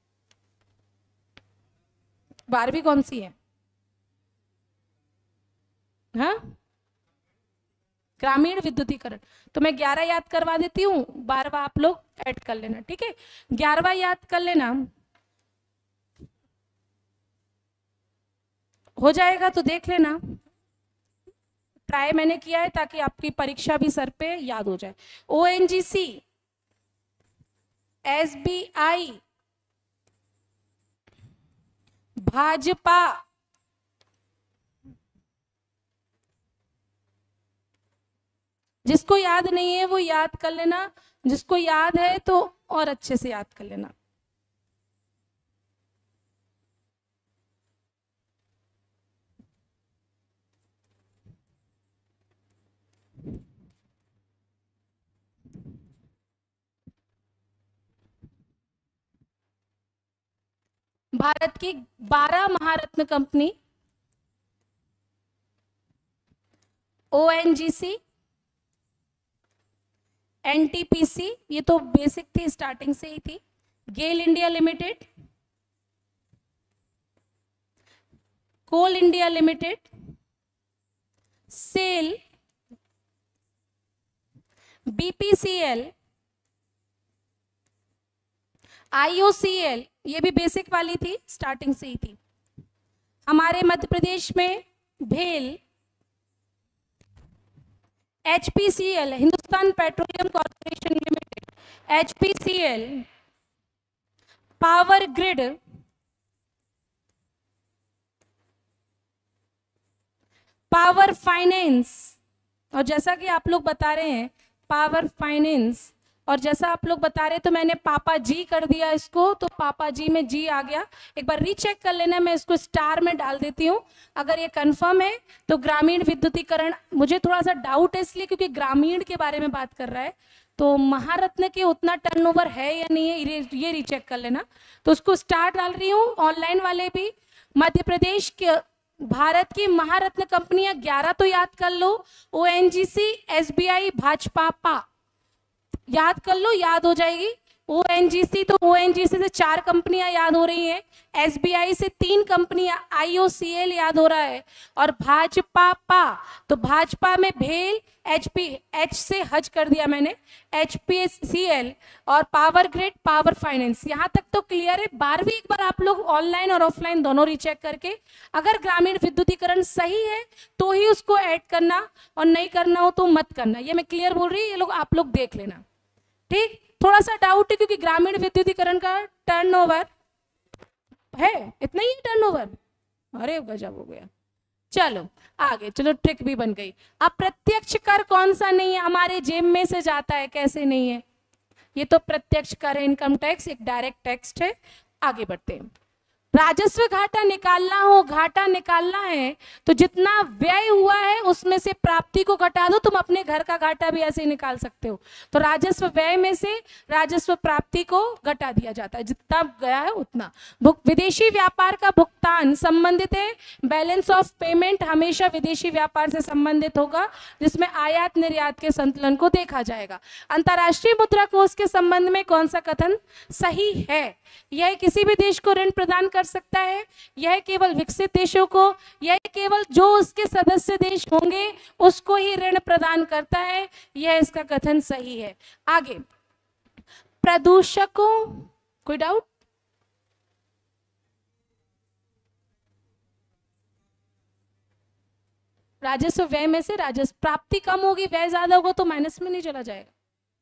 बारहवीं कौन सी है? हाँ, ग्रामीण विद्युतीकरण। तो मैं ग्यारह याद करवा देती हूँ, बारहवा आप लोग ऐड कर लेना, ठीक है। ग्यारहवा याद कर लेना, हो जाएगा तो देख लेना। ट्राई मैंने किया है ताकि आपकी परीक्षा भी सर पे याद हो जाए। O N G C, S B I, Bhajpa, जिसको याद नहीं है वो याद कर लेना, जिसको याद है तो और अच्छे से याद कर लेना। भारत की बारह महारत्न कंपनी, O N G C, N T P C, ये तो बेसिक थी, स्टार्टिंग से ही थी। GAIL India limited, coal India limited, SAIL, B P C L, I O C L, ये भी बेसिक वाली थी, स्टार्टिंग से ही थी। हमारे मध्य प्रदेश में भेल, H P C L, Hindustan petroleum corporation limited, H P C L, power grid, power finance, और जैसा कि आप लोग बता रहे हैं पावर फाइनेंस, और जैसा आप लोग बता रहे तो मैंने पापा जी कर दिया इसको, तो पापा जी में जी आ गया। एक बार रीचेक कर लेना, मैं इसको स्टार में डाल देती हूँ अगर ये कंफर्म है। तो ग्रामीण विद्युतीकरण, मुझे थोड़ा सा डाउट है इसलिए क्योंकि ग्रामीण के बारे में बात कर रहा है, तो महारत्न के उतना टर्नओवर है या नहीं है ये रीचेक कर लेना। तो उसको स्टार डाल रही हूँ। ऑनलाइन वाले भी मध्य प्रदेश के भारत की महारत्न कंपनियां ग्यारह तो याद कर लो, O N G C, S B I, Bhajpa, पा याद कर लो, याद हो जाएगी। ओ एन जी सी, तो ओ एन जी सी से चार कंपनियां याद हो रही हैं, एस बी आई से तीन कंपनियां, आई ओ सी एल याद हो रहा है, और भाजपा पा, तो भाजपा में भेल, एच पी, एच से हज कर दिया मैंने, एच पी सी एल और पावर ग्रिड, पावर फाइनेंस। यहाँ तक तो क्लियर है। बारहवीं एक बार आप लोग ऑनलाइन और ऑफलाइन दोनों रीचेक करके अगर ग्रामीण विद्युतीकरण सही है तो ही उसको ऐड करना, और नहीं करना हो तो मत करना। ये मैं क्लियर बोल रही हूँ, ये लोग आप लोग देख लेना, ठीक। थोड़ा सा डाउट है क्योंकि ग्रामीण विद्युतीकरण का टर्नओवर है, इतना ही टर्नओवर, अरे गजब हो गया। चलो आगे, चलो ट्रिक भी बन गई। अप्रत्यक्ष कर कौन सा नहीं है, हमारे जेब में से जाता है, कैसे नहीं है? ये तो प्रत्यक्ष कर है, इनकम टैक्स, एक डायरेक्ट टैक्स है। आगे बढ़ते हैं। राजस्व घाटा निकालना हो, घाटा निकालना है तो जितना व्यय हुआ है उसमें से प्राप्ति को घटा दो, तुम अपने घर का घाटा भी ऐसे ही निकाल सकते हो। तो राजस्व व्यय में से राजस्व प्राप्ति को घटा दिया जाता है, जितना गया है उतना। विदेशी व्यापार का भुगतान संबंधित है, बैलेंस ऑफ पेमेंट हमेशा विदेशी व्यापार से संबंधित होगा, जिसमें आयात निर्यात के संतुलन को देखा जाएगा। अंतर्राष्ट्रीय मुद्रा कोष के संबंध में कौन सा कथन सही है? यह किसी भी देश को ऋण प्रदान कर सकता है, यह केवल विकसित देशों को, यह केवल जो उसके सदस्य देश होंगे उसको ही ऋण प्रदान करता है, यह इसका कथन सही है। आगे, प्रदूषकों, कोई डाउट? राजस्व व्यय में से राजस्व प्राप्ति कम होगी, व्यय ज्यादा होगा तो माइनस में नहीं चला जाएगा,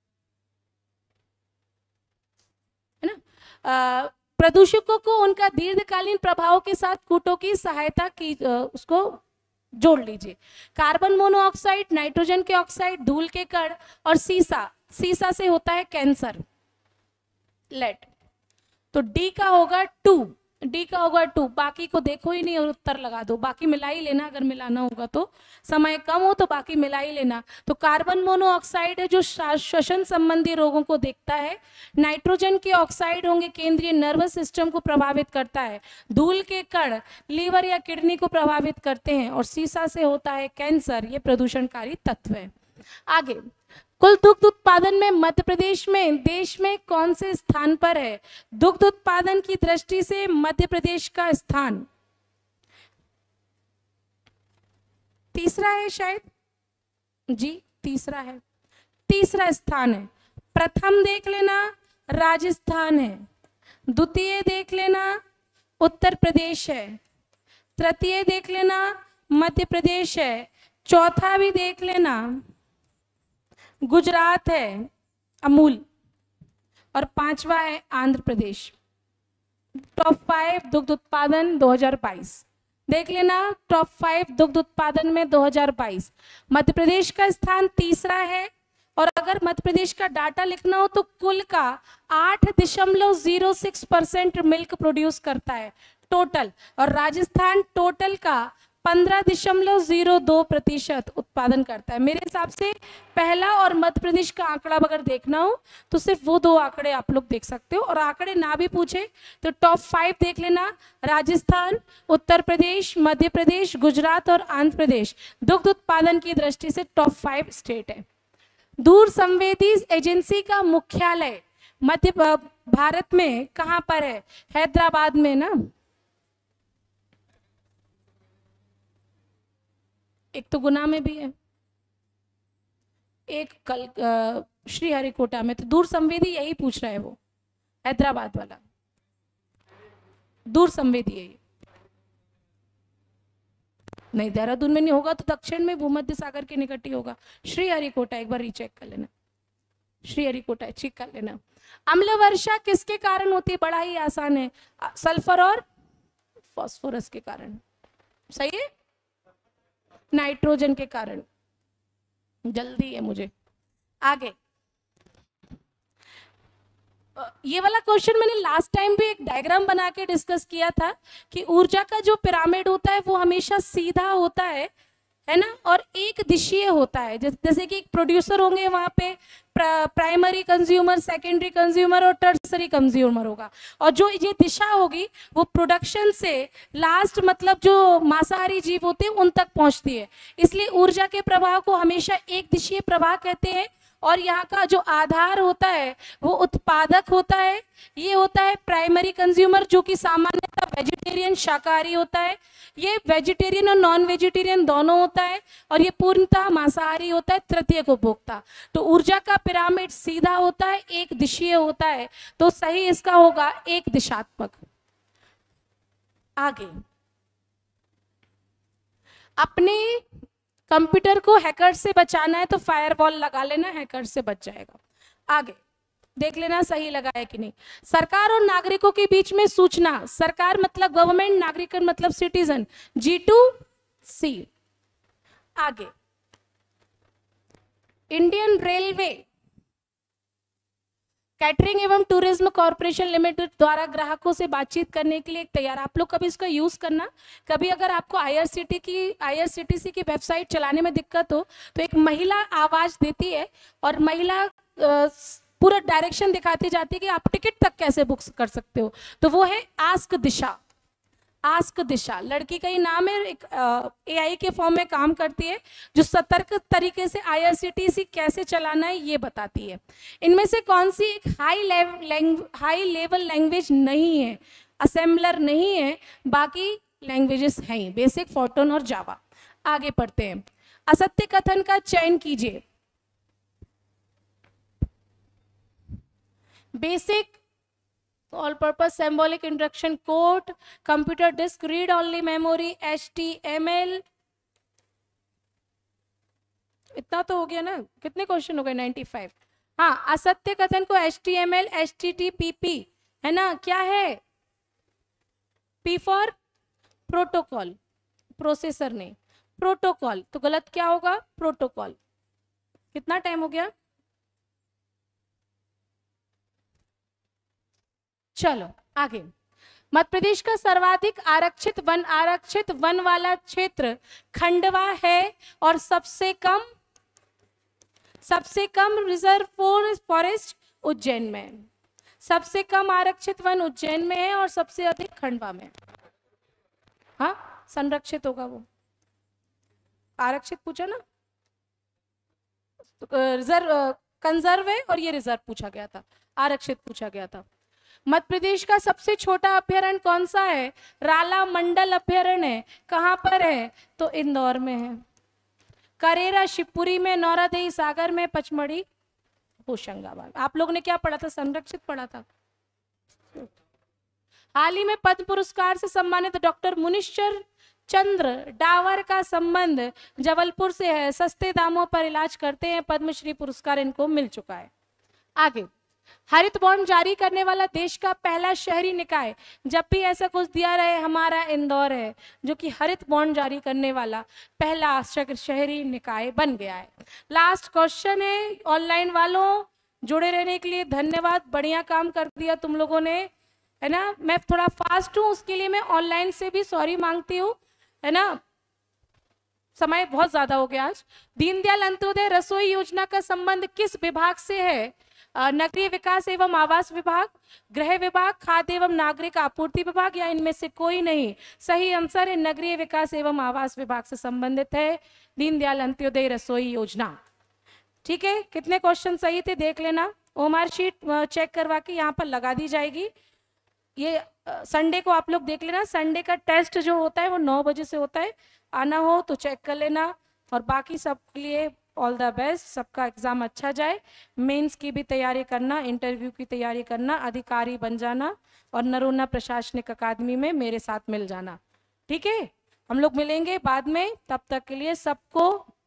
है ना। प्रदूषकों को उनका दीर्घकालीन प्रभाव के साथ कूटों की सहायता की, आ, उसको जोड़ लीजिए। कार्बन मोनोऑक्साइड, नाइट्रोजन के ऑक्साइड, धूल के कण और सीसा, सीसा से होता है कैंसर, लेड। तो डी का होगा टू, डी का होगा टू, बाकी को देखो ही नहीं और उत्तर लगा दो, बाकी मिला ही लेना, अगर मिलाना होगा तो, समय कम हो तो बाकी मिला ही लेना। तो कार्बन मोनोऑक्साइड है जो श्वसन संबंधी रोगों को देखता है, नाइट्रोजन के ऑक्साइड होंगे केंद्रीय नर्वस सिस्टम को प्रभावित करता है, धूल के कण लीवर या किडनी को प्रभावित करते हैं और सीसा से होता है कैंसर, ये प्रदूषणकारी तत्व है। आगे, कुल दुग्ध उत्पादन में मध्य प्रदेश में देश में कौन से स्थान पर है? दुग्ध उत्पादन की दृष्टि से मध्य प्रदेश का स्थान तीसरा है शायद, जी तीसरा है, तीसरा स्थान है। प्रथम देख लेना राजस्थान है, द्वितीय देख लेना उत्तर प्रदेश है, तृतीय देख लेना मध्य प्रदेश है, चौथा भी देख लेना गुजरात है अमूल, और पांचवा है आंध्र प्रदेश। टॉप फाइव दुग्ध उत्पादन दो हज़ार बाईस देख लेना, टॉप फाइव दुग्ध उत्पादन में दो हज़ार बाईस मध्य प्रदेश का स्थान तीसरा है। और अगर मध्य प्रदेश का डाटा लिखना हो तो कुल का आठ दशमलव zero six percent milk produce करता है टोटल, और राजस्थान टोटल का पंद्रह दशमलव जीरो दो प्रतिशत उत्पादन करता है। मेरे हिसाब से पहला और मध्य प्रदेश का आंकड़ा अगर देखना हो तो सिर्फ वो दो आंकड़े आप लोग देख सकते हो, और आंकड़े ना भी पूछे तो टॉप फाइव देख लेना, राजस्थान, उत्तर प्रदेश, मध्य प्रदेश, गुजरात और आंध्र प्रदेश दुग्ध उत्पादन की दृष्टि से टॉप फाइव स्टेट है। दूर संवेदी एजेंसी का मुख्यालय मध्य भारत में कहाँ पर है? हैदराबाद में ना, एक तो गुना में भी है, एक कल श्रीहरिकोटा में। तो दूर संवेदी यही पूछ रहा है वो, हैदराबाद वाला दूर संवेदी है ये। नहीं, देहरादून में नहीं होगा तो दक्षिण में भूमध्य सागर के निकट ही होगा। श्रीहरिकोटा एक बार रीचेक कर लेना, श्रीहरिकोटा चेक कर लेना। अम्ल वर्षा किसके कारण होती है? बड़ा ही आसान है, सल्फर और फास्फोरस के कारण। सही है, नाइट्रोजन के कारण। जल्दी है मुझे। आगे, ये वाला क्वेश्चन मैंने लास्ट टाइम भी एक डायग्राम बना के डिस्कस किया था कि ऊर्जा का जो पिरामिड होता है वो हमेशा सीधा होता है, है ना, और एक दिशीय होता है। जैसे कि एक प्रोड्यूसर होंगे, वहां पे प्राइमरी कंज्यूमर, सेकेंडरी कंज्यूमर और टर्सरी कंज्यूमर होगा, और जो ये दिशा होगी वो प्रोडक्शन से लास्ट मतलब जो मांसाहारी जीव होते हैं उन तक पहुंचती है। इसलिए ऊर्जा के प्रवाह को हमेशा एक दिशीय प्रवाह कहते हैं। और यहाँ का जो आधार होता है वो उत्पादक होता है, ये होता है प्राइमरी कंज्यूमर, जो कि सामान्यतः वेजिटेरियन शाकाहारी होता है। ये वेजिटेरियन और नॉन वेजिटेरियन दोनों होता है, और ये पूर्णतः मांसाहारी होता है, तृतीय उपभोक्ता। तो ऊर्जा का पिरामिड सीधा होता है, एक दिशीय होता है, तो सही इसका होगा एक दिशात्मक। आगे, अपने कंप्यूटर को हैकर से बचाना है तो फायरवॉल लगा लेना, हैकर से बच जाएगा। आगे देख लेना सही लगा है कि नहीं। सरकार और नागरिकों के बीच में सूचना, सरकार मतलब गवर्नमेंट, नागरिक मतलब सिटीजन, जी टू सी। आगे, इंडियन रेलवे कैटरिंग एवं टूरिज्म कॉर्पोरेशन लिमिटेड द्वारा ग्राहकों से बातचीत करने के लिए तैयार। आप लोग कभी इसका यूज करना, कभी अगर आपको आईआरसीटी की आईआरसीटीसी की वेबसाइट चलाने में दिक्कत हो तो एक महिला आवाज देती है और महिला पूरा डायरेक्शन दिखाती जाती है कि आप टिकट तक कैसे बुक कर सकते हो। तो वो है आस्क दिशा, आस्क दिशा। लड़की का ही नाम है, एक एआई के फॉर्म में काम करती है, जो सतर्क तरीके से आईआरसीटीसी कैसे चलाना है ये बताती है। इनमें से कौन सी एक high level high level language नहीं है? असेंबलर नहीं है, बाकी लैंग्वेजेस हैं, बेसिक, फोर्टोन और जावा। आगे पढ़ते हैं। असत्य कथन का चयन कीजिए। BASIC, all purpose symbolic instruction code, computer disk, read only memory, H T M L, इतना तो हो गया ना, कितने क्वेश्चन हो गए? Ninety five. हाँ, असत्य कथन को H T M L, H T T P P, है ना, क्या है? पी फॉर प्रोटोकॉल, प्रोसेसर नहीं, प्रोटोकॉल, तो गलत क्या होगा? प्रोटोकॉल। कितना टाइम हो गया? चलो आगे। मध्य प्रदेश का सर्वाधिक आरक्षित वन आरक्षित वन वाला क्षेत्र खंडवा है और सबसे कम सबसे कम रिजर्व फॉरेस्ट उज्जैन में है। सबसे कम आरक्षित वन उज्जैन में है और सबसे अधिक खंडवा में। हाँ, संरक्षित होगा वो, आरक्षित पूछा ना, रिजर्व कंजर्व है और ये रिजर्व पूछा गया था, आरक्षित पूछा गया था। मध्य प्रदेश का सबसे छोटा अभ्यारण्य कौन सा है? राला मंडल अभ्यारण्य है। कहाँ पर है? तो इंदौर में है। करेरा शिवपुरी में, नौरादेई सागर में, पचमढ़ी होशंगाबाद। आप लोगों ने क्या पढ़ा था? संरक्षित पढ़ा था। हाल ही में पद्म पुरस्कार से सम्मानित डॉक्टर मुनीश्वर चंद्र डावर का संबंध जबलपुर से है। सस्ते दामों पर इलाज करते हैं, पद्मश्री पुरस्कार इनको मिल चुका है। आगे, हरित बॉन्ड जारी करने वाला देश का पहला शहरी निकाय, जब भी ऐसा कुछ दिया रहे, हमारा इंदौर है जो कि हरित बॉन्ड जारी करने वाला पहला शहरी निकाय बन गया है। लास्ट क्वेश्चन है, ऑनलाइन वालों जुड़े रहने के लिए धन्यवाद, बढ़िया काम कर दिया तुम लोगों ने, है ना। मैं थोड़ा फास्ट हूँ, उसके लिए मैं ऑनलाइन से भी सॉरी मांगती हूँ, है ना, समय बहुत ज्यादा हो गया आज। दीनदयाल अंत्योदय रसोई योजना का संबंध किस विभाग से है? नगरीय विकास एवं आवास विभाग, गृह विभाग, खाद्य एवं नागरिक आपूर्ति विभाग, या इनमें से कोई नहीं? सही आंसर है नगरीय विकास एवं आवास विभाग से संबंधित है दीनदयाल अंत्योदय रसोई योजना। ठीक है, कितने क्वेश्चन सही थे देख लेना, ओमार शीट चेक करवा के यहाँ पर लगा दी जाएगी। ये संडे को आप लोग देख लेना, संडे का टेस्ट जो होता है वो नौ बजे से होता है, आना हो तो चेक कर लेना। और बाकी सबके लिए ऑल द बेस्ट, सबका एग्जाम अच्छा जाए। मेंस की भी तैयारी करना, इंटरव्यू की तैयारी करना, अधिकारी बन जाना और नरोन्ना प्रशासनिक अकादमी में मेरे साथ मिल जाना। ठीक है, हम लोग मिलेंगे बाद में, तब तक के लिए सबको